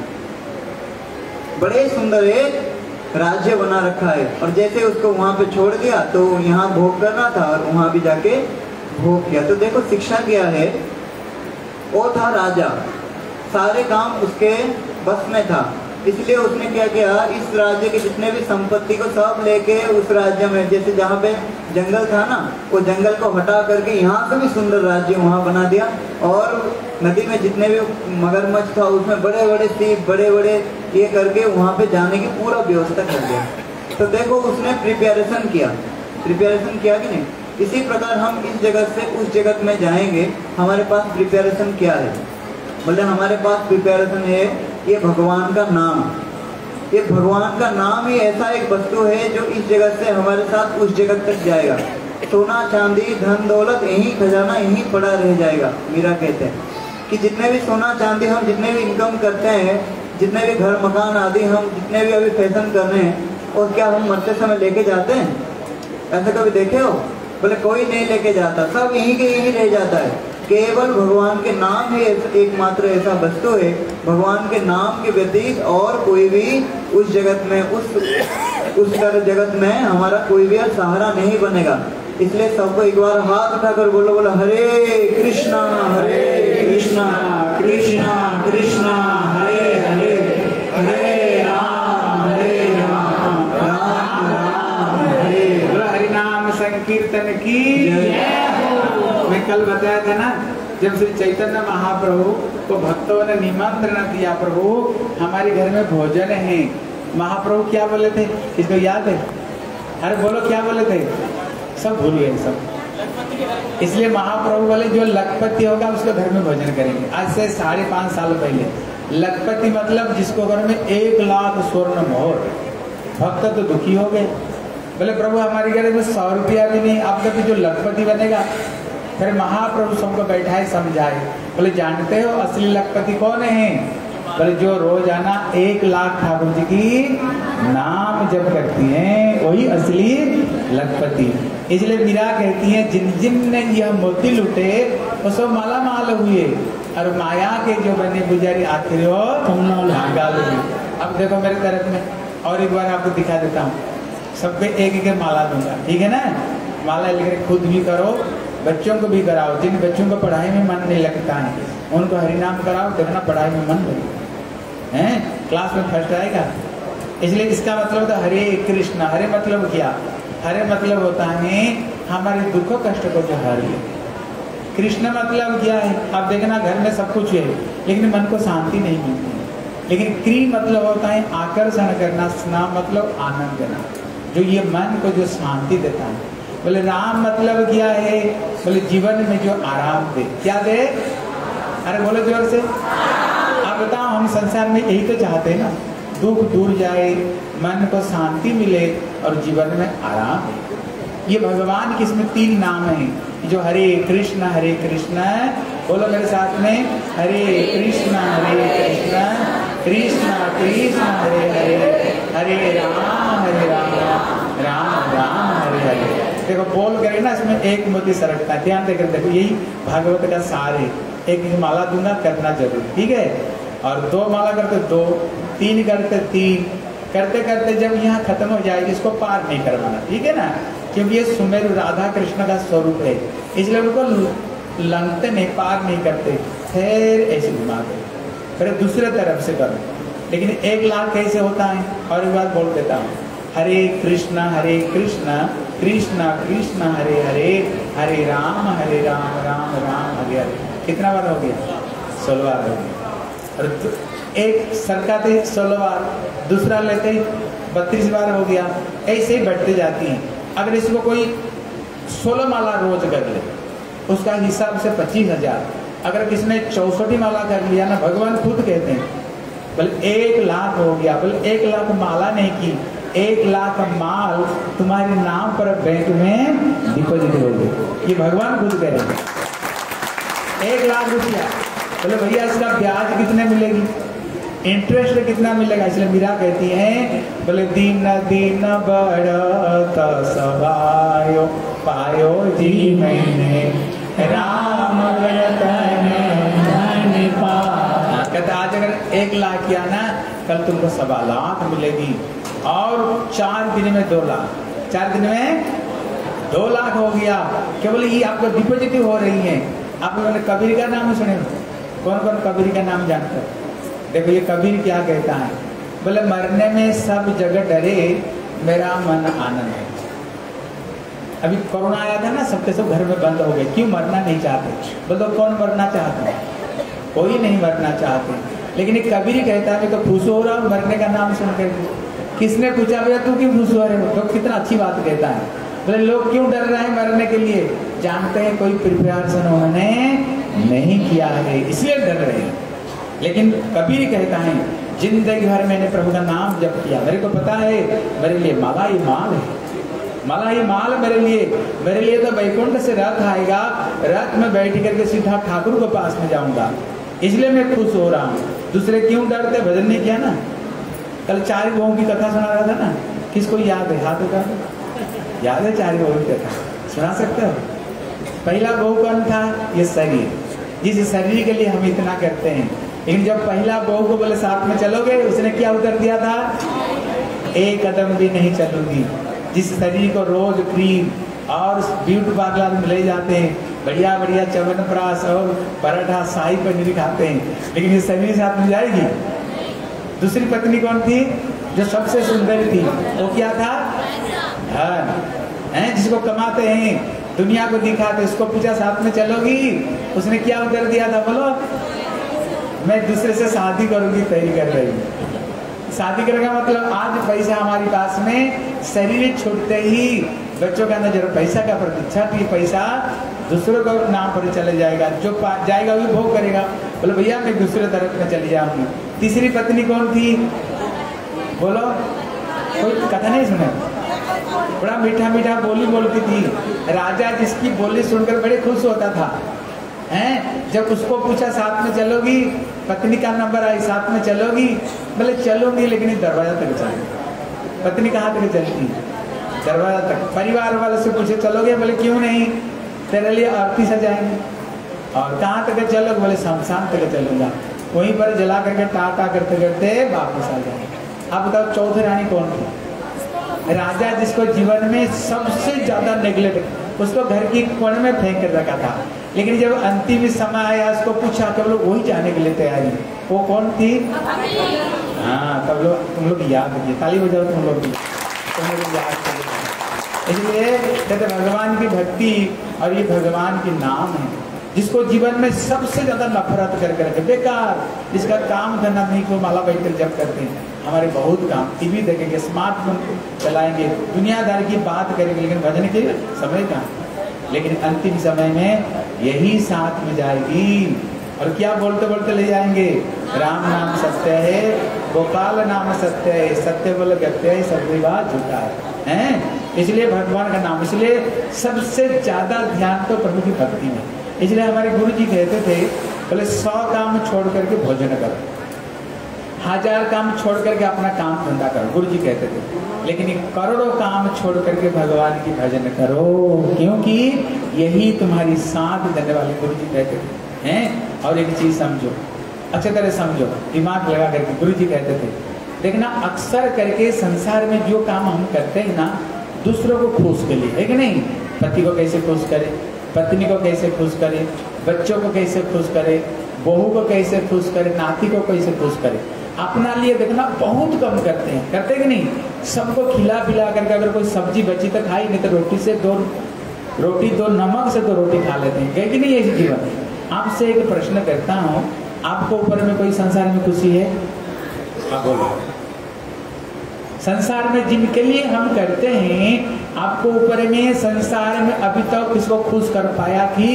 बड़े सुंदर एक राज्य बना रखा है। और जैसे उसको वहां पे छोड़ दिया तो यहाँ भोग करना था और वहां भी जाके भोग किया। तो देखो शिक्षा क्या है, वो था राजा, सारे काम उसके बस में था, इसलिए उसने क्या किया, इस राज्य के जितने भी संपत्ति को सब लेके उस राज्य में, जैसे जहाँ पे जंगल था ना, वो जंगल को हटा करके यहाँ से भी सुंदर राज्य वहाँ बना दिया, और नदी में जितने भी मगरमच्छ था उसमें बड़े बड़े सीप, बड़े बड़े ये करके वहाँ पे जाने की पूरा व्यवस्था कर दिया। तो देखो उसने प्रिपेरेशन किया कि नहीं। इसी प्रकार हम इस जगत से उस जगत में जाएंगे, हमारे पास प्रिपेरेशन क्या है? बोले हमारे पास प्रिपेरेशन है ये भगवान का नाम। ये भगवान का नाम ही ऐसा एक वस्तु है जो इस जगत से हमारे साथ उस जगत तक जाएगा। सोना चांदी धन दौलत यही खजाना यही पड़ा रह जाएगा। मीरा कहते हैं कि जितने भी सोना चांदी हम जितने भी इनकम करते हैं, जितने भी घर मकान आदि हम जितने भी अभी फैशन कर रहे हैं, और क्या हम मरते समय लेके जाते हैं? ऐसा कभी देखे हो? बोले कोई नहीं लेके जाता, सब यहीं के यहीं रह जाता है। केवल भगवान के नाम ही एकमात्र ऐसा वस्तु है, भगवान के नाम के व्यतीत और कोई भी उस जगत में उस जगत में हमारा कोई भी सहारा नहीं बनेगा। इसलिए सबको एक बार हाथ उठाकर बोलो हरे कृष्णा कृष्णा कृष्णा हरे हरे, हरे राम राम राम हरे। हरि नाम संकीर्तन की मैं कल बताया था ना, जब श्री चैतन्य महाप्रभु को भक्तों ने निमंत्रण दिया, प्रभु हमारे घर में भोजन है, महाप्रभु क्या बोले थे? इसको याद है? अरे बोलो क्या बोले थे? सब भूल गए सब। इसलिए महाप्रभु बोले जो लखपति होगा उसको घर में भोजन करेंगे। आज से 5.5 साल पहले लखपति मतलब जिसको घर में 1 लाख स्वर्ण मोहर। भक्त तो दुखी हो गए, बोले प्रभु हमारे घर में 100 रुपया भी नहीं, आपका भी जो लखपति बनेगा। फिर महाप्रभु सबको बैठाए समझाए, बोले जानते हो असली लखपति कौन है? बोले जो रोजाना 1 लाख ठाकुर जी की नाम जप करती हैं वही असली लखपति। इसलिए मीरा कहती है जिन जिन ने यह मोती लुटे वो सब माला माल हुए, और माया के जो बने पुजारी आखिर हो कंगाल हुए। अब देखो मेरे तरफ में और एक बार आपको दिखा देता हूँ, सब पे एक एक माला दूंगा, ठीक है ना? माला लेकर खुद भी करो, बच्चों को भी कराओ। जिन बच्चों को पढ़ाई में मन नहीं लगता है उनको हरिनाम कराओ, देखना पढ़ाई में मन लगे हैं, क्लास में फर्स्ट आएगा। इसलिए इसका मतलब होता है हरे कृष्ण। हरे मतलब क्या? हरे मतलब होता है हमारे दुख कष्ट को जो हर ले। कृष्ण मतलब क्या है? आप देखना घर में सब कुछ है लेकिन मन को शांति नहीं मिलती। लेकिन क्री मतलब होता है आकर्षण करना, स्ना मतलब आनंद देना, जो ये मन को जो शांति देता है। बोले राम मतलब क्या है? बोले जीवन में जो आराम दे। क्या दे? अरे बोलो जोर से। आप बताओ, हम संसार में यही तो चाहते हैं ना, दुख दूर जाए, मन को शांति मिले और जीवन में आराम मिले। ये भगवान के इसमें 3 नाम हैं जो हरे कृष्ण बोलो मेरे साथ में, हरे कृष्ण कृष्ण कृष्ण हरे हरे, हरे राम राम राम हरे हरे। देखो बोल करे ना इसमें एक मोती सरकता है, ध्यान देकर देखो, यही भागवत का सार है। एक माला दूंगा करना जरूर, ठीक है। और 2 माला करते 2, 3 करते 3, करते करते जब यहाँ खत्म हो जाएगी इसको पार नहीं करवाना, ठीक है ना, क्योंकि ये सुमेरु राधा कृष्ण का स्वरूप है, इसलिए उनको लंघते नहीं, पार नहीं करते, फिर ऐसे घुमाते, फिर दूसरे तरफ से करो। लेकिन 1 लाख कैसे होता है? और एक बार बोल देता हूँ, हरे कृष्ण कृष्ण कृष्ण हरे हरे, हरे राम राम राम हरे हरे। कितना बार हो गया? 16 बार हो गया। और एक सरकाते 16 बार, दूसरा लेते 32 बार हो गया, ऐसे ही बढ़ते जाती हैं। अगर इसको कोई 16 माला रोज कर ले, उसका हिसाब से 25,000। अगर किसी ने 64 माला कर लिया ना, भगवान खुद कहते हैं, बोले 1 लाख हो गया। बोले 1 लाख माला नहीं की, 1 लाख माल तुम्हारे नाम पर बैंक में डिपॉजिट हो गए, ये भगवान खुद कह रहे हैं। 1 लाख रुपया, बोले भैया इसका ब्याज कितने मिलेगी, इंटरेस्ट कितना मिलेगा? इसलिए मीरा कहती है, बोले दिन दिन बढ़त सवायो पायो जी मैंने राम कहते आज अगर 1 लाख किया ना, कल तुमको 1.25 लाख मिलेगी। और 4 दिन में 2 लाख, 4 दिन में 2 लाख हो गया। केवल ये आपको डिपॉजिट हो रही है। आप लोगों ने कबीर का नाम सुने? कौन कौन कबीर का नाम जानते हो? देखो ये कबीर क्या कहता है, बोले मरने में सब जगह डरे, मेरा मन आनंद है। अभी कोरोना आया था ना, सबके सब घर में बंद हो गए, क्यों? मरना नहीं चाहते। बोलो कौन मरना चाहता है? कोई नहीं मरना चाहते। लेकिन एक कबीर कहता है मैं तो खुश हो रहा हूँ मरने का नाम सुनकर। किसने पूछा भैया तू क्यों खुश हो रहे हो? तो कितना अच्छी बात कहता है। बोले लोग क्यों डर रहे हैं मरने के लिए? जानते हैं कोई प्रिपरेशन उन्होंने नहीं किया है, इसलिए डर रहे हैं। लेकिन कबीर कहता है जिंदगी भर मैंने प्रभु का नाम जप किया, मेरे को पता है मेरे लिए माला ही माल है, माला ही माल मेरे लिए तो वैकुंठ से रथ आएगा, रथ में बैठ करके सीधा ठाकुर के पास में जाऊंगा, इसलिए मैं खुश हो रहा हूँ। दूसरे क्यों डरते? भजन नहीं किया ना। कल 4 बहुओं की कथा सुना रहा था ना, किसको याद है? हाथ उठा, याद है 4 बहुओं की कथा? सुना सकते हो? पहला बहु कौन था? ये शरीर, जिस शरीर के लिए हम इतना करते हैं। लेकिन जब पहला बहू को बोले साथ में चलोगे, उसने क्या उत्तर दिया था? 1 कदम भी नहीं चलूंगी। जिस शरीर को रोज क्रीम और ब्यूटी पार्लर में ले जाते हैं, बढ़िया बढ़िया च्यवनप्राश और पराठा शाही पनीर खाते हैं, लेकिन ये शरीर साथ में जाएगी। दूसरी पत्नी कौन थी? जो सबसे सुंदर थी, वो क्या था? धन, जिसको कमाते हैं, दुनिया को दिखाते, उसको पूछा साथ में चलोगी? उसने क्या उत्तर दिया था? बोलो, मैं दूसरे से शादी करूंगी, तैयारी कर रही हूँ। शादी करने का मतलब आज पैसा हमारे पास में, शरीर छूटते ही बच्चों का नजर पैसा का प्रतीक्षा, तो ये पैसा दूसरों को नाम पर चले जाएगा, जो जाएगा वही भोग करेगा। बोलो भैया मैं दूसरे तरफ में चली जाऊंगी। तीसरी पत्नी कौन थी? बोलो, कोई कथा नहीं सुने? बड़ा मीठा मीठा बोली बोलती थी, राजा जिसकी बोली सुनकर बड़े खुश होता था। हैं? जब उसको पूछा साथ में चलोगी, पत्नी का नंबर आई, साथ में चलोगी? बोले चलूंगी, लेकिन दरवाजा तक चलूंगी। पत्नी कहाँ तक चलती? दरवाजा तक। परिवार वाले से पूछे चलोगे? बोले क्यों नहीं, तेरे लिए आरती सजाएंगे। और कहाँ तक चलोगे? बोले शमशान तक चलूंगा, वहीं पर जला करके टाटा करते करते वापस आ जाएंगे। आप बताओ चौथी रानी कौन थी? राजा जिसको जीवन में सबसे ज्यादा नेग्लेक्ट, उसको घर की कोने में फेंक कर रखा था, लेकिन जब अंतिम समय आया उसको पूछा तो लोग वही जाने के लिए तैयार है। वो कौन थी? हाँ, तब लोग, तुम लोग याद रखिए, ताली बजाओ तुम लोग, तुम लोग याद करिए। इसलिए कहते भगवान की भक्ति और ये भगवान के नाम है, जिसको जीवन में सबसे ज्यादा नफरत करके बेकार, जिसका काम धंधा नहीं, को माला बैठ कर जब करते हैं। हमारे बहुत काम, टीवी देखेंगे, स्मार्टफोन चलाएंगे, दुनियादारी की बात करेंगे, लेकिन भजन के समय कहाँ? लेकिन अंतिम समय में यही साथ में जाएगी। और क्या बोलते बोलते ले जाएंगे, राम नाम सत्य है, गोपाल नाम सत्य है, सत्य बोल कहते हैं, सब बात झूठा है। इसलिए भगवान का नाम, इसलिए सबसे ज्यादा ध्यान तो प्रभु की भक्ति में। इसलिए हमारे गुरु जी कहते थे, बोले 100 काम छोड़ करके भोजन करो, 1000 काम छोड़ करके अपना काम धंधा करो, गुरु जी कहते थे। लेकिन ये करोड़ों काम छोड़ करके भगवान की भजन करो, क्योंकि यही तुम्हारी साथ देने वाले, गुरु जी कहते थे हैं। और एक चीज समझो, अच्छे तरह समझो, दिमाग लगा करके, गुरु जी कहते थे, देखना अक्सर करके संसार में जो काम हम करते हैं ना, दूसरों को खुश के लिए है कि नहीं। पति को कैसे खुश करे, पत्नी को कैसे खुश करे, बच्चों को कैसे खुश करे, बहू को कैसे खुश करे, नाती को कैसे खुश करे, अपना लिए देखना बहुत कम करते हैं, करते कि नहीं। सबको खिला पिला करके अगर कोई सब्जी बची तो खाई, नहीं तो रोटी से दो नमक से 2 रोटी खा लेते हैं, कि नहीं। ऐसी जीवन। आपसे एक प्रश्न करता हूँ, आपको ऊपर में कोई संसार में खुशी है? आप बोलो। संसार में जिनके लिए हम करते हैं, आपको ऊपर में संसार में अभी तक किसको खुश कर पाया कि?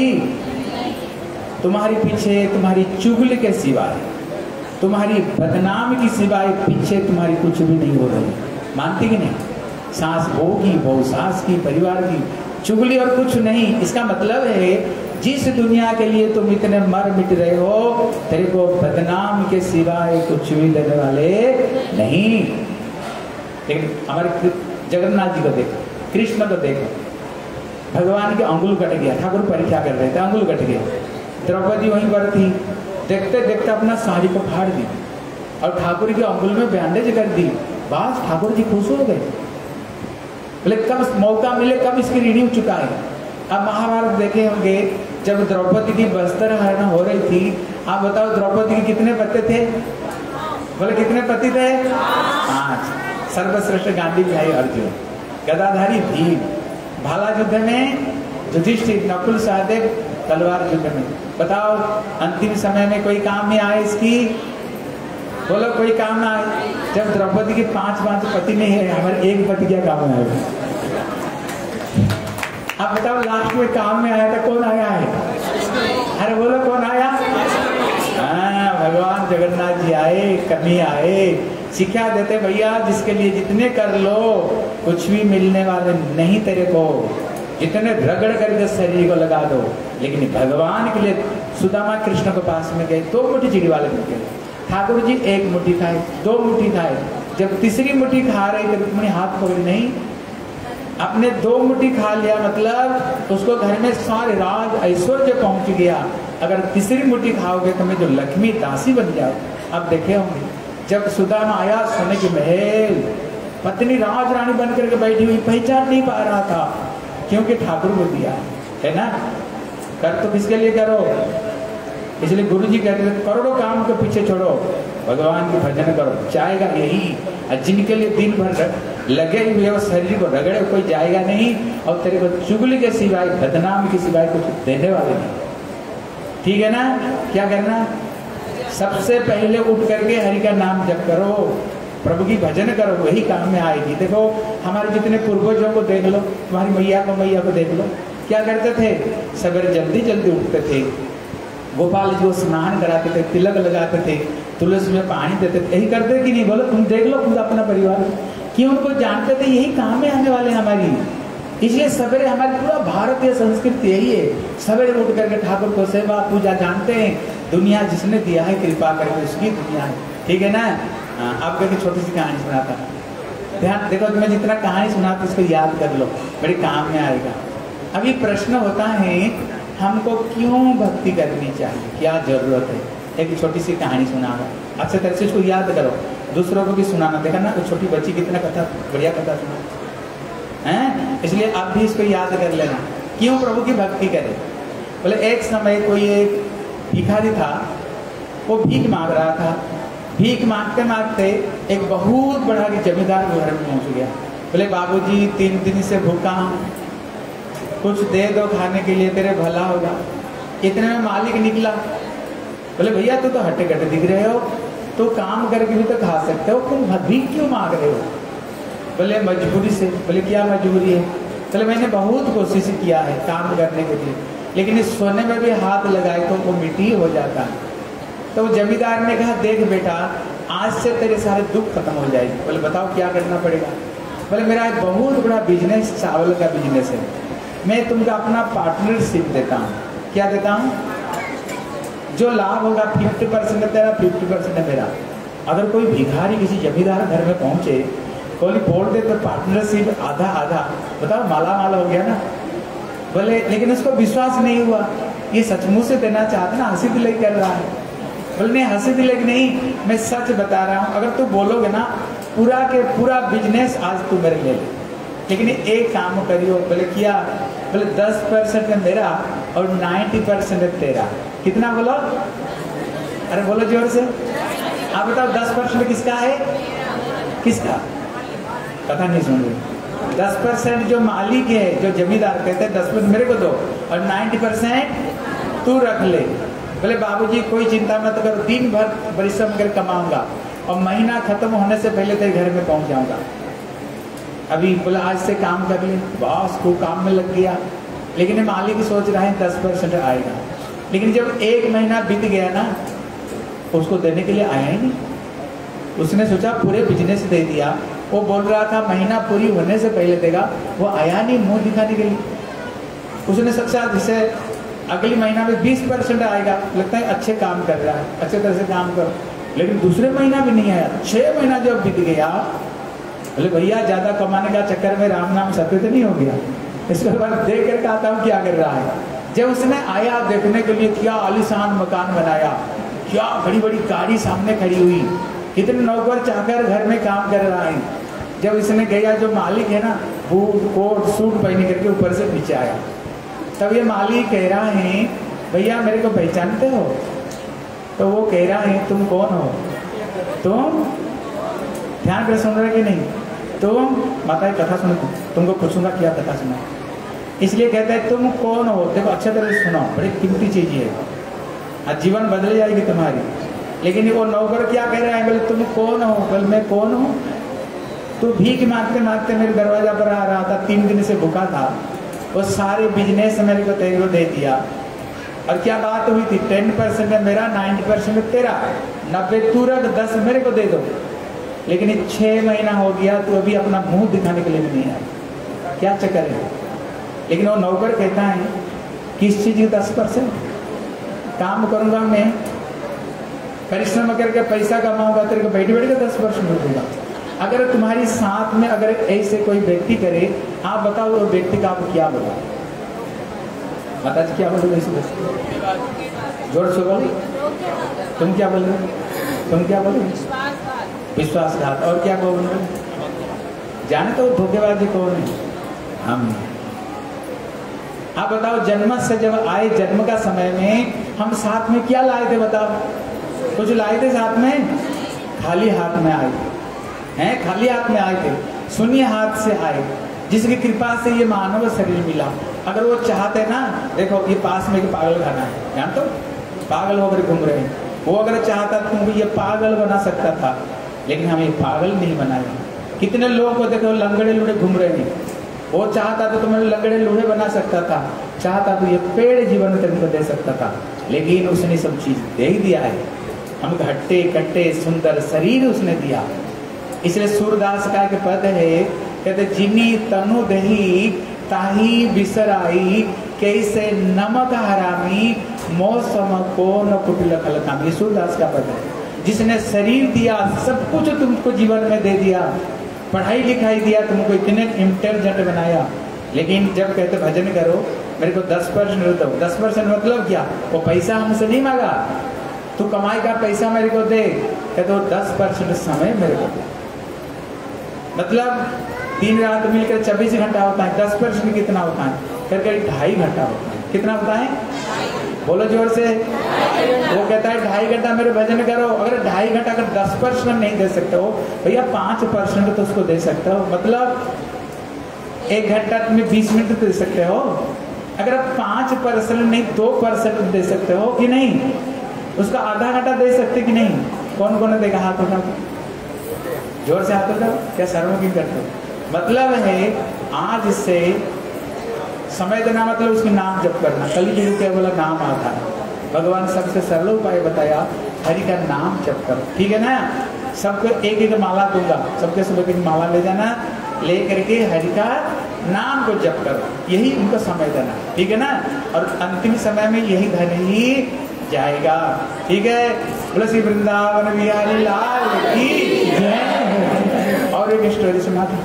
तुम्हारे पीछे तुम्हारी चुगली के सिवाय, तुम्हारी बदनाम की सिवाय पीछे तुम्हारी कुछ भी नहीं हो रही, मानती कि नहीं। सास बहू की, बहू सास की, परिवार की चुगली और कुछ नहीं। इसका मतलब है जिस दुनिया के लिए तुम इतने मर मिट रहे हो, तेरे को बदनाम के सिवाय कुछ भी देने वाले नहीं। लेकिन हमारे जगन्नाथ जी को देखो, कृष्ण को देखो, भगवान के अंगुल कट गया, ठाकुर परीक्षा कर रहे थे, अंगुल कट गया, द्रौपदी वहीं पर थी, देखते देखते अपना साड़ी को फाड़ दी और ठाकुर के अंगुल में बैंडेज कर दी। बस ठाकुर जी खुश हो गए, बोले कब मौका मिले कब इसकी ऋणी चुका है। अब महाभारत देखे होंगे, जब द्रौपदी की वस्त्र हरण हो रही थी, आप बताओ द्रौपदी के कितने पति थे? बोले कितने पति थे? 5। सर्वश्रेष्ठ गांधी भाई अर्जुन, गदाधारी भीम, भाला युद्ध में युधिष्ठिर, नकुल सहदेव तलवार युद्ध में। बताओ अंतिम समय में कोई काम में आए इसकी? बोलो कोई काम ना आए। जब द्रौपदी के 5 पति नहीं है, हमारे एक पति क्या काम में आएगा? अब बताओ लास्ट में काम में आया था, कौन आया है? अरे बोलो कौन आया? हाँ, भगवान जगन्नाथ जी आए, कमी आए, शिक्षा देते भैया जिसके लिए जितने कर लो कुछ भी मिलने वाले नहीं तेरे को, जितने रगड़ करके शरीर को लगा दो। लेकिन भगवान के लिए सुदामा कृष्ण के पास में गए, 2 मुट्ठी चिड़ी वाले मिल गए। ठाकुर जी 1 मुट्ठी खाए, 2 मुट्ठी खाए, जब तीसरी मुट्ठी खा रहे थे रुक्मिणी हाथ पकड़ी नहीं, अपने 2 मुट्ठी खा लिया, मतलब उसको घर में सारे राज ऐश्वर्य पहुंच गया। अगर तीसरी मुट्ठी खाओगे तो मैं जो लक्ष्मी दासी बन जाओ। अब देखे होंगे जब सुदामा आया सोने के महल, पत्नी राज रानी बन करके बैठी हुई, पहचान नहीं पा रहा था, क्योंकि ठाकुर को दिया है ना। कर तो किसके लिए करो? इसलिए गुरु जी कहते हैं करोड़ों काम के पीछे छोड़ो, भगवान की भजन करो, जाएगा यही। और जिनके लिए दिन भर लगे हुए वो शरीर को रगड़े कोई जाएगा नहीं, और तेरे को चुगली के सिवाय, बदनाम के सिवाय कुछ देने वाले नहीं। ठीक है ना? क्या करना? सबसे पहले उठ करके हरि का नाम जप करो, प्रभु की भजन करो, वही काम में आएगी। देखो हमारे जितने पूर्वजों को देख लो, तुम्हारी मैया को देख लो, क्या करते थे? सवेरे जल्दी जल्दी उठते थे, गोपाल जी को स्नान कराते थे, तिलक लगाते थे, तुलसी में पानी देते थे, यही करते कि नहीं? बोलो तुम देख लो खुद अपना परिवार, क्यों? उनको जानते थे यही काम में आने वाले हमारी। इसलिए सवेरे हमारी पूरा भारतीय संस्कृति यही है, सवेरे उठ करके ठाकुर को सेवा पूजा। जानते हैं दुनिया जिसने दिया है कृपा करके उसकी दुनिया है, ठीक है ना। आपको एक छोटी सी कहानी सुनाता, ध्यान देखो, मैं जितना कहानी सुनाता उसको याद कर लो, बड़े काम में आएगा। अभी प्रश्न होता है हमको क्यों भक्ति करनी चाहिए, क्या जरूरत है? एक छोटी सी कहानी सुनाऊंगा, अच्छे तरह से इसको याद करो, दूसरों को भी सुनाना। देखा ना, तो छोटी बच्ची कितना कथा, बढ़िया कथा सुना है, इसलिए आप भी इसको याद कर लेना, क्यों प्रभु की भक्ति करें। बोले एक समय कोई एक भिखारी था, वो भीख मांग रहा था, भीख मांगते मांगते एक बहुत बड़ा जमींदार के घर में पहुंच गया। बोले बाबूजी 3 दिन से भूखा हूँ, कुछ दे दो खाने के लिए, तेरे भला होगा। इतने में मालिक निकला, बोले भैया तू तो हट्टे कट्टे दिख रहे हो, तो काम करके भी तो खा सकते हो, तुम भीख क्यों मांग रहे हो? बोले मजबूरी से। बोले क्या मजबूरी है? बोले मैंने बहुत कोशिश किया है काम करने के लिए, लेकिन इस सोने में भी हाथ लगाए तो वो मिट्टी हो जाता है। तो जमींदार ने कहा देख बेटा, आज से तेरे सारे दुख खत्म हो जाएंगे। बोले बताओ क्या करना पड़ेगा? बोले मेरा एक बहुत बड़ा बिजनेस चावल का बिजनेस है, मैं तुमको अपना पार्टनरशिप देता हूँ। क्या देता हूँ? जो लाभ होगा 50% तेरा, 50% है मेरा। अगर कोई भिखारी किसी जमींदार घर में पहुंचे, कोई बोल दे तो पार्टनरशिप आधा आधा, बताओ माला माला हो गया ना। बोले लेकिन उसको विश्वास नहीं हुआ, ये सचमुच से देना चाहता ना, हंसी दिले कर रहा है। बोले नहीं हंसी दिले नहीं, मैं सच बता रहा हूँ, अगर तू बोलोगे ना पूरा के पूरा बिजनेस आज तू मेरे ले ले, लेकिन एक काम करियो। बोले क्या? बोले 10% है मेरा और 90% है तेरा। कितना बोलो? अरे बोलो जोर से। आप बताओ 10% किसका है? किसका? पता नहीं सुन रहे। 10% जो मालिक है, जो जमींदार कहते हैं 10% मेरे को दो और 90% तू रख ले। बोले बाबूजी कोई चिंता मत करो, दिन भर परिश्रम कर कमाऊंगा और महीना खत्म होने से पहले तेरे घर में पहुंच जाऊंगा। अभी बोला आज से काम कर ले, बॉस को काम में लग गया, लेकिन मालिक सोच रहा है 10% आएगा। लेकिन जब एक महीना बीत गया ना, उसको देने के लिए आया ही नहीं। उसने सोचा पूरे बिजनेस दे दिया, वो बोल रहा था महीना पूरी होने से पहले देगा, वो आया नहीं मुंह दिखाने के लिए। उसने सोचा जैसे अगली महीना में 20% आएगा, लगता है अच्छे काम कर रहा है, अच्छे तरह से काम करो। लेकिन दूसरे महीना भी नहीं आया। 6 महीना जब बीत गया, बोले भैया ज्यादा कमाने का चक्कर में राम नाम सत्य तो नहीं हो गया। इसके बाद देख कर कहता हूँ क्या कर रहा है। जब उसने आया देखने के लिए, क्या आलीशान मकान बनाया, क्या बड़ी बड़ी गाड़ी सामने खड़ी हुई, कितने नौकर चाकर घर में काम कर रहा है। जब इसने गया, जो मालिक है ना, बूट कोट सूट पहने करके ऊपर से पीछे आया। तब ये मालिक कह रहा है भैया मेरे को पहचानते हो? तो वो कह रहा है तुम कौन हो? तुम ध्यान कर सुन रहे कि नहीं? तुम माता कथा सुनो, तुमको पूछूंगा क्या कथा सुना, इसलिए कहते हैं तुम कौन हो। देखो अच्छे तरह से सुनो, बड़ी कीमती चीज है, आज जीवन बदल जाएगी तुम्हारी। लेकिन वो नौकर क्या कह रहा है? बोले तुम कौन हो? बोले मैं कौन हूँ? तो भीख मांगते मांगते मेरे दरवाजा पर आ रहा था, 3 दिन से भूखा था, वो सारे बिजनेस मेरे को तेरे को दे दिया। और क्या बात हुई थी? 10% है मेरा, 90% तेरा, 90 तू रख, 10 मेरे को दे दो। लेकिन 6 महीना हो गया, तू अभी अपना मुंह दिखाने के लिए भी नहीं आया, क्या चक्कर है? लेकिन वो नौकर कहता है किस चीज की 10%? काम करूंगा मैं, परिश्रम करके पैसा कमाऊंगा, तेरे को बैठे बैठे 10% दूंगा। अगर तुम्हारी साथ में अगर ऐसे कोई व्यक्ति करे, आप बताओ वो व्यक्ति का आप क्या बोलो? बता जी क्या बोलोगे? जोर से बोलो। तुम क्या बोल रहे हो? तुम क्या बोलो? विश्वासघात। और क्या बोल रहे हो? जाने तो धोखेबाजी कौन है? हम। आप बताओ जन्म से जब आए, जन्म का समय में हम साथ में क्या लाए थे? बताओ कुछ लाए थे साथ में? खाली हाथ में आए हैं, खाली हाथ में आए थे, शून्य हाथ से आए, जिसकी कृपा से ये मानव शरीर मिला। अगर वो चाहते ना, देखो ये पास में पागल खाना है, जान तो पागल होकर घूम रहे हैं, वो अगर चाहता तुमको ये पागल बना सकता था, लेकिन हम ये पागल नहीं बनाए। कितने लोगों को देखो लंगड़े लूढ़े घूम रहे हैं, वो चाहता तो तुम्हें लंगड़े लूढ़े बना सकता था, चाहता तो ये पेड़ जीवन तुमको दे सकता था, लेकिन उसने सब चीज दे ही दिया है। हम घट्टे कट्टे सुंदर शरीर उसने दिया। इसलिए सूरदास का एक पद है, कहते जिनी तनु दही ताही बिसराई, कैसे नमक हरामी मौसम को न कुटिल खलकामी। सूरदास का पद है, जिसने शरीर दिया, सब कुछ तुमको जीवन में दे दिया, पढ़ाई लिखाई दिया, तुमको इतने इंटेलिजेंट बनाया, लेकिन जब कहते भजन करो मेरे को 10% दो, 10% मतलब क्या? वो पैसा हमसे नहीं मांगा, तू कमाई का पैसा मेरे को दे, कहते वो 10% समय मेरे को दे। मतलब दिन रात मिलकर 24 घंटा होता है, 10% कितना होता है? करके 2.5 घंटा होता है। कितना होता है? बोलो जोर से। वो कहता है 2.5 घंटा मेरे भजन करो। अगर 2.5 घंटा अगर 10% नहीं दे सकते हो भैया, 5% तो उसको दे सकते हो। मतलब 1 घंटा तुम्हें 20 मिनट दे सकते हो। अगर आप 5% नहीं 2% दे सकते हो कि नहीं, उसका आधा घंटा दे सकते कि नहीं? कौन कौन देगा? हाथ उठाओ, जोर से हाथ उठाओ। क्या सर्वमुखी करते हो? मतलब है आज से समय देना मतलब उसके नाम जप करना। कल युग के बोला नाम आता है, भगवान सबसे सरल उपाय बताया, हरि का नाम जप करो, ठीक है ना। सबको एक एक माला दूंगा, सबके सब एक माला ले जाना, ले करके हरि का नाम को जप करो, यही उनका समय देना, ठीक है ना। और अंतिम समय में यही धन ही जाएगा, ठीक है। बोलो श्री वृंदावन बिहारी लाल की जय। और एक स्टोरी सुना था,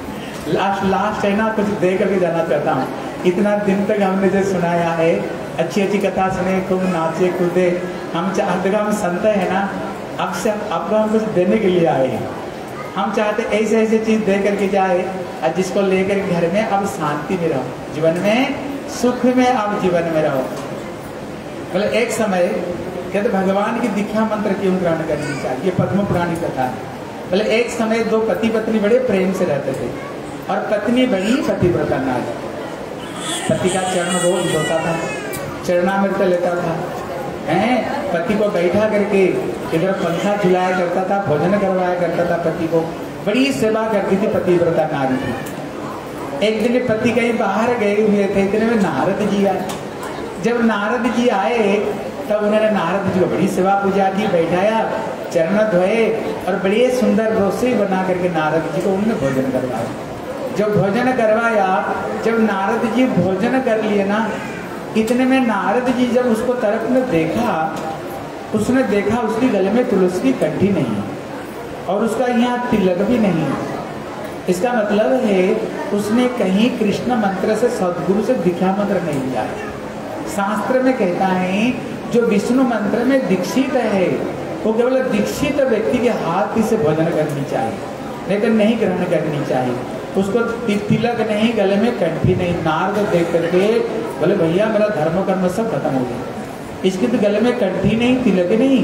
लास्ट है ना, कुछ दे करके जाना चाहता हूँ। इतना दिन तक हमने जो सुनाया है, अच्छी अच्छी कथा सुने, खूब नाचे कूदे, हम चाहते, हम संत है ना, अब से आपको हम कुछ देने के लिए आए हैं। हम चाहते ऐसे ऐसे चीज दे करके जाए, और जिसको लेकर घर में अब शांति में रहो, जीवन में सुख में अब जीवन में रहो। मतलब एक समय कहते भगवान की दीक्षा मंत्र क्यों ग्रहण करनी चाहिए, ये पद्म पुराण की कथा है। मतलब एक समय दो पति पत्नी बड़े प्रेम से रहते थे, और पत्नी बड़ी पतिव्रता नारी, पति का चरण रोज धोता था, चरणामृत लेता था, हैं पति को बैठा करके इधर पंखा झुलाया करता था, भोजन करवाया करता था, पति को बड़ी सेवा करती थी, पतिव्रता नारी थी। एक दिन पति कहीं बाहर गए हुए थे, इतने में नारद जी आए। जब नारद जी आए तब उन्होंने नारद जी को बड़ी सेवा पूजा की, बैठाया, चरण धोए, और बड़ी सुंदर रसोई बना करके नारद जी को उन्होंने भोजन करवाया। जब भोजन करवाया, जब नारद जी भोजन कर लिए ना, इतने में नारद जी जब उसको तरफ में देखा, उसने देखा उसके गले में तुलसी की कंठी नहीं है, और उसका यहाँ तिलक भी नहीं है। इसका मतलब है उसने कहीं कृष्ण मंत्र से, सदगुरु से दीक्षा मंत्र नहीं लिया है। शास्त्र में कहता है जो विष्णु मंत्र में दीक्षित है, वो केवल दीक्षित व्यक्ति के हाथ से भोजन करनी चाहिए, नहीं तो नहीं ग्रहण करनी चाहिए। उसको तिलक नहीं, गले में कंठी नहीं। नारद देख करके बोले भैया मेरा धर्म कर्म सब खत्म हो गया, इसके तो गले में कंठी नहीं, तिलक नहीं।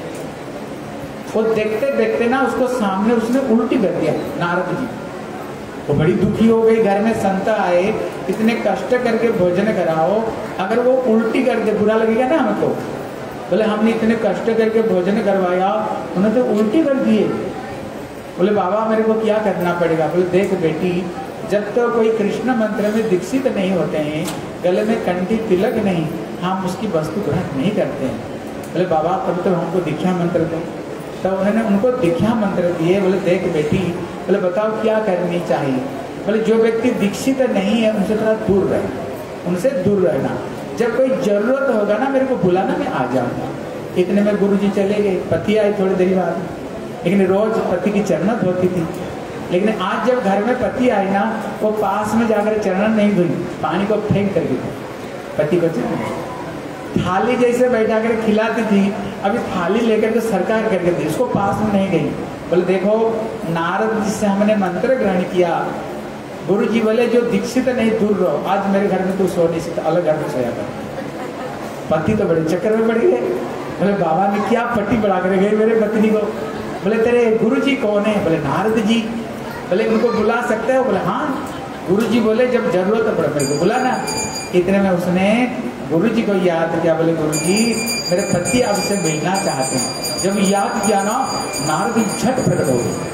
वो देखते देखते ना उसको सामने उसने उल्टी कर दिया नारद जी। वो बड़ी दुखी हो गई, घर में संत आए, इतने कष्ट करके भोजन कराओ, अगर वो उल्टी कर दे बुरा लगेगा ना हमको। बोले हमने इतने कष्ट करके भोजन करवाया, उन्होंने तो उल्टी कर दिए। बोले बाबा मेरे को क्या करना पड़ेगा? बोले देख बेटी, जब तक तो कोई कृष्ण मंत्र में दीक्षित नहीं होते हैं, गले में कंठी तिलक नहीं, हम उसकी वस्तु ग्रहण नहीं करते हैं। बोले बाबा तब तो हमको दीक्षा मंत्र दो। तब उन्होंने उनको दीक्षा मंत्र दिए। बोले देख बेटी, बोले बताओ क्या करनी चाहिए? बोले जो व्यक्ति दीक्षित नहीं है उनसे थोड़ा दूर रहना, उनसे दूर रहना। जब कोई जरूरत होगा ना मेरे को बुलाना, मैं आ जाऊंगा। इतने में गुरुजी चले गए, पति आए थोड़ी देर बाद, लेकिन रोज पति की चरण धोती थी। लेकिन आज जब घर में पति आए ना, वो पास में जाकर चरण नहीं धोई, पानी को फेंक कर गई पति को चरण। थाली जैसे बैठा कर खिलाती थी, अभी थाली लेकर के सरकार करके दी, उसको पास में नहीं गई। बोले देखो नारद जी से हमने मंत्र ग्रहण किया, गुरु जी बोले जो दीक्षित नहीं दूर रहो, आज मेरे घर में तू सो नहीं सकता, अलग घर में सोया कर। पति तो बड़े चक्कर में पड़ गए। बोले बाबा ने क्या पट्टी बढ़ा कर गए मेरे पत्नी को। बोले तेरे गुरु जी कौन है? बोले नारद जी। बोले उनको बुला सकते हो? बोले हाँ। गुरु जी बोले जब जरूरत पड़े मेरे को बुलाना। इतने में उसने गुरु जी को याद किया। बोले गुरु जी मेरे पति आपसे मिलना चाहते हैं। जब याद किया ना, नारद जी झट प्रकट हो गए,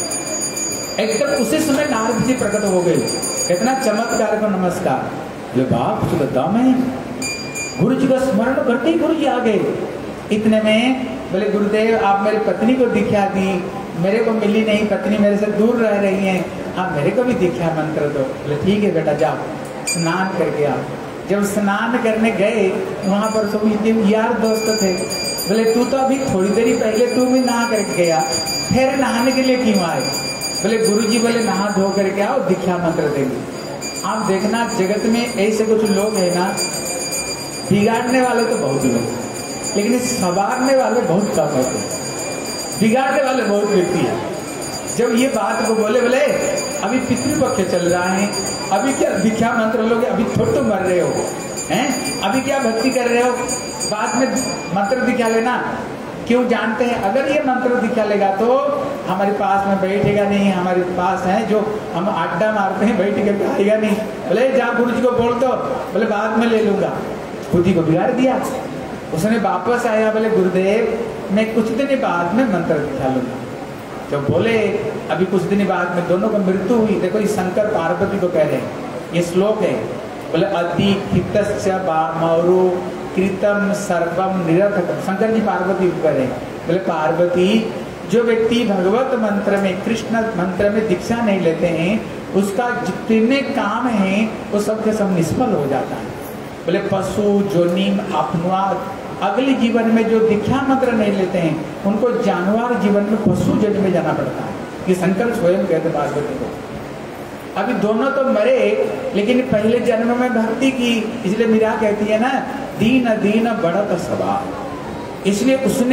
एकदम उसी समय नारद जी प्रकट हो गए। कितना चमत्कार को नमस्कार। बोले बाप कुछ बताओ। मैं गुरु जी का स्मरण करते ही गुरु जी आ गए। इतने में बोले गुरुदेव आप मेरी पत्नी को दीक्षा दी, मेरे को मिली नहीं, पत्नी मेरे से दूर रह रही है, आप मेरे को भी दीक्षा मंत्र दो। बोले ठीक है बेटा जाओ स्नान करके आओ। जब स्नान करने गए वहां पर सब यार दोस्त थे। बोले तू तो अभी थोड़ी देरी पहले तू भी नहा करके गया, फिर नहाने के लिए क्यों आए? बोले गुरुजी बोले नहा धो करके आओ, दीक्षा मंत्र देंगे। आप देखना जगत में ऐसे कुछ लोग है ना, बिगाड़ने वाले तो बहुत लोग, लेकिन संवारने वाले बहुत कम होते हैं। बिगाड़ने वाले बहुत व्यक्ति है। जब ये बात को बोले बोले अभी पितृपक्ष चल रहा है, अभी क्या दीक्षा मंत्र लोगे, अभी थोड़ा तो मर रहे हो हैं, अभी क्या भक्ति कर रहे हो, बाद में मंत्र दीक्षा लेना। क्यों जानते हैं? अगर ये मंत्र दीक्षा लेगा तो हमारे पास में बैठेगा नहीं, हमारे पास है जो हम अड्डा मारते हैं बैठ के आएगा नहीं। बोले जा गुरु जी को बोल दो, बोले बाद में ले लूंगा। खुद ही को बिगाड़ दिया। उसने वापस आया, बोले गुरुदेव मैं कुछ दिन बाद में मंत्र दीक्षा लूंगा। जब बोले अभी कुछ दिन बाद में दोनों को मृत्यु हुई। देखो ये शंकर पार्वती को कह रहे हैं, ये श्लोक है, बोले अतिथितस्य वामरो कृतम सर्वम निरर्थकम। शंकर जी पार्वती ऊपर है। बोले पार्वती, जो व्यक्ति भगवत मंत्र में, कृष्ण मंत्र में दीक्षा नहीं लेते हैं, उसका जितने काम हैं वो सब के सब निष्फल हो जाता है। बोले पशु जोनिम अपनुआद, अगले जीवन में जो दीक्षा मंत्र नहीं लेते हैं उनको जानवर जीवन में, पशु जन्म में जाना पड़ता है। ये शंकर स्वयं कहते पार्वती को। अभी दोनों तो मरे, लेकिन पहले जन्म में भक्ति की, इसलिए मीरा कहती है ना, दीन दीन बढ़त सवार। इसलिए उसने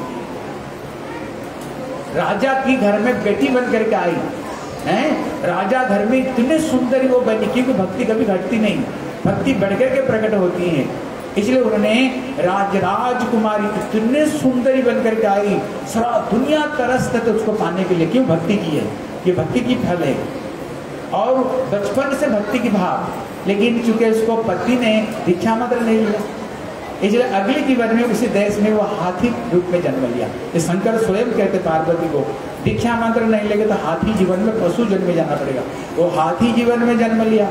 राजा की घर में बेटी बन करके आई है। राजा घर में इतने सुंदर वो बनी, क्योंकि भक्ति कभी घटती नहीं, भक्ति बढ़कर के प्रकट होती है। इसलिए उन्होंने राजकुमारी इतने सुंदरी बन करके आई, सारा दुनिया तरसते थे उसको पाने के लिए। क्यों? भक्ति की है, ये भक्ति की फल है। और बचपन से भक्ति की भाव, लेकिन चूंकि उसको पति ने दीक्षा मंत्र नहीं लिया, इसलिए अगले जीवन में उसी देश में वो हाथी रूप में जन्म लिया। ये शंकर स्वयं कहते पार्वती को, दीक्षा मंत्र नहीं लेंगे तो हाथी जीवन में, पशु जन्म में जाना पड़ेगा। वो हाथी जीवन में जन्म लिया।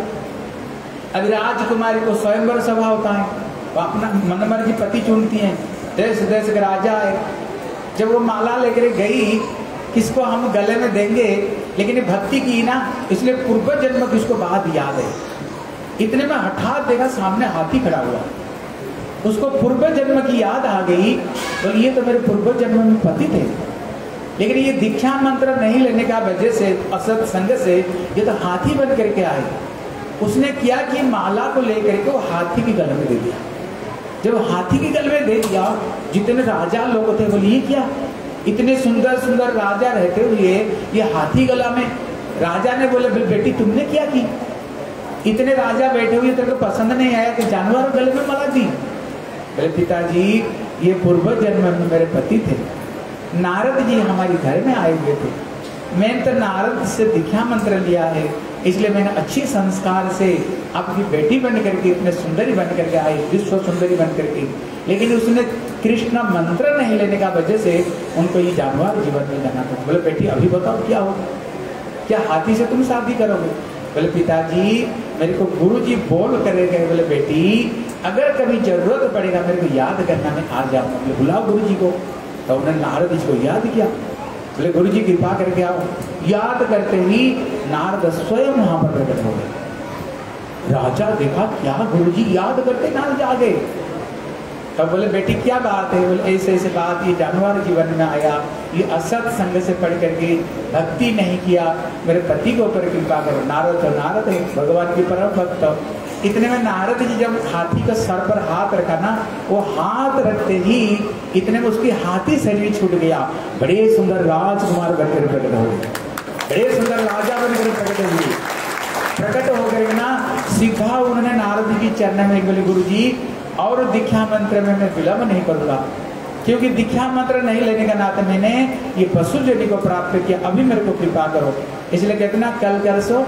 अभी राजकुमारी को स्वयंवर सभा होता है, वो अपना मनमर्जी पति चुनती हैं। देश देश के राजा है। जब वो माला लेकर गई, किसको हम गले में देंगे, लेकिन भक्ति की ना, इसलिए पूर्व जन्म की उसको बात याद है। इतने में हठात देखा सामने हाथी खड़ा हुआ, उसको पूर्व जन्म की याद आ गई। तो ये तो मेरे पूर्व जन्म में पति थे, लेकिन ये दीक्षा मंत्र नहीं लेने का वजह से, असत संग से ये तो हाथी बन करके आए। उसने क्या कि माला को लेकर के वो हाथी के गले में दे दिया। जब हाथी के गले में दे दिया, जितने राजा लोग थे बोले ये क्या, इतने सुंदर सुंदर राजा रहते हुए ये हाथी गला में। राजा ने बोले बेटी तुमने क्या की, इतने राजा बैठे हुए तेरे को पसंद नहीं आया कि जानवर गले में माला दी। बोले पिताजी ये पूर्व जन्म में मेरे पति थे, नारद जी हमारे घर में आए हुए थे। मैंने तो नारद से दीक्षा मंत्र लिया है, इसलिए मैंने अच्छी संस्कार से आपकी बेटी बन करके, इतने सुंदरी बन करके आई, विश्व सुंदरी बन करके। लेकिन उसने कृष्ण मंत्र नहीं लेने का वजह से उनको ये जानवर जीवन में जाना था। बोले बेटी अभी बताओ क्या होगा, क्या हाथी से तुम शादी करोगे? बोले पिताजी मेरे को गुरु जी बोल करे गए, बोले बेटी अगर कभी जरूरत पड़ेगा मेरे को याद करना, मैं आ जाऊंगा। बोले बुलाओ गुरु जी को। तो उन्होंने नारद जी को याद किया। बोले गुरु जी कृपा करके आओ। याद करते ही नारद स्वयं वहां पर प्रकट हो गए। राजा देखा क्या गुरु जी याद करते नारद आ गए। तब बोले बेटी क्या बात है? बोले ऐसे ऐसे बात, ये जानवर जीवन में आया, ये असत संग से पढ़ करके भक्ति नहीं किया, मेरे पति के ऊपर कृपा करो। नारद तो नारद है, भगवान की परम भक्त। इतने में नारद जी जब हाथी का सर पर हाथ रखा ना, वो हाथ रखते ही इतने में उसकी हाथी शरीर छूट गया। बड़े सुंदर राजकुमार बनकर प्रकट हो गए, बड़े सुंदर राजा बनकर प्रकट हुए। प्रकट होकर ना सीधा उन्होंने नारद जी के चरण में बोले गुरु जी और दीक्षा मंत्र में मैं विलंब नहीं करूंगा, क्योंकि दीक्षा मंत्र नहीं लेने का नाते मैंने ये पशु जन्म को प्राप्त किया, अभी मेरे को कृपा करो। इसलिए कहते ना कल कर सो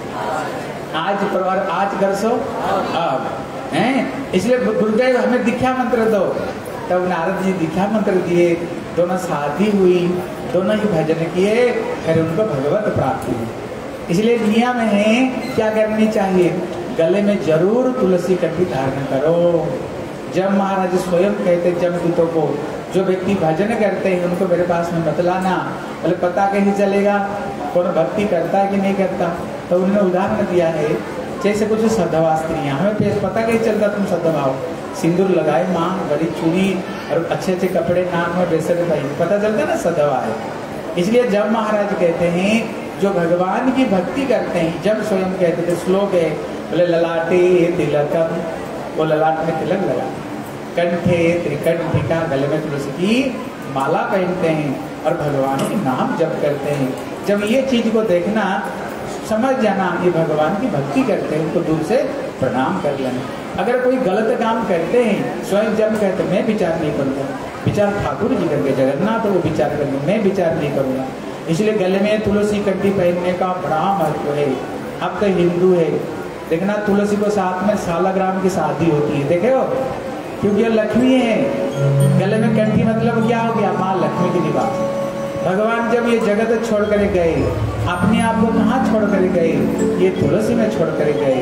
आज पर, आज कर सो अब हैं। इसलिए गुरुदेव हमें दीक्षा मंत्र दो। तब नारद जी दीक्षा मंत्र दिए, दोनों शादी हुई, दोनों ही भजन किए, फिर उनको भगवत प्राप्ति हुई। इसलिए नियम है क्या करनी चाहिए, गले में जरूर तुलसी कट्टी धारण करो। जब महाराज स्वयं कहते जमदूतों को, जो व्यक्ति भजन करते हैं उनको मेरे पास में मत लाना। बोले पता कैसे चलेगा कौन भक्ति करता है कि नहीं करता? तो उन्होंने उदाहरण दिया है, जैसे कुछ सधवा स्त्रियाँ, हमें पता कैसे चलता तुम सधवा हो? सिंदूर लगाए माँ, बड़ी चूड़ी और अच्छे अच्छे कपड़े, नाक में बेसन पाई, पता चलता ना सधवा है। इसलिए जब महाराज कहते हैं जो भगवान की भक्ति करते हैं, जब स्वयं कहते थे, श्लोक है बोले ललाटे तिलकम, वो ललाट में तिलक लगा, कंठे त्रिकंठिका, गले में तुलसी की माला पहनते हैं और भगवान के नाम जप करते हैं। जब ये चीज को देखना, समझ जाना ये भगवान की भक्ति करते हैं, उनको दूर से प्रणाम कर लेना। अगर कोई गलत काम करते हैं, स्वयं जब कहते मैं विचार नहीं करूँगा, विचार ठाकुर जी करके, जगन्नाथ वो विचार करेंगे, मैं विचार नहीं करूँगा। इसलिए गले में तुलसी कंठी पहनने का बड़ा महत्व है। अब तो हिंदू है, देखना तुलसी को साथ में सालाग्राम की शादी होती है, देखे हो, क्योंकि ये लक्ष्मी है। गले में कंठी मतलब क्या हो गया, माँ लक्ष्मी की निवास। भगवान जब ये जगत छोड़ कर गए, अपने आप को कहाँ छोड़ कर गए, ये तुलसी में छोड़ कर गए।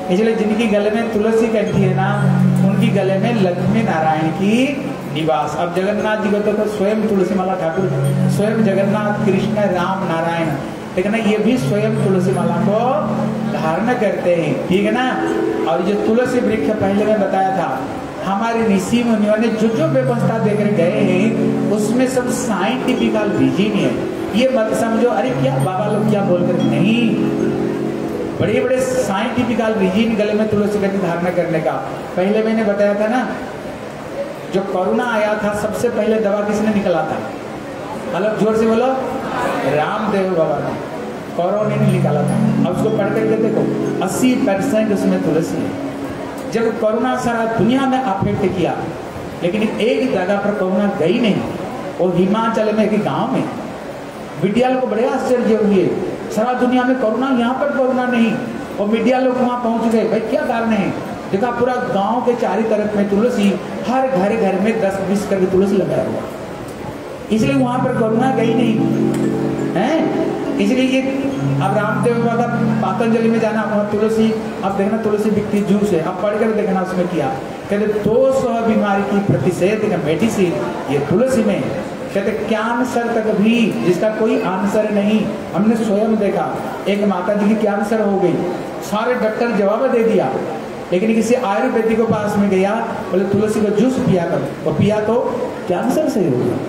इसलिए जिनकी गले में तुलसी कंठी है ना, उनकी गले में लक्ष्मी नारायण की निवास। अब जगन्नाथ जी को तो स्वयं तुलसी माला ठाकुर, स्वयं जगन्नाथ कृष्ण राम नारायण, लेकिन ये भी स्वयं तुलसी माला को धारण करते हैं, ठीक है ना। और जो तुलसी वृक्ष पहले मैं बताया था, हमारे ऋषि मुनियों ने जो जो व्यवस्था देकर गए हैं उसमें सब साइंटिफिकल रीजन है। ये मत समझो अरे क्या बाबा लोग क्या बोल कर, नहीं, बड़े बड़े साइंटिफिकल रीजन गले में तुलसी का धारण करने का। पहले मैंने बताया था ना, जो कोरोना आया था सबसे पहले दवा किसने निकला था? मतलब जोर से बोलो, रामदेव बाबा ने कोरोना ने निकाला था। अब उसको पढ़ करके देखो 80% उसमें तुलसी है। जब कोरोना सारा दुनिया में अफेक्ट किया, लेकिन एक जगह पर कोरोना गई नहीं, वो हिमाचल में एक गांव में। मीडिया लोग को बड़े आश्चर्य हुए, सारा दुनिया में कोरोना, यहाँ पर कोरोना नहीं। और मीडिया लोग वहाँ पहुँच गए, भाई क्या कारण है? देखा पूरा गांव के चारों तरफ में तुलसी, हर घर में 10-20 करके तुलसी लगाया हुआ, इसलिए वहाँ पर कोरोना गई नहीं है। इसलिए ये अब रामदेव बाबा का पातंजलि में जाना, वहाँ तुलसी, अब देखना तुलसी बिकती जूस है, अब पढ़ कर देखना उसमें किया, कहते 200 बीमारी की प्रतिषेधक मेडिसिन ये तुलसी में। कहते कैंसर तक भी जिसका कोई आंसर नहीं, हमने स्वयं देखा, एक माता जी की कैंसर हो गई, सारे डॉक्टर जवाब दे दिया, लेकिन किसी आयुर्वेदिक के पास में गया, बोले तुलसी का जूस पिया कर, वो पिया तो कैंसर सही हो गया।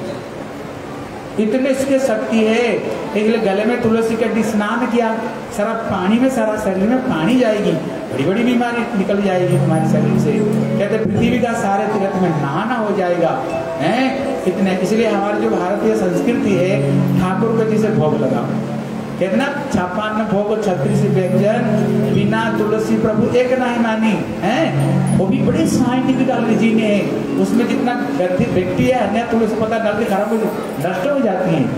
इतने इसके शक्ति है। इसलिए गले में तुलसी का स्नान किया, सारा पानी में, सारा शरीर में पानी जाएगी, बड़ी बड़ी बीमारी निकल जाएगी तुम्हारे शरीर से। कहते पृथ्वी का सारे तीर्थ में नहाना हो जाएगा, हैं इतने। इसलिए हमारी जो भारतीय संस्कृति है, ठाकुर को जिसे भोग लगाओ, कहते ना 56 भोग 36 व्यंजन, बिना तुलसी प्रभु एक नहीं मानी, हैं वो भी बड़ी साइंटिफिक रीजन है। उसमें जितना व्यक्ति है अन्य तुलसी पता डाल के खराब हो, नष्ट हो जाती है।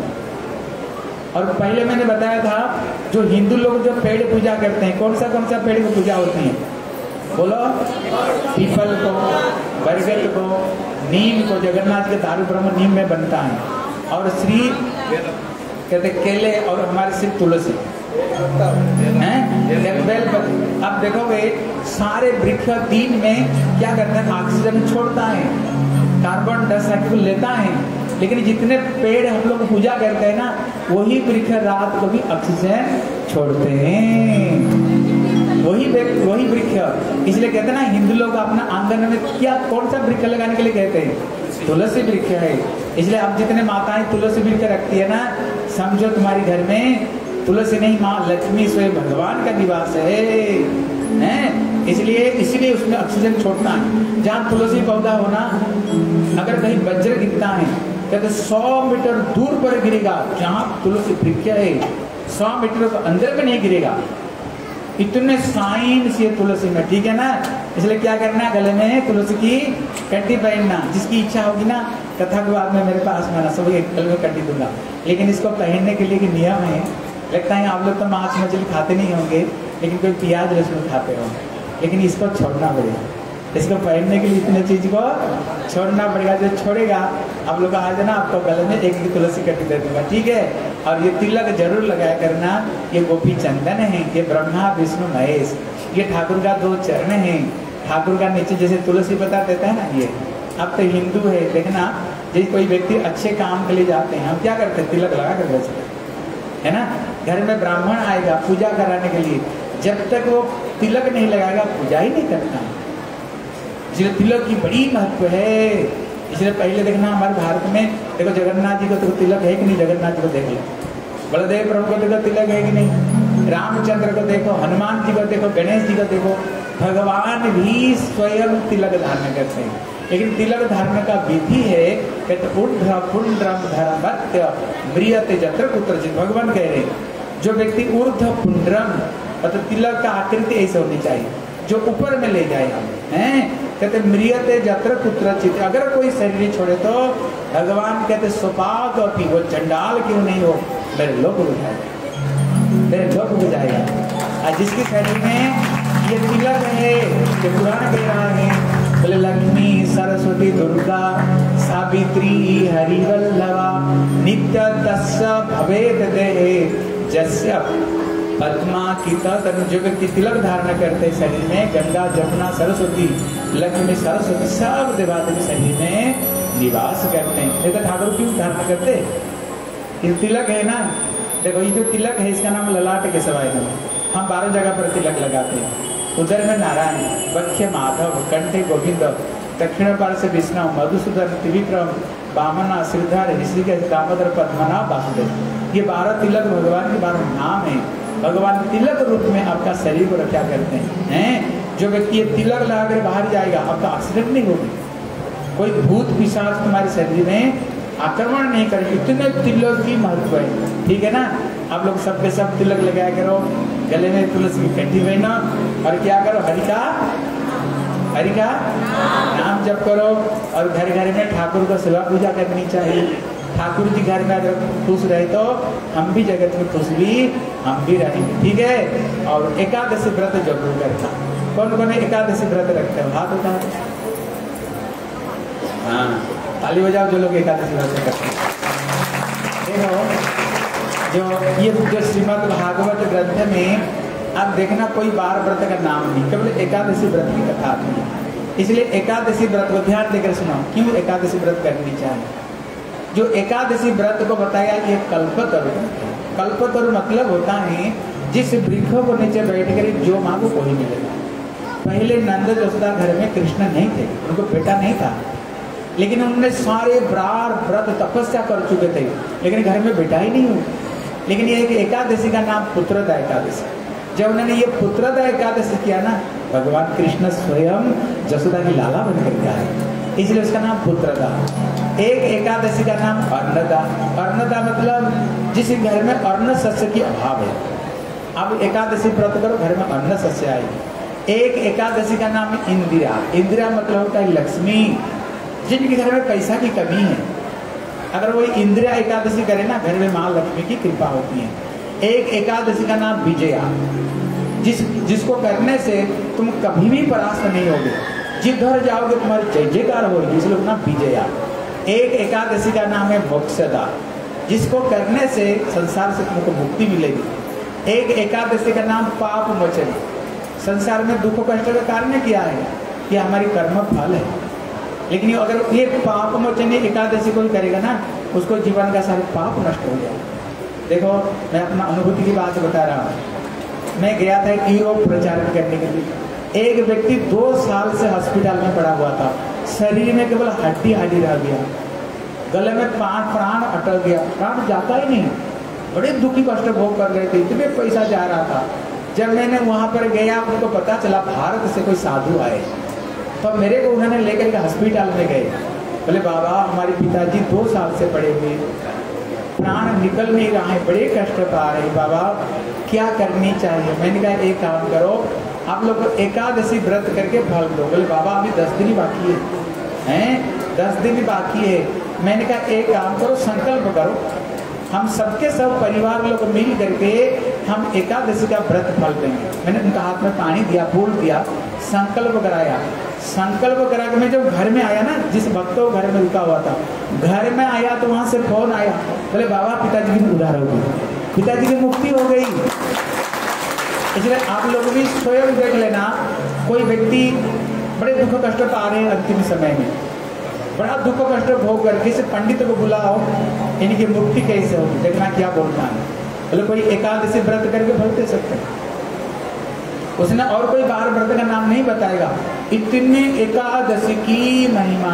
और पहले मैंने बताया था, जो हिंदू लोग जो पेड़ पूजा करते हैं, कौन सा पेड़ की पूजा होती है? बोलो, पीपल को, बरगद को, नीम को। जगन्नाथ के दारू ब्रह्म नीम में बनता है, और श्री कहते केले, और हमारे सिर्फ तुलसी हैं। अब देखोगे सारे वृक्ष दिन में क्या करते हैं? ऑक्सीजन छोड़ता है, कार्बन डाइऑक्साइड को लेता है, लेकिन जितने पेड़ हम लोग पूजा करते हैं ना, वही वृक्ष रात को भी ऑक्सीजन छोड़ते हैं, वही वृक्ष। इसलिए कहते हैं ना, हिंदू लोग अपना आंगन में क्या कौन सा वृक्ष लगाने के लिए कहते हैं? तुलसी वृक्ष है। इसलिए अब जितने माताएं तुलसी वृक्ष रखती है ना, समझो तुम्हारे घर में तुलसी नहीं, माँ लक्ष्मी स्वयं भगवान का निवास है। इसलिए उसमें ऑक्सीजन छोड़ना है। जहाँ तुलसी पौधा होना, अगर कहीं वज्र गिरता है, कहते 100 मीटर दूर पर गिरेगा। जहाँ तुलसी वृक्ष है 100 मीटर के अंदर में नहीं गिरेगा। इतने साइंस ये तुलसी में, ठीक है ना। इसलिए क्या करना, गले में तुलसी की कंठी पहनना। जिसकी इच्छा होगी ना, कथा के बाद में मेरे पास में ना, सब गले में कंठी दूंगा। लेकिन इसको पहनने के लिए नियम है। लगता है आप लोग तो मांस मछली खाते नहीं होंगे, लेकिन कोई प्याज लहसुन खाते हो, लेकिन इसको छोड़ना पड़ेगा। इसको पहनने के लिए इतने चीज को छोड़ना पड़ेगा। जो छोड़ेगा, आप लोग आज ना आपको गले में एक तुलसी कटी दे दूंगा, ठीक है। और ये तिलक जरूर लगाया करना। ये गोपी चंदन है, ये ब्रह्मा विष्णु महेश, ये ठाकुर का 2 चरण है। ठाकुर का नीचे जैसे तुलसी पता देता है ना, ये अब तो हिंदू है, देखना जैसे कोई व्यक्ति अच्छे काम के लिए जाते हैं, हम क्या करते हैं? तिलक लगा कर बैठते है ना। घर में ब्राह्मण आएगा पूजा कराने के लिए, जब तक वो तिलक नहीं लगाएगा पूजा ही नहीं करता। इसलिए तिलक की बड़ी महत्व है। इसलिए पहले देखना, हमारे भारत में देखो, जगन्नाथ जी को तो तिलक है कि नहीं? जगन्नाथ जी को देख लो, बलदेव प्रभु को देखो तिलक है कि नहीं? रामचंद्र को देखो, हनुमान जी को देखो, गणेश जी को देखो, भगवान भी स्वयं तिलक धारण करते हैं। लेकिन तिलक धारण का विधि है, कहते ऊर्ध्व पुंड्रम धर्मत्य म्रियते जत्र कुत्रचित्। भगवान कह रहे, जो व्यक्ति ऊर्ध्व पुंड्रम, मतलब तिलक का आकृति ऐसे होनी चाहिए जो ऊपर में ले जाए हम, हैं। कहते म्रियते जत्र कुत्रचित्, अगर कोई शरीर छोड़े तो भगवान कहते स्वपाक, वो चंडाल क्यों नहीं हो, मेरे लोग हो जाएगा, मेरे लोग हो जाएगा। और जिसके शरीर में ये तिलक है, जो पुराण कह रहा है, बोले लक्ष्मी सरस्वती दुर्गा सावित्री हरिवल्लभा नित्य तस्य भवेद देहे जस्य पद्मा कीता तनु, जो व्यक्ति तिलक धारण करते शरीर में, गंगा जमुना सरस्वती लक्ष्मी सरस्वती सब देवादेवी शरीर में निवास करते हैं। नहीं तो ठाकुर क्यों धारण करते? ये तिलक है ना, देखो ये जो तिलक है इसका नाम ललाट के सवाई नाम। हम 12 जगह पर तिलक लगाते हैं। उधर में नारायण, वक्ष माधव, कंठे गोविंद, दक्षिण पार से विष्णु, मधुसूदन, त्रिविक्रम, वामना, श्रीधर, ऋषिकेश, दामोदर, पद्मनाभ, वासुदेव। ये 12 तिलक भगवान के 12 नाम है। भगवान तिलक रूप में आपका शरीर को रक्षा करते हैं। जो व्यक्ति ये तिलक लगा कर बाहर जाएगा, आपका एक्सीडेंट नहीं होगी, कोई भूत पिशाच तुम्हारे शरीर में आक्रमण नहीं करेंगे। इतने तिलक की महत्व है, ठीक है ना। आप लोग सबके सब तिलक लगाया करो, गले में तुलसी की कंठी पहनो और क्या करो, हरि का नाम जप करो। और घर घर में ठाकुर को सेवा पूजा करनी चाहिए। ठाकुर जी घर में अगर खुश रहे तो हम भी जगत में खुश भी हम भी रहेंगे, ठीक है। और एकादशी व्रत जरूर करता। कौन कौन एकादशी व्रत रखते हो? हाथ उठा, हाँ ताली बजाओ जो लोग एकादशी व्रत करते हैं। देखो जो श्रीमद् भागवत ग्रंथ में आप देखना कोई बार व्रत का नाम नहीं, केवल एकादशी व्रत की कथा आती है। इसलिए एकादशी व्रत को ध्यान देकर सुनो, क्यों एकादशी व्रत करनी चाहिए। जो एकादशी व्रत को बताया ये कल्पतरु। कल्पतरु मतलब होता है जिस वृक्ष को नीचे बैठ कर जो मांगो वही मिलेगा। पहले नंद यशोदा घर में कृष्ण नहीं थे, उनको बेटा नहीं था, लेकिन उन्होंने सारे बार व्रत तपस्या कर चुके थे, लेकिन घर में बेटा ही नहीं हुआ। लेकिन ये एक एकादशी का नाम पुत्रदा एकादशी। जब उन्होंने ये पुत्रदा एकादशी किया ना, भगवान कृष्ण स्वयं यशोदा की लाला बनकर के आए, इसलिए उसका नाम पुत्रदा। एक एकादशी का नाम अन्नदा। अन्नदा मतलब जिस घर में अन्न शस्य की अभाव है, अब एकादशी व्रत करो, घर में अन्न शस्य आएगी। एक एकादशी का नाम है इंदिरा। इंदिरा मतलब होता है लक्ष्मी, जिनके घर में पैसा की कमी है, अगर वो इंदिरा एकादशी करे ना, घर में माँ लक्ष्मी की कृपा होती है। एक एकादशी का नाम विजया, जिसको करने से तुम कभी भी परास्त नहीं होगे, जिस घर जाओगे तुम्हारी जय जयकार होगी, इसलिए नाम विजया। एक एकादशी का नाम है मोक्षदा, जिसको करने से संसार से तुमको मुक्ति मिलेगी। एक एकादशी का नाम पाप मोचन, संसार में दुख कष्ट का कारण क्या है, ये हमारी कर्म फल है। लेकिन अगर ये पाप मोचन एकादशी कोई करेगा ना, उसको जीवन का सारे पाप नष्ट हो जाएगा। देखो मैं अपना अनुभूति की बात बता रहा हूँ। मैं गया था यूरोप प्रचार करने के लिए। एक व्यक्ति 2 साल से हॉस्पिटल में पड़ा हुआ था, शरीर में केवल हड्डी रह गया, गले में प्राण अटक गया, प्राण जाता ही नहीं, बड़े दुखी कष्ट भोग कर रहे थे, इतने पैसा जा रहा था। जब मैंने वहाँ पर गया, उनको पता चला भारत से कोई साधु आए, तो मेरे को उन्होंने लेकर के हॉस्पिटल में गए। बोले बाबा हमारे पिताजी 2 साल से पड़े हुए, प्राण निकल नहीं रहा है, बड़े कष्ट पा रहे, बाबा क्या करनी चाहिए। मैंने कहा एक काम करो, आप लोग एकादशी व्रत करके फल दो। बोले बाबा अभी 10 दिन ही बाकी है, 10 दिन ही बाकी है। मैंने कहा एक काम करो, संकल्प करो, हम सबके सब परिवार लोग मिल करके हम एकादशी का व्रत फल देंगे। मैंने उनका हाथ में पानी दिया, फूल दिया, संकल्प कराया। संकल्प करा के मैं जब घर में आया ना, जिस भक्त को घर में रुका हुआ था, घर में आया तो वहां से फोन आया, बोले बाबा पिताजी की उधार हो गई, पिताजी की मुक्ति हो गई। इसलिए आप लोग भी स्वयं देख लेना, कोई व्यक्ति बड़े दुख कष्ट पा रहे हैं अंतिम समय में, बड़ा दुख कष्ट भोग कर किसी पंडित को बुलाओ, इनकी मुक्ति कैसे हो, देखना क्या बोलता है। बोले कोई एकादशी व्रत करके फल दे सकते हैं। उसने और कोई बार व्रत का नाम नहीं बताएगा। इतने एकादशी की महिमा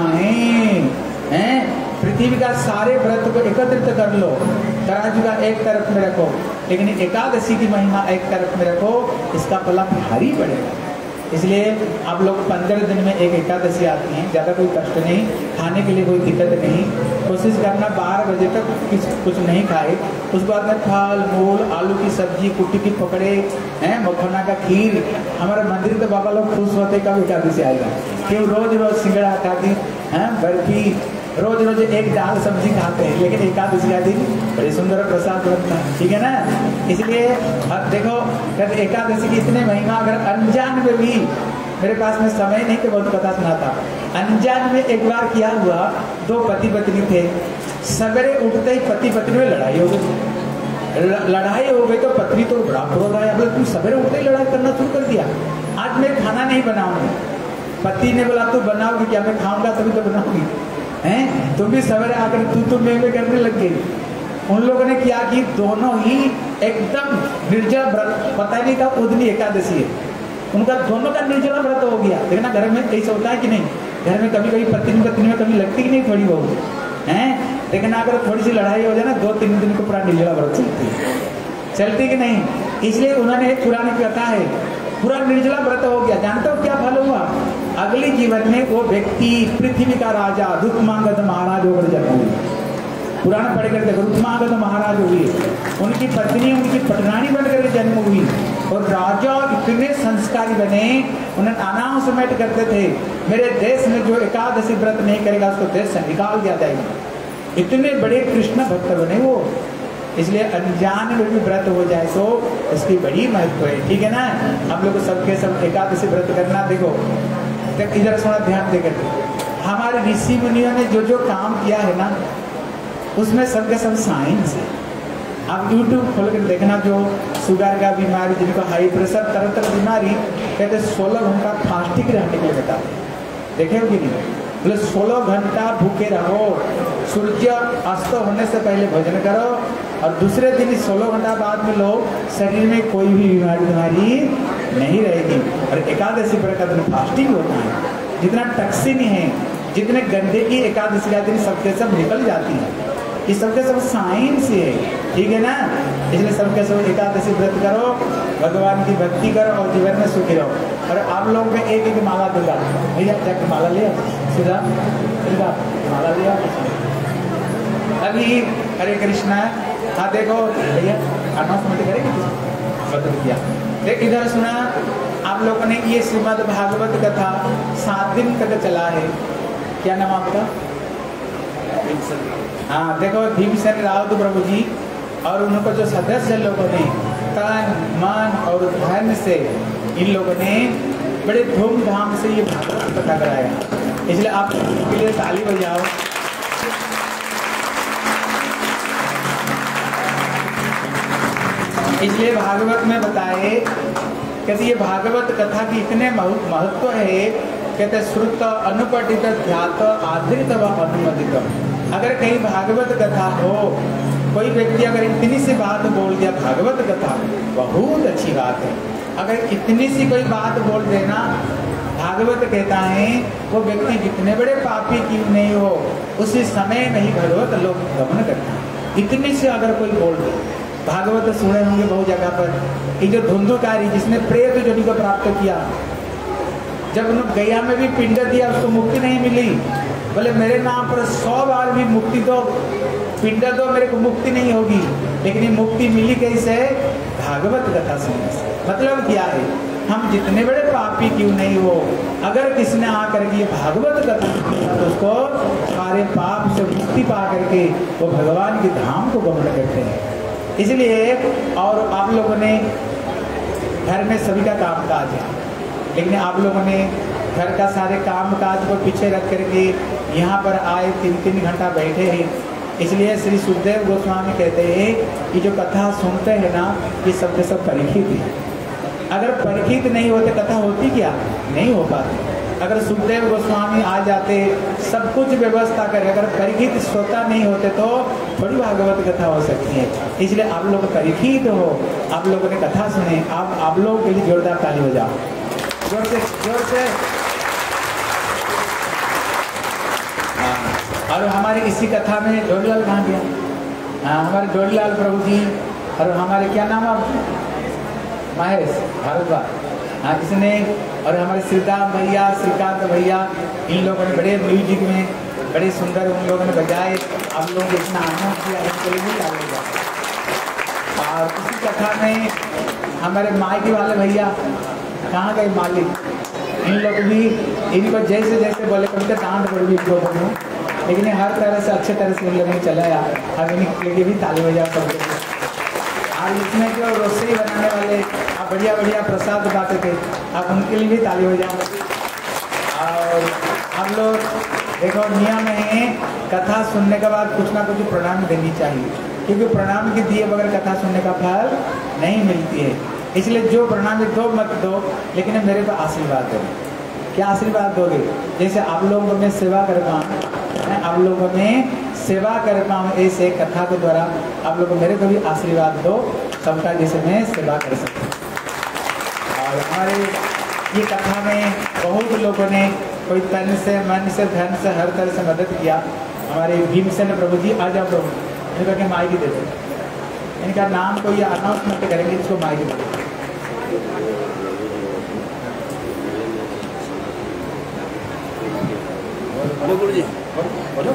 है। पृथ्वी का सारे व्रत को एकत्रित कर लो, तराजू का एक तरफ में रखो, लेकिन एकादशी की महिमा एक तरफ में रखो, इसका फल भारी पड़ेगा। इसलिए आप लोग 15 दिन में एक एकादशी आती है, ज़्यादा कोई कष्ट नहीं, खाने के लिए कोई दिक्कत नहीं। कोशिश करना 12 बजे तक कुछ नहीं खाए, उसके बाद में फल मूल, आलू की सब्जी, कुट्टी की पकड़े हैं, मखना का खीर। हमारे मंदिर तो बाबा लोग खुश होते कब एकादशी आएगा, क्यों रोज रोज सिंगड़ा खाती हैं, बर्फी, रोज रोज एक दाल सब्जी खाते हैं, लेकिन एकादशी का दिन बड़े सुंदर प्रसाद बनता है, ठीक है ना। इसलिए अब देखो कहते एकादशी की इतने महिमा, अगर अनजान में भी, मेरे पास में समय नहीं तो बहुत कथा सुनाता, अनजान में एक बार क्या हुआ, 2 पति पत्नी थे, सवेरे उठते ही पति पत्नी में लड़ाई हो गई। लड़ाई हो गई तो पत्नी तो बड़ा क्रोध आया, बोले तुम सवेरे उठते ही लड़ाई करना शुरू कर दिया, आज मैं खाना नहीं बनाऊंगी। पति ने बोला तू बनाओगी क्या, मैं खाऊंगा तभी तो बनाऊंगी, हैं तुम भी सवेरे आकर तू मैं करने लग गई। उन लोगों ने क्या कि दोनों ही एकदम निर्जला व्रत, पता नहीं था उदनी एकादशी है, उनका दोनों का निर्जला व्रत हो गया। देखना घर में ऐसा होता है कि नहीं, घर में कभी कभी पत्नी में कभी लगती कि नहीं थोड़ी बहुत हैं, देखना अगर थोड़ी सी लड़ाई हो जाए ना 2-3 दिन को पूरा निर्जला व्रत चलती कि नहीं। इसलिए उन्होंने एक पुरानी कथा है, पूरा निर्जला व्रत हो गया। जानते हो क्या फल हुआ? अगले जीवन में वो व्यक्ति पृथ्वी का राजा रुक्मांगद महाराज होकर जन्म हुए। पुराण पढ़ कर देखो, रुक्मांगद महाराज हुए, उनकी पत्नी उनकी पटरानी बनकर जन्म हुई और राजा इतने संस्कारी बने, उन्हें अनाउंसमेंट करते थे मेरे देश में जो एकादशी व्रत नहीं करेगा उसको देश से निकाल दिया जाएगा। इतने बड़े कृष्ण भक्त बने वो। इसलिए अनजान में भी व्रत हो जाए तो इसकी बड़ी महत्व है, ठीक है ना। हम लोग सबके सब एकादशी व्रत करना। देखो इधर थोड़ा ध्यान देकर, हमारे ऋषि मुनियों ने जो जो काम किया है ना उसमें सबके सब साइंस है। आप YouTube खोल कर देखना, जो शुगर का बीमारी, जिनको हाई प्रेशर, तरह तरह बीमारी, कहते 16 घंटा फास्टिंग रहने के लिए बताते, देखे हो कि नहीं? बोले 16 घंटा भूखे रहो, सूर्य अस्त होने से पहले भोजन करो और दूसरे दिन 16 घंटा बाद में लो, शरीर में कोई भी बीमारी नहीं रहेगी। और एकादशी पर का दिन फास्टिंग होता है, जितना टॉक्सिन है, जितने गंदे की एकादशी का दिन सबके सब निकल जाती है। ये सबके सब साइंस है, ठीक है ना। इसलिए सबके सब एकादशी व्रत करो, भगवान की भक्ति करो और जीवन में सुखी रहो। और आप लोग में एक एक माला दूंगा, भैया जाके माला लिया, सीधा माला लिया। अभी हरे कृष्णा, हाँ देखो भैया अनाउंसमेंट करेंगे किया। देख इधर सुना, आप लोगों ने ये श्रीमद् भागवत कथा 7 दिन तक चला है। क्या नाम आपका? हाँ देखो, भीमसेन रावत प्रभु जी और उनको जो सदस्य लोगों ने तन मन और धन से, इन लोगों ने बड़े धूमधाम से ये भागवत कथा कराया। इसलिए आप के लिए ताली बजाओ। इसलिए भागवत में बताए कहते ये भागवत कथा की इतने महत्व है, कहते श्रुत अनुपठित ध्यात आधृत व अनुमोदित। अगर कहीं भागवत कथा हो, कोई व्यक्ति अगर इतनी सी बात बोल दिया भागवत कथा, बहुत अच्छी बात है। अगर इतनी सी कोई बात बोल देना, भागवत कहता है वो व्यक्ति जितने बड़े पापी क्यों नहीं हो, उसी समय में ही भगवत लोक गमन करता है। इतनी से अगर कोई बोल दे, भागवत सुने होंगे बहुत जगह पर, ये जो धुंधुकारी जिसने प्रेत जोनि को प्राप्त किया, जब उन्होंने गया में भी पिंड दिया उसको मुक्ति नहीं मिली, बोले मेरे नाम पर 100 बार भी मुक्ति दो, पिंड दो, मेरे को मुक्ति नहीं होगी। लेकिन ये मुक्ति मिली कैसे? भागवत कथा सुनने से। मतलब क्या है? हम जितने बड़े पापी क्यों नहीं हो, अगर किसी ने आकर के भागवत कथा तो उसको सारे पाप से मुक्ति पा करके वो भगवान के धाम को गमन करते हैं। इसलिए और आप लोगों ने घर में सभी का काम काज है, लेकिन आप लोगों ने घर का सारे काम काज को पीछे रख करके यहाँ पर आए 3-3 घंटा बैठे हैं। इसलिए श्री सुखदेव गोस्वामी कहते हैं कि जो कथा सुनते हैं ना, ये सब के सब परीक्षित है। अगर परीक्षित नहीं होते कथा होती क्या? नहीं हो पाती। अगर सुखदेव गोस्वामी आ जाते, सब कुछ व्यवस्था करे, अगर परीक्षित श्रोता नहीं होते तो थोड़ी भागवत कथा हो सकती है। इसलिए आप लोग परीक्षित हो, आप लोगों ने कथा सुने, आप लोगों के लिए जोरदार ताली हो जाओ, जोर से जोर से। और हमारे इसी कथा में डोलीलाल कहाँ गया? हाँ, हमारे डोलीलाल प्रभु जी और हमारे क्या नाम आप? महेश भारद्वाज। हाँ, इसने और हमारे श्रीराम भैया, श्रीकांत भैया, इन लोगों ने बड़े म्यूजिक में बड़े सुंदर उन लोगों ने बजाए। आप लोगों को इतना आनंद किया, इनके लिए भी डालेगा। और इसी कथा में हमारे माइकी वाले भैया कहाँ गए? मालिक, इन लोग भी इनको जैसे जैसे बोले कभी तो डांट पड़ गई लोगों में, लेकिन हर तरह से अच्छे तरह से इन लोगों ने चलाया। अब इनके लिए भी ताली बजा सकते। और इसमें जो रसोई बनाने वाले आप बढ़िया बढ़िया प्रसाद बातें थे, आप उनके लिए भी ताली बजा। और हम लोग देखो नियम है, कथा सुनने के बाद कुछ ना कुछ प्रणाम देनी चाहिए। क्योंकि प्रणाम के दिए बगैर कथा सुनने का फल नहीं मिलती है। इसलिए जो प्रणाम दो मत दो, लेकिन मेरे को आशीर्वाद दो। क्या आशीर्वाद दोगे? जैसे आप लोगों को मैं सेवा कर पाऊँ, आप लोगों में सेवा कर पाऊँ, ऐसे कथा के द्वारा आप लोग मेरे को भी आशीर्वाद दो, सबका जैसे मैं सेवा कर सकूँ। और हमारे ये कथा में बहुत लोगों ने कोई तन से, मन से, धन से, हर तरह से मदद किया। हमारे भीमसेन प्रभु जी, आ जाओ प्रभु, इनका के माइक दे दो, इनका नाम को ये अनाउंसमेंट करेंगे, इसको माइक दे दो। हेलो गुरु जी, बोलो।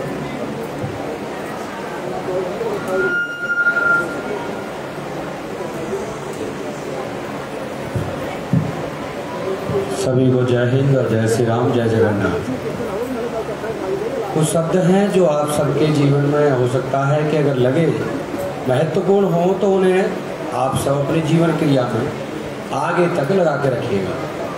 सभी को जय हिंद और जय श्री राम, जय जगन्नाथ। कुछ शब्द हैं जो आप सबके जीवन में हो सकता है कि अगर लगे महत्वपूर्ण हो तो उन्हें आप सब अपने जीवन क्रिया में आगे तक लगा के रखिएगा।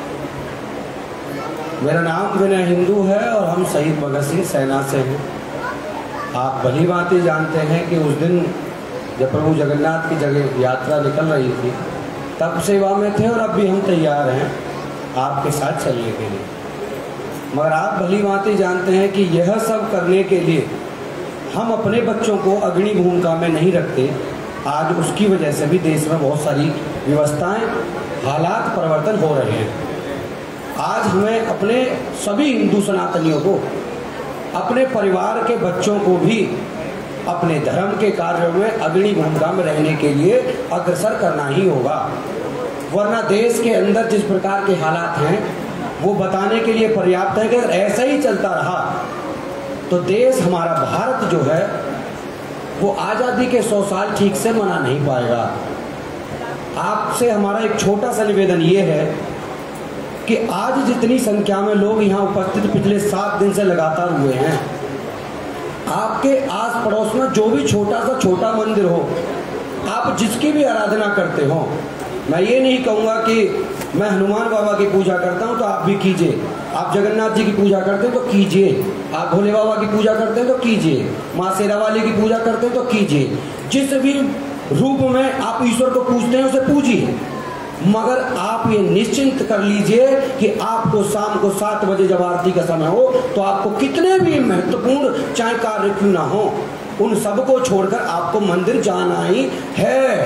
मेरा नाम विनय हिंदू है और हम शहीद भगत सिंह सेना से हैं। आप भली बात जानते हैं कि उस दिन जब प्रभु जगन्नाथ की जगह यात्रा निकल रही थी तब सेवा में थे और अब भी हम तैयार हैं आपके साथ चलने के लिए। मगर आप भली बातें जानते हैं कि यह सब करने के लिए हम अपने बच्चों को अग्रणी भूमिका में नहीं रखते। आज उसकी वजह से भी देश में बहुत सारी व्यवस्थाएं, हालात परिवर्तन हो रहे हैं। आज हमें अपने सभी हिंदू सनातनियों को, अपने परिवार के बच्चों को भी अपने धर्म के कार्यों में अग्रणी भूमिका में रहने के लिए अग्रसर करना ही होगा। वरना देश के अंदर जिस प्रकार के हालात हैं वो बताने के लिए पर्याप्त है कि अगर ऐसा ही चलता रहा तो देश हमारा भारत जो है वो आज़ादी के 100 साल ठीक से मना नहीं पाएगा। आपसे हमारा एक छोटा सा निवेदन ये है कि आज जितनी संख्या में लोग यहाँ उपस्थित पिछले 7 दिन से लगातार हुए हैं, आपके आस पड़ोस में जो भी छोटा मंदिर हो, आप जिसकी भी आराधना करते हो, मैं ये नहीं कहूँगा कि मैं हनुमान बाबा की पूजा करता हूँ तो आप भी कीजिए, आप जगन्नाथ जी की पूजा करते हैं तो कीजिए, आप भोले बाबा की पूजा करते हैं तो कीजिए, माँ शेरा वाली की पूजा करते हैं तो कीजिए, जिस भी रूप में आप ईश्वर को पूजते हैं उसे पूजिए। मगर आप ये निश्चिंत कर लीजिए कि आपको शाम को 7 बजे जब आरती का समय हो तो आपको कितने भी महत्वपूर्ण चाहे कार्य क्यों ना हो, उन सबको छोड़कर आपको मंदिर जाना ही है।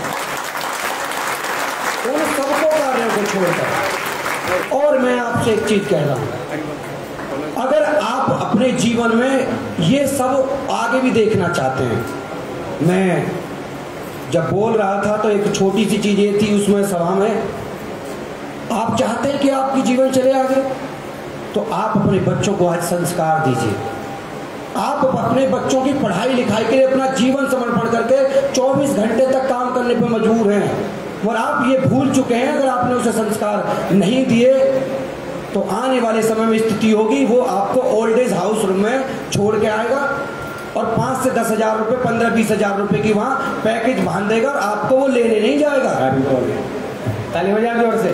उन सबको कार्यों को छोड़कर। और मैं आपसे एक चीज कह रहा हूं, अगर आप अपने जीवन में ये सब आगे भी देखना चाहते हैं, मैं जब बोल रहा था तो एक छोटी सी चीज ये थी उसमें सभा में, आप चाहते हैं कि आपकी जीवन चले आगे तो आप अपने बच्चों को आज संस्कार दीजिए। आप अपने बच्चों की पढ़ाई लिखाई के लिए अपना जीवन समर्पण करके 24 घंटे तक काम करने पर मजबूर हैं, और आप ये भूल चुके हैं। अगर आपने उसे संस्कार नहीं दिए तो आने वाले समय में स्थिति होगी वो आपको ओल्ड एज हाउस में छोड़ के आएगा और 5 से 10 हजार रुपये, 15-20 हजार रुपये की वहाँ पैकेज बांध देगा और आपको वो लेने नहीं जाएगा। ताली हो जाए जोर से।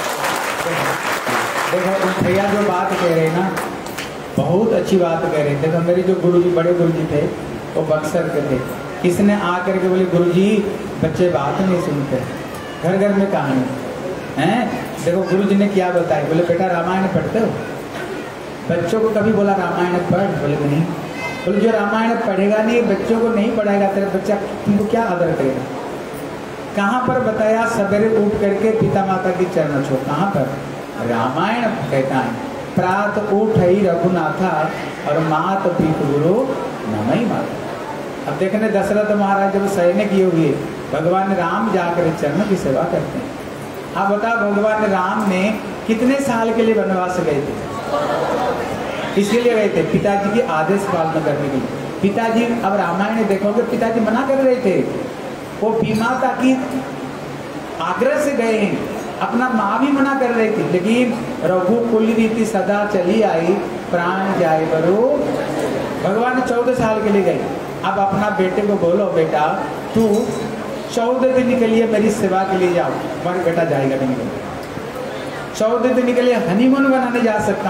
देखो भैया जो बात कह रहे हैं ना, बहुत अच्छी बात कह रहे हैं। देखो मेरे जो गुरुजी, बड़े गुरुजी थे, वो बक्सर के थे। किसने आकर के बोले गुरुजी बच्चे बात नहीं सुनते, घर घर में कहानी हैं। देखो गुरुजी ने क्या बताया, बोले बेटा रामायण पढ़ते हो? बच्चों को कभी बोला रामायण पढ़? बोले नहीं। बोले जो रामायण पढ़ेगा नहीं, बच्चों को नहीं पढ़ाएगा, तेरा बच्चा तुमको क्या आदर करेगा? कहाँ पर बताया? सवेरे उठ करके पिता माता की चरण छो। कहाँ पर? रामायण कहता है प्रात उठ ही रघुनाथा और मात पीत गुरु नमई माता। अब देखने दशरथ महाराज जब सैनिक किए हुए, भगवान राम जाकर चरण की सेवा करते हैं। आप बताओ भगवान राम ने कितने साल के लिए वनवास गए थे? इसलिए गए थे पिताजी की आदेश पालन करने के लिए। पिताजी, अब रामायण देखोगे, पिताजी मना कर रहे थे, वो बीमाता की आग्रह से गए हैं, अपना माँ भी मना कर रही थी, लेकिन रघुकुल रीति सदा चली आई, प्राण जाए बरो। भगवान 14 साल के लिए गए। अब अपना बेटे को बोलो बेटा तू 14 दिन के लिए मेरी सेवा के लिए जाओ, मगर बेटा जाएगा नहीं। 14 दिन के लिए हनीमून बनाने जा सकता है,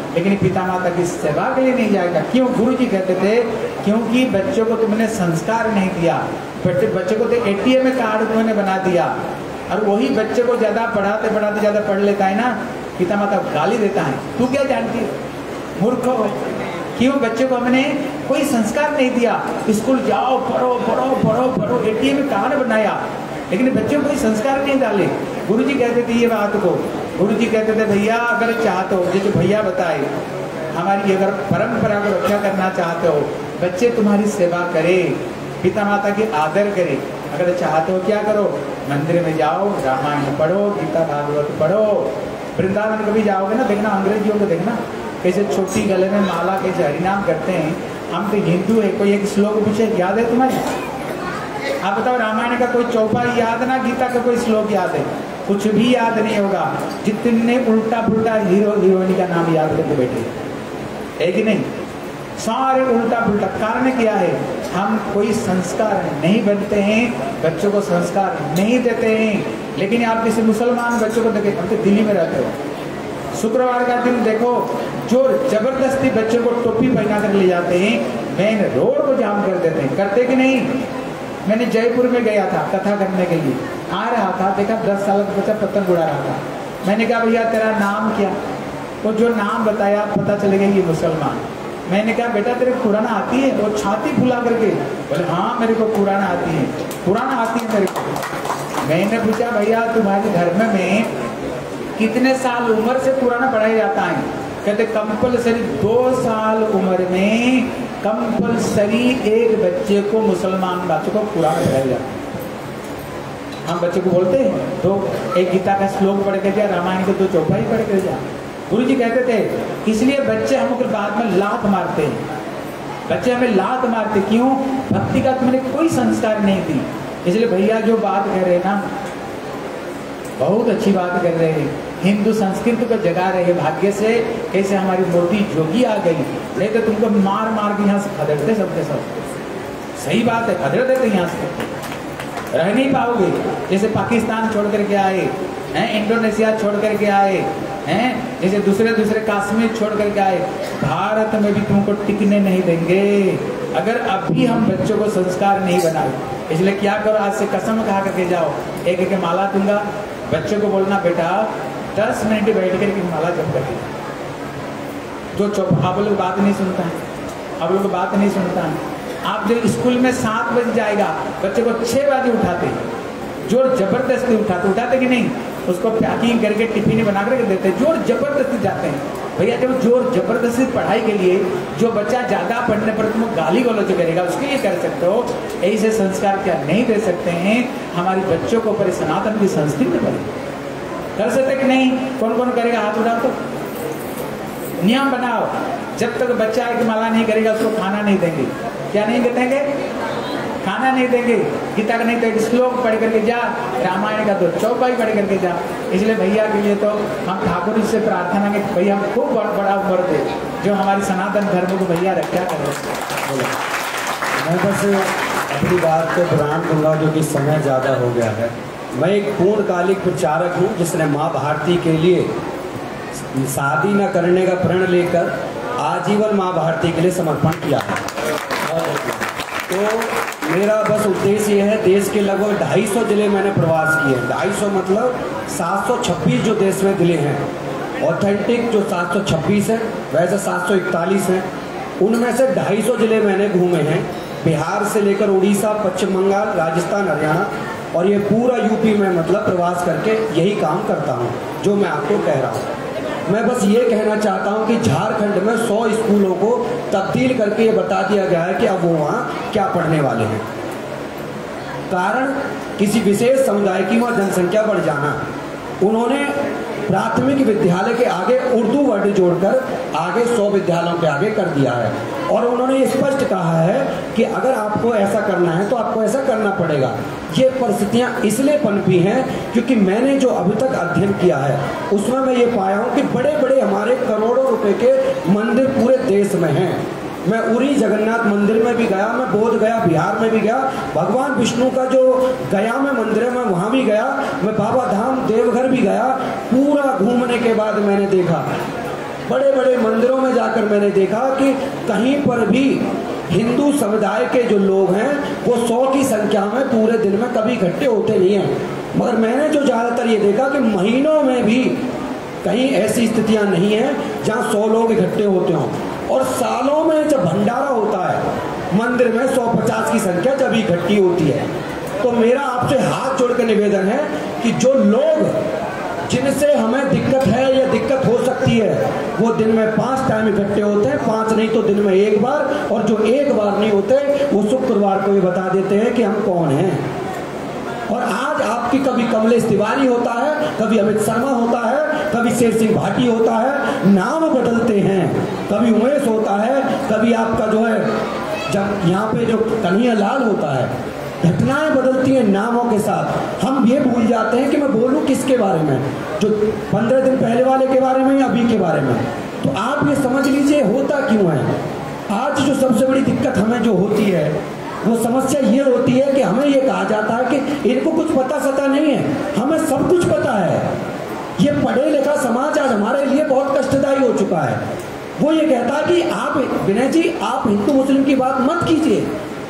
लेकिन पिता माता की सेवा के लिए नहीं जाएगा। क्यों? गुरु जी कहते थे क्योंकि बच्चों को तुमने संस्कार नहीं दिया। बच्चे को तो ATM कार्ड तुमने बना दिया, और वही बच्चे को ज्यादा पढ़ाते पढ़ाते ज्यादा पढ़ लेता है ना, पिता माता गाली देता है, तू क्या जानती है, मूर्ख हो। क्यों? बच्चे को हमने कोई संस्कार नहीं दिया। स्कूल जाओ, पढ़ो पढ़ो पढ़ो पढ़ो, ATM कार्ड बनाया, लेकिन बच्चों को कोई संस्कार नहीं डाले। गुरु जी कहते थे ये बात को, गुरु जी कहते थे भैया अगर चाहते हो, जैसे भैया बताए, हमारी अगर परंपरा को रक्षा करना चाहते हो, बच्चे तुम्हारी सेवा करे, पिता माता की आदर करे, अगर चाहते हो क्या करो, मंदिर में जाओ, रामायण पढ़ो, गीता भागवत पढ़ो। वृंदावन कभी जाओगे ना, देखना अंग्रेजियों को देखना कैसे छोटी गले में माला कैसे हरिनाम करते हैं। हम तो हिंदू है, कोई एक श्लोक पूछे याद है तुम्हें? आप बताओ, रामायण का कोई चौपाई याद ना, गीता का कोई श्लोक याद है? कुछ भी याद नहीं होगा। जितने उल्टा पुल्टा हीरो हीरोइनी का नाम याद करके बैठे, है कि नहीं? सारे उल्टा पुल्टा। कारण क्या है? हम कोई संस्कार नहीं बनते हैं, बच्चों को संस्कार नहीं देते हैं। लेकिन आप किसी मुसलमान बच्चों को देखें, हम तो दिल्ली में रहते हो, शुक्रवार का दिन देखो, जो जबरदस्ती बच्चों को टोपी पहना कर ले जाते हैं, मेन रोड को जाम कर देते हैं। करते कि नहीं? मैंने जयपुर में गया था कथा करने के लिए, आ रहा था, देखा 10 साल का बच्चा पतंग उड़ा रहा था। मैंने कहा भैया तेरा नाम क्या? तो जो नाम बताया पता चलेगा ये मुसलमान। मैंने कहा बेटा तेरे कुरान आती है? वो छाती फुला करके बोले हाँ मेरे को कुरान आती है, कुरान आती है मेरे को। मैंने पूछा भैया तुम्हारे धर्म में कितने साल उम्र से कुरान पढ़ाया जाता है? कहते कंपलसरी 2 साल उम्र में कंपलसरी एक बच्चे को, मुसलमान बच्चे को कुरान पढ़ाया जाता है। हम बच्चे को बोलते हैं तो एक गीता का श्लोक पढ़ के जा, रामायण के 2 चौपाई पढ़ के जा। गुरु जी कहते थे इसलिए बच्चे हमको बाद में लात मारते हैं, बच्चे हमें लात मारते। क्यों? भक्ति का तुमने कोई संस्कार नहीं दी। इसलिए भैया जो बात कर रहे हैं ना, बहुत अच्छी बात कर रहे हैं, हिंदू संस्कृति को जगा रहे हैं। भाग्य से कैसे हमारी मोटी जोगी आ गई, नहीं तो तुमको मार मार के यहाँ से खदेड़ते सबके सब। सही बात है, खदेड़ देते यहाँ से, रह नहीं पाओगे। जैसे पाकिस्तान छोड़ करके आए हैं, इंडोनेशिया छोड़ करके आए हैं, जैसे दूसरे कश्मीर छोड़ करके आए, भारत में भी तुमको टिकने नहीं देंगे अगर अभी हम बच्चों को संस्कार नहीं बनाए। इसलिए क्या करो, आज से कसम खा करके जाओ, एक एक माला दूंगा, बच्चों को बोलना बेटा 10 मिनट बैठ करके माला जप करके। जो चुप, आप लोग बात नहीं सुनता है, आप लोग बात नहीं सुनता है। आप जब स्कूल में 7 बजे जाएगा, बच्चे को 6 बजे उठाते, जोर जबरदस्ती उठाते कि नहीं? उसको पैकिंग करके टिफिन बना करके देते हैं, जोर जबरदस्ती जाते हैं। भैया जब जोर जबरदस्ती पढ़ाई के लिए, जो बच्चा ज्यादा पढ़ने पर तुम गाली गलौज करेगा उसके लिए कर सकते हो, ऐसे संस्कार क्या नहीं दे सकते हैं? हमारे बच्चों को पर सनातन की संस्कृति पर कर सकते कि नहीं? कौन कौन करेगा? हाथ उठाओ तो। नियम बनाओ, जब तक बच्चा एक माला नहीं करेगा उसको खाना नहीं देंगे। क्या नहीं देंगे? खाना नहीं देंगे। गीता का नहीं तो एक श्लोक पढ़ करके जा, रामायण का 2 चौपाई पढ़ करके जा। इसलिए भैया के लिए तो हम ठाकुर जी से प्रार्थना के भैया हम खूब बड़ा उम्र दे, जो हमारी सनातन धर्म को भैया रक्षा कर रहे। मैं बस अपनी बात को विराम दूंगा क्योंकि समय ज़्यादा हो गया है। मैं एक पूर्णकालिक प्रचारक हूँ जिसने माँ भारती के लिए शादी न करने का प्रण लेकर आजीवन माँ भारती के लिए समर्पण किया है। तो मेरा बस उद्देश्य ये है, देश के लगभग 250 जिले मैंने प्रवास किए हैं। 250 मतलब 726 जो देश में जिले हैं, ऑथेंटिक जो 726 है, वैसे 741 हैं। उनमें से 250 जिले मैंने घूमे हैं, बिहार से लेकर उड़ीसा, पश्चिम बंगाल, राजस्थान, हरियाणा, और ये पूरा यूपी में मतलब प्रवास करके यही काम करता हूँ जो मैं आपको कह रहा हूँ। मैं बस ये कहना चाहता हूँ कि झारखंड में 100 स्कूलों को तब्दील करके ये बता दिया गया है कि अब वो वहाँ क्या पढ़ने वाले हैं। कारण किसी विशेष समुदाय की वहाँ जनसंख्या बढ़ जाना। उन्होंने प्राथमिक विद्यालय के आगे उर्दू वर्ड जोड़कर आगे 100 विद्यालयों के आगे कर दिया है, और उन्होंने ये स्पष्ट कहा है कि अगर आपको ऐसा करना है तो आपको ऐसा करना पड़ेगा। ये परिस्थितियाँ इसलिए पनपी हैं क्योंकि मैंने जो अभी तक अध्ययन किया है उसमें मैं ये पाया हूँ कि बड़े बड़े हमारे करोड़ों रुपए के मंदिर पूरे देश में हैं। मैं उरी जगन्नाथ मंदिर में भी गया, मैं बोध गया, बिहार में भी गया, भगवान विष्णु का जो गया में मंदिर है मैं वहाँ भी गया, मैं बाबा धाम देवघर भी गया। पूरा घूमने के बाद मैंने देखा बड़े बड़े मंदिरों में जाकर मैंने देखा कि कहीं पर भी हिंदू समुदाय के जो लोग हैं वो 100 की संख्या में पूरे दिन में कभी इकट्ठे होते नहीं हैं। मगर मैंने जो ज़्यादातर ये देखा कि महीनों में भी कहीं ऐसी स्थितियां नहीं हैं जहां 100 लोग इकट्ठे होते हों। और सालों में जब भंडारा होता है मंदिर में 150 की संख्या जब इकट्ठी होती है। तो मेरा आपसे हाथ जोड़ के निवेदन है कि जो लोग जिनसे हमें दिक्कत है या दिक्कत हो सकती है वो दिन में 5 टाइम इकट्ठे होते हैं, 5 नहीं तो दिन में 1 बार, और जो 1 बार नहीं होते वो शुक्रवार को ये बता देते हैं कि हम कौन हैं। और आज आपकी कभी कमलेश तिवारी होता है, कभी अमित शर्मा होता है, कभी शेर सिंह भाटी होता है, नाम बदलते हैं, कभी उमेश होता है, कभी आपका जो है जब यहाँ पे जो कन्हैया लाल होता है, घटनाएं बदलती हैं नामों के साथ। हम ये भूल जाते हैं कि मैं बोलूं किसके बारे में, जो 15 दिन पहले वाले के बारे में या अभी के बारे में। तो आप ये समझ लीजिए होता क्यों है। आज जो सबसे बड़ी दिक्कत हमें जो होती है वो समस्या ये होती है कि हमें ये कहा जाता है कि इनको कुछ पता सता नहीं है, हमें सब कुछ पता है। ये पढ़े लिखा समाज आज हमारे लिए बहुत कष्टदायी हो चुका है। वो ये कहता है कि आप विनय जी आप हिंदू मुस्लिम की बात मत कीजिए,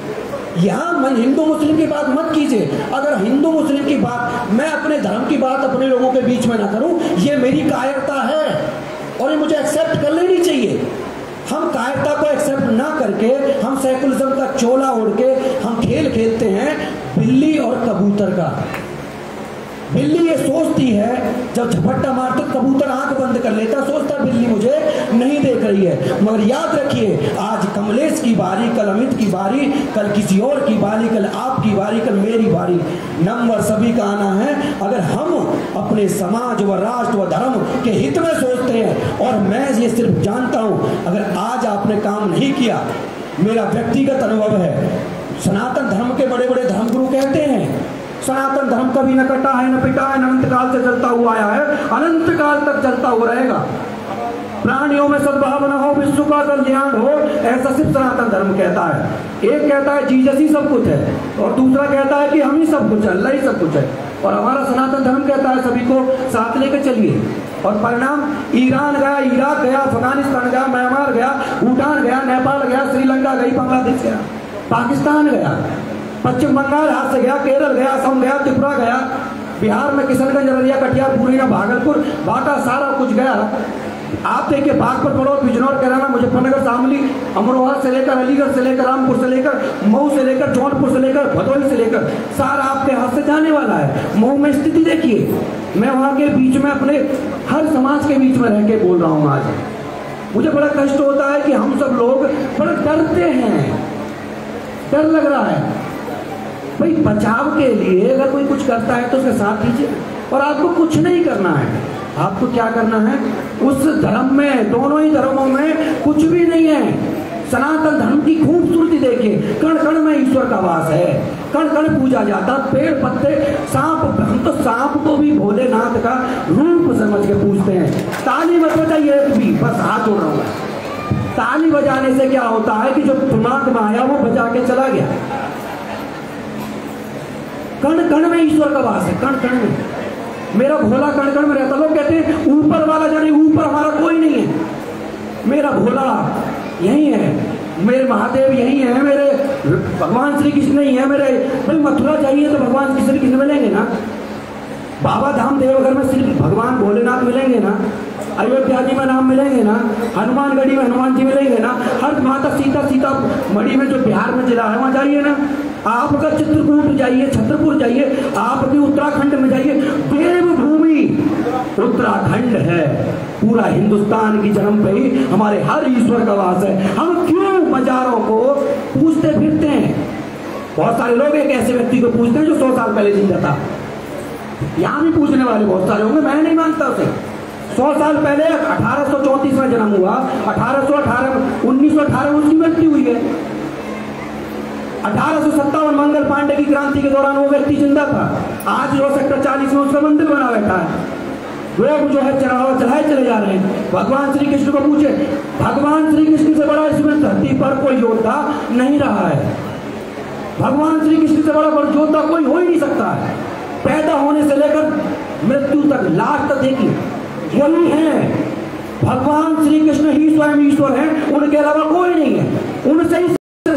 यहाँ मैं हिंदू मुस्लिम की बात मत कीजिए। अगर हिंदू मुस्लिम की बात, मैं अपने धर्म की बात अपने लोगों के बीच में ना करूं, ये मेरी कायरता है और ये मुझे एक्सेप्ट कर लेनी चाहिए। हम कायरता को एक्सेप्ट ना करके हम सेकुलरिज्म का चोला ओढ़ के हम खेल खेलते हैं बिल्ली और कबूतर का। बिल्ली ये सोचती है जब झपट्टा मारते कबूतर आंख बंद कर लेता, सोचता बिल्ली मुझे नहीं देख रही है। मगर याद रखिए आज कमलेश की बारी, कल अमित की बारी, कल किसी और की बारी, कल आपकी बारी, कल मेरी बारी। नंबर सभी का आना है। अगर हम अपने समाज व राष्ट्र व धर्म के हित में सोचते हैं, और मैं ये सिर्फ जानता हूं अगर आज आपने काम नहीं किया, मेरा व्यक्तिगत अनुभव है, सनातन धर्म के बड़े बड़े धर्मगुरु कहते हैं सनातन धर्म कभी न कटा है न पिटा है, अनंत काल से चलता हुआ आया है, अनंत काल तक चलता हुआ रहेगा। प्राणियों में सद्भावना हो, विश्व का कल्याण हो, ऐसा सिर्फ सनातन धर्म कहता है। एक कहता है जीसस ही सब कुछ है और दूसरा कहता है कि हम ही सब कुछ है, अल्लाह ही सब कुछ है। और हमारा सनातन धर्म कहता है सभी को साथ लेकर चलिए। और परिणाम ईरान गया, इराक गया, अफगानिस्तान गया, म्यांमार गया, भूटान गया, नेपाल गया, श्रीलंका गई, बांग्लादेश गया, पाकिस्तान गया, पश्चिम बंगाल हाथ से गया, केरल गया, असम गया, त्रिपुरा गया, बिहार में किशनगंज, अररिया, कटिहार, पूर्णिया, भागलपुर, बांका, सारा कुछ गया। आप देखिए बागपत, बड़ौद, बिजनौर, कैराना, मुजफ्फरनगर, शामली, अमरोहा से लेकर अलीगढ़ से लेकर रामपुर से लेकर मऊ से लेकर जौनपुर से लेकर भदोही से लेकर सारा आपके हाथ से जाने वाला है। मऊ में स्थिति देखिए, मैं वहाँ के बीच में अपने हर समाज के बीच में रह के बोल रहा हूँ। आज मुझे बड़ा कष्ट होता है कि हम सब लोग बड़े डरते हैं, डर लग रहा है। भाई बचाव के लिए अगर कोई कुछ करता है तो उसके साथ दीजिए, और आपको कुछ नहीं करना है। आपको क्या करना है, उस धर्म में, दोनों ही धर्मों में कुछ भी नहीं है। सनातन धर्म की खूबसूरती देखिए, कण कण में ईश्वर का वास है, कण कण पूजा जाता, पेड़ पत्ते, सांप, हम तो सांप को भी भोलेनाथ का रूप समझ के पूजते हैं। ताली मत बजाइए भी, बस हाथ जोड़ रहा हूँ। ताली बजाने से क्या होता है कि जो दिमाग में आया वो बजा के चला गया। कण कण में ईश्वर का वास है, कण कण में। मेरा भोला कण कण में रहता। लोग कहते हैं ऊपर वाला जाने, ऊपर हमारा कोई नहीं है। मेरा भोला यही है, मेरे महादेव यही है, मेरे भगवान श्री कृष्ण ही है मेरे। भाई मथुरा जाइए तो भगवान श्री कृष्ण मिलेंगे ना, बाबा धाम देवघर में सिर्फ भगवान भोलेनाथ मिलेंगे ना, अयोध्या जी में नाम मिलेंगे ना, हनुमानगढ़ी में हनुमान जी मिलेंगे ना, हर माता सीता मढ़ी में जो बिहार में जिला है वहाँ जाइए ना, आपका चित्रकूट जाइए, छतरपुर जाइए, आपके उत्तराखंड में जाइए, देवभूमि उत्तराखंड है। पूरा हिंदुस्तान की जन्म पे ही हमारे हर ईश्वर का वास है। हम क्यों मजारों को पूछते फिरते हैं? बहुत सारे लोग एक ऐसे व्यक्ति को पूछते हैं जो 100 साल पहले जिंदा था। यहाँ भी पूछने वाले बहुत सारे होंगे, मैं नहीं मानता उसे। 100 साल पहले 1834 में जन्म हुआ, 1918 उसकी मृत्यु हुई है। 1857 मंगल पांडे की क्रांति के दौरान वो व्यक्ति जिंदा था। आज जो सेक्टर 40 में उसका मंदिर बना बैठा है। लोग जो है चढ़ाए चले जा रहे हैं। भगवान श्री कृष्ण को पूछे, भगवान श्री कृष्ण से बड़ा इसमें धरती पर कोई योद्धा नहीं रहा है। भगवान श्री कृष्ण से बड़ा योद्धा कोई हो ही नहीं सकता है। पैदा होने से लेकर मृत्यु तक, लास्ट तक देखिए यही है। भगवान श्री कृष्ण ही स्वयं ईश्वर हैं, उनके अलावा कोई नहीं है। उनसे ही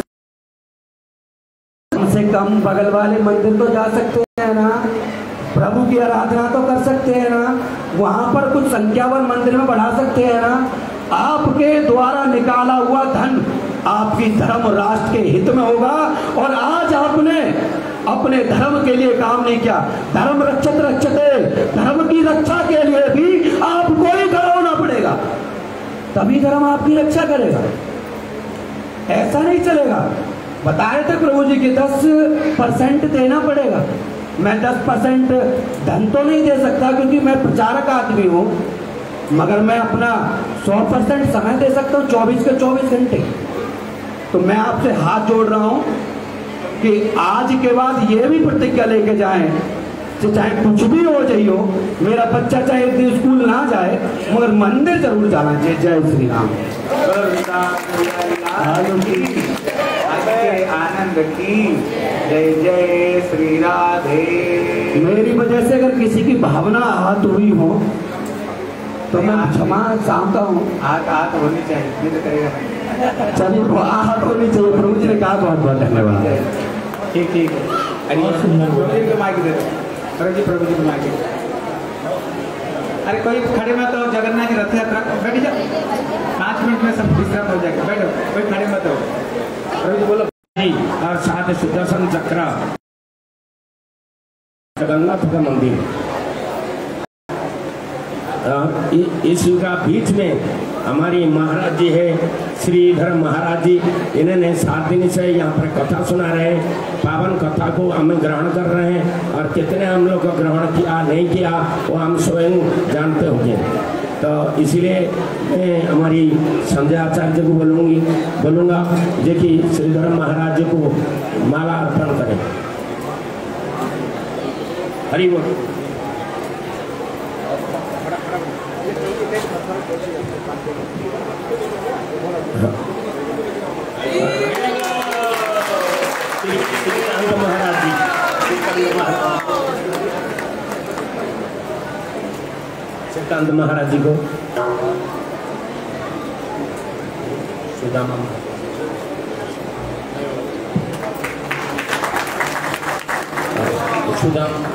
कम से कम बगल वाले मंदिर तो जा सकते हैं ना, प्रभु की आराधना तो कर सकते हैं ना, वहां पर कुछ संख्यावन मंदिर में बढ़ा सकते हैं ना। आपके द्वारा निकाला हुआ धन आपकी धर्म राष्ट्र के हित में होगा, और आज आपने अपने धर्म के लिए काम नहीं किया। धर्म रक्षत रक्षते, धर्म की रक्षा के लिए भी आपको ही खड़ा होना पड़ेगा, तभी धर्म आपकी रक्षा करेगा। ऐसा नहीं चलेगा। बताए थे प्रभु जी की 10% देना पड़ेगा। मैं 10% धन तो नहीं दे सकता क्योंकि मैं प्रचारक आदमी हूँ, मगर मैं अपना 100% समय दे सकता हूँ, 24 के 24 घंटे। तो मैं आपसे हाथ जोड़ रहा हूँ कि आज के बाद ये भी प्रतिज्ञा लेके जाएं कि चाहे कुछ भी हो जाइयो, मेरा बच्चा चाहे एक दिन स्कूल ना जाए मगर मंदिर जरूर जाना चाहिए। जय श्री राम। आनंद की जय जय श्री राधे। मेरी वजह से अगर किसी की भावना आहत हुई हो तो मैं क्षमा चाहता हूँ। आहत होनी चाहिए, नहीं तो करेगा नहीं। चलिए आहत होनी चाहिए। प्रभु जी ने कहा, बहुत बहुत धन्यवाद। ठीक ठीक है। प्रभु जी को माइक दे दो। प्रभु जी को माइक दे दो। अरे कोई खड़े मत हो, जगन्नाथ की रथ यात्रा बैठ जाओ, 5 मिनट में सब विश्राम हो जाएगा। बैठो, कोई खड़े मत हो। प्रभु जी बोलो जी। और साथ सुदर्शन चक्र जगन्नाथ का मंदिर, इस का बीच में हमारी महाराज जी है, श्रीधर महाराज जी। इन्होंने 7 दिन से यहाँ पर कथा सुना रहे हैं। पावन कथा को हम ग्रहण कर रहे हैं, और कितने हम लोग को ग्रहण किया नहीं किया वो हम स्वयं जानते होंगे। तो इसलिए मैं हमारी संजय आचार्य को बोलूँगा जो कि श्रीधर महाराज जी को माला अर्पण करें। हरि बोल। महाराज जी, श्रीकांत महाराज जी को सुदामा सुदामा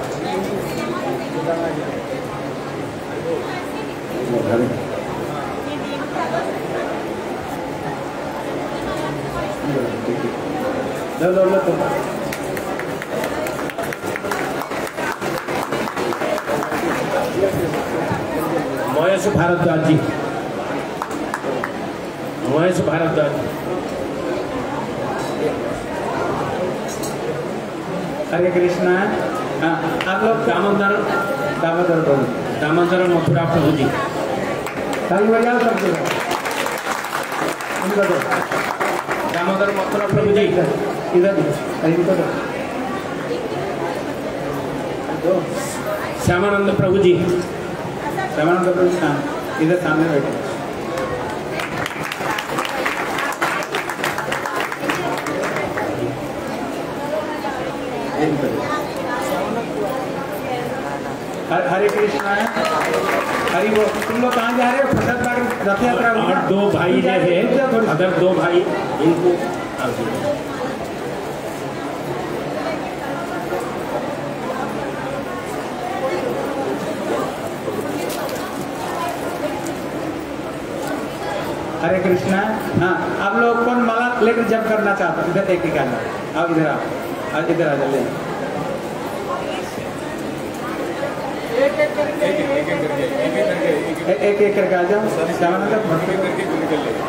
महेश भारद्वाज जी, महेश भारद्वाज। हरे कृष्णा। आप लोग दामोदर मथुरा प्रभु जी, ताली बजाओ सब जगह। दामोदर मथुरा प्रभु जी इधर श्यामानंद प्रभु जी, श्यामानंद प्रभु जी इधर सामने बैठे। हरे कृष्णा। हरि वो तुम लोग कहाँ जा रहे हो? प्रसाद बाग रथ यात्रा। और 2 भाई जो है, अगर 2 भाई इनको हरे कृष्णा। हाँ, आप लोग कौन माला लेकर जप करना चाहते हो? इधर एक आना, आप इधर आओ, इधर आ जाइए। एक एक करके आ जाओ। श्यामानंद